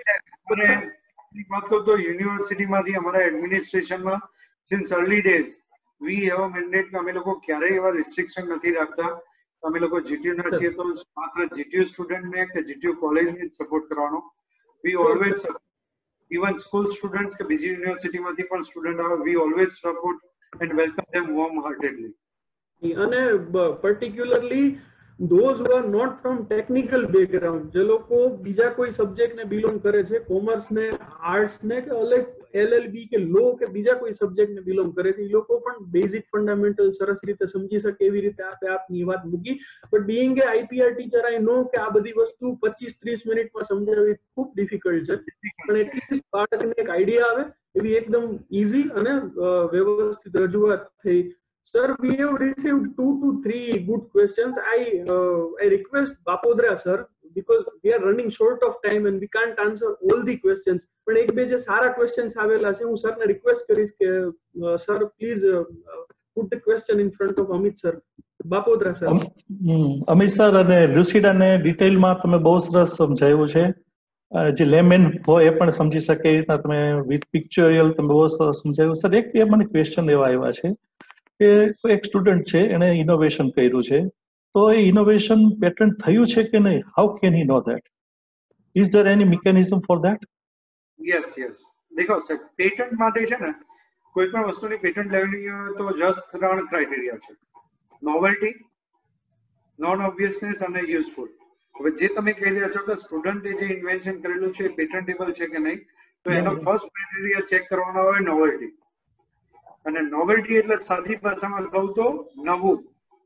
बात करो तो यूनिवर्सिटी માંથી અમારા એડમિનિસ્ટ્રેશન માં since early days we have a mandate કે અમે લોકો ક્યારેય એવા રિસ્ટ્રિક્શન નથી રાખતા. અમે લોકો જીટીયુ ના છીએ તો માત્ર જીટીયુ સ્ટુડન્ટ ને કે જીટીયુ કોલેજ ને સપોર્ટ કરવાનો. we always even school students કે બીજી યુનિવર્સિટી માંથી પણ સ્ટુડન્ટ આવે, we always support and welcome them warm heartedly. અને particularly those who are not from technical background, જે લોકો બીજા કોઈ સબ્જેક્ટ ને બિલોંગ કરે છે, કોમર્સ ને આર્ટ્સ ને કે અલગ LLB કે લો કે બીજા કોઈ સબ્જેક્ટ ને બિલોંગ કરે છે, એ લોકો પણ બેઝિક ફંડામેન્ટલ સરસ રીતે સમજી શકે એવી રીતે આપની વાત મૂકી. But being a IPR teacher I know કે આ બધી વસ્તુ 25-30 મિનિટમાં સમજાવવી ખૂબ ડિફિકલ્ટ છે, પણ એટલીસ્ટ બાળકને એક આઈડિયા આવે એવી એકદમ ઈઝી અને વ્યવસ્થિત રજૂઆત થઈ. Sir, we have received 2 to 3 good questions. I request Bapodra sir, because we are running short of time and we can't answer all the questions. પણ એક બે જે સારા questions આવેલા છે, હું સર ને રિક્વેસ્ટ કરીશ કે sir please put the question in front of Amit sir. Bapodra sir. Amit sir અને લ્યુસિડા ને ડિટેલમાં તમે બહુ સરસ સમજાવ્યું છે. જે લેમેન હોય એ પણ સમજી શકે એ રીતના તમે વિથ પિક્ચરિયલ તમે બહુ સરસ સમજાવ્યું. સર એક મને ક્વેશ્ચન એવા આવ્યા છે કે કોઈ એક સ્ટુડન્ટ છે, એને ઇનોવેશન કર્યું છે, તો એ ઇનોવેશન પેટન્ટ થયું છે કે નહીં? How can he know that? Is there any mechanism for that? Yes yes, દેખો સર, પેટન્ટ માટે છે ને કોઈ પણ વસ્તુની પેટન્ટ લેવાની હોય તો જસ્ટ 3 ક્રાઇટેરિયા છે: નોવેલ્ટી, નોન ઓબ્વિયસનેસ અને યુઝફુલ. હવે જે તમે કહી રહ્યા છો કે સ્ટુડન્ટે જે ઇન્વેન્શન કરેલું છે એ પેટન્ટેબલ છે કે નહીં, તો એનો ફર્સ્ટ ક્રાઇટેરિયા ચેક કરવાનો હોય નોવેલ્ટી. અને નોવેલ્ટી એટલે સાદી ભાષામાં કહું તો નવું.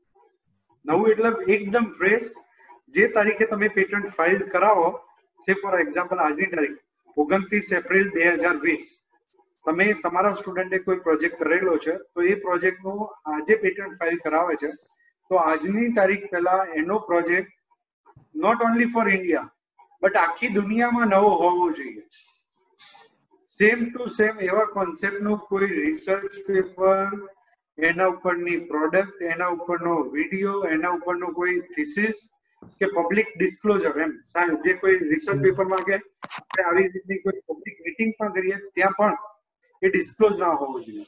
નવું એટલે એકદમ ફ્રેશ. જે તારીખે તમે પેટન્ટ ફાઇલ કરાવો, સે ફોર એક્ઝામ્પલ આજની તારીખ 29 એપ્રિલ 2020, તમે તમારા સ્ટુડન્ટે કોઈ પ્રોજેક્ટ કરેલો છે તો એ પ્રોજેક્ટનું આજે પેટન્ટ ફાઇલ કરાવે છે તો આજની તારીખ પહેલા એનો project not only for India but આખી દુનિયામાં નવો હોવો જોઈએ. સેમ ટુ સેમ એવા કોન્સેપ્ટનું કોઈ રિસર્ચ પેપર, એના ઉપરની પ્રોડક્ટ, એના ઉપરનો વિડીયો, એના ઉપરનો કોઈ થીસિસ કે પબ્લિક ડિસ્ક્લોઝર, એમ જે કોઈ રિસર્ચ પેપરમાં કે આવી રીતની કોઈ પબ્લિક મીટિંગ પણ કરીએ ત્યાં પણ એ ડિસ્ક્લોઝ ના હોવું જોઈએ.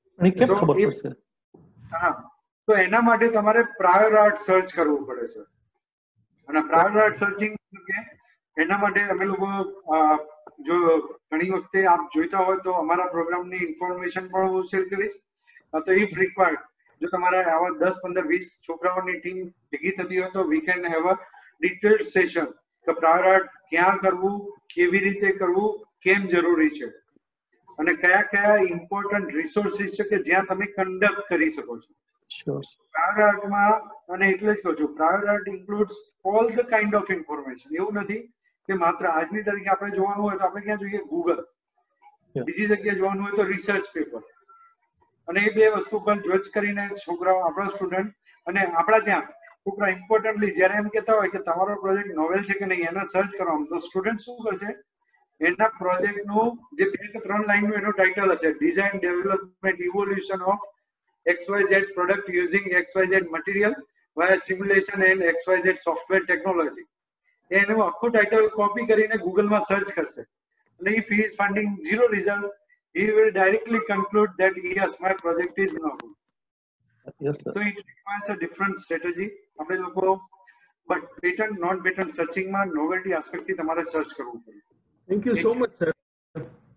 હા, તો એના માટે તમારે પ્રાયોર આર્ટ સર્ચ કરવું પડે છે. અને પ્રાયોર આર્ટ સર્ચિંગ એના માટે અમે લોકો જો ઘણી વખતે આપ જોઈતા હોય તો અમારા પ્રોગ્રામની ઇન્ફોર્મેશન પણ હું શેર કરીશ. તો ઇફ રિક્વાયર્ડ જો તમારે આવા 10, 15, 20 છોકરાઓની ટીમ ભેગી થતી હોય તો we can have a detailed session કે પ્રાયોર આર્ટ ક્યાં કરવું, કેવી રીતે કરવું, કેમ જરૂરી છે અને કયા કયા ઇમ્પોર્ટન્ટ રિસોર્સિસ છે કે જ્યાં તમે કન્ડક્ટ કરી શકો છો. પ્રાયોર આર્ટમાં અને એટલે જ કહું છું, prior art includes all the kind of information. એવું નથી કે માત્ર આજની તારીખે આપણે જોવાનું હોય તો આપણે ક્યાં જોઈએ? ગૂગલ. બીજી જગ્યાએ જોવાનું હોય તો રિસર્ચ પેપર. અને એ બે વસ્તુ પર જજ કરીને છોકરાઓ, આપણા સ્ટુડન્ટ અને આપણા ત્યાં છોકરા ઇમ્પોર્ટન્ટલી જ્યારે એમ કહેતા હોય કે તમારો પ્રોજેક્ટ નોવેલ છે કે નહીં, એને સર્ચ કરવાનું, તો સ્ટુડન્ટ શું કરશે? એના પ્રોજેક્ટનું જે 2 કે 3 લાઈનનું એનું ટાઇટલ હશે, design development evolution of XYZ product using XYZ material via simulation and XYZ software technology. એનું આખું ટાઇટલ કોપી કરીને ગૂગલમાં સર્ચ કરશે અને if he is finding 0 result, he will directly conclude that yes, my project is no good. Yes, sir. So it requires a different strategy. આપણે લોકો but patent non patent searching માં novelty aspect થી તમારે search કરવું પડે. Thank you so much sir.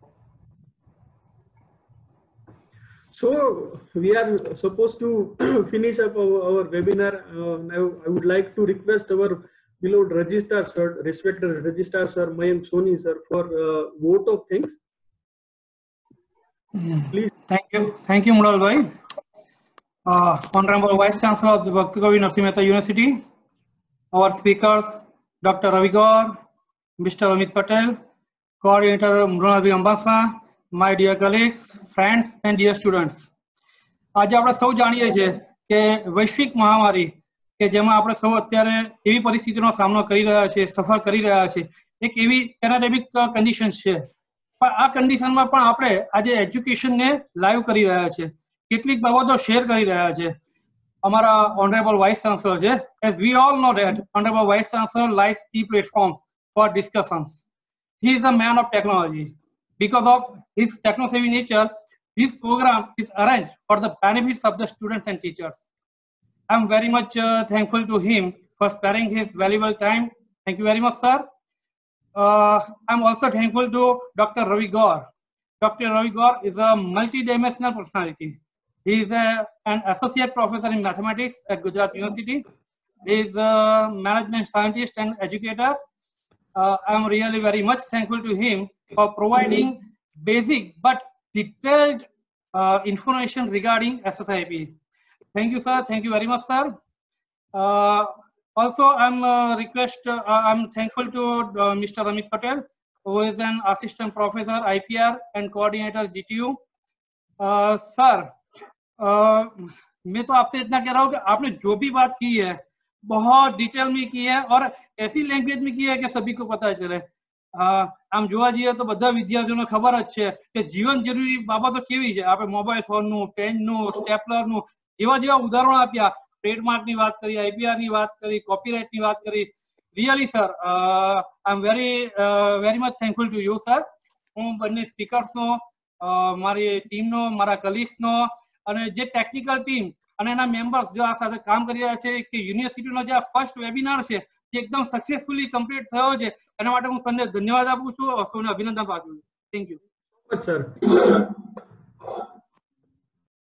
So we are supposed to finish up our webinar. Now I would like to request our beloved registrar sir, respected registrar sir Mayank Soni sir, for vote of thanks. Please. Thank you, Mrunal bhai. Honorable Vice Chancellor of the Bhakti Kavi Narsimha Mehta University, our speakers, Dr. Ravi Gaur, Mr. Amit Patel, Coordinator Mrunal bhai Ambasa, my dear colleagues, friends and dear students. આજે આપણે સૌ જાણીએ છીએ કે વૈશ્વિક મહામારી કે જેમાં આપણે સૌ અત્યારે એવી પરિસ્થિતિનો સામનો કરી રહ્યા છે, સફર કરી રહ્યા છે, એક એવી પેન્ડેમિક કન્ડિશન્સ છે, પણ આ કન્ડિશનમાં પણ આપણે આજે એજ્યુકેશનને લાઈવ કરી રહ્યા છે, કેટલીક બાબતો શેર કરી રહ્યા છે. અમારા ઓનરેબલ વાઇસ ચાન્સલર છે, as we all know that honorable vice chancellor likes e-platforms for discussions. He is a man of technology. Because of his techno-savvy nature, this program is arranged for the benefits of the students and teachers. I am very much thankful to him for sparing his valuable time. Thank you very much, sir. I am also thankful to Dr. Ravi Gaur. Dr. Ravi Gaur is a multi-dimensional personality. He is an associate professor in mathematics at Gujarat University. He is a management scientist and educator. I am really very much thankful to him for providing basic but detailed information regarding SSIP. Thank you, sir. Thank you very much, sir. Also, I'm thankful to Mr. Amit Patel, who is an assistant professor IPR and coordinator GTU. Sir, मैं तो आपसे इतना कह रहा हूँ कि आपने जो भी बात की है बहुत डिटेल में की है और ऐसी लैंग्वेज में की है कि सभी को पता चले. આમ જોવા જઈએ તો બધા વિદ્યાર્થીઓને ખબર જ છે કે જીવન જરૂરી બાબતો કેવી છે. આપણે મોબાઈલ ફોનનું, પેનનું, સ્ટેપલરનું જેવા જેવા ઉદાહરણો આપ્યા, ટ્રેડમાર્કની વાત કરી, આઈપીઆરની વાત કરી, કોપીરાઇટની વાત કરી. Really sir, I am very much thankful to you sir. હું બંને સ્પીકર્સનો, મારી ટીમનો, મારા કલીગ્સનો અને જે ટેકનિકલ ટીમ અને એના મેમ્બર્સ જો આ સાથે કામ કરી રહ્યા છે કે યુનિવર્સિટીનો જે આ ફર્સ્ટ વેબિનાર છે જે એકદમ સક્સેસફુલી કમ્પ્લીટ થયો છે એના માટે હું સૌને ધન્યવાદ આપું છું, સૌને અભિનંદન પાઠવું છું. Thank you sir.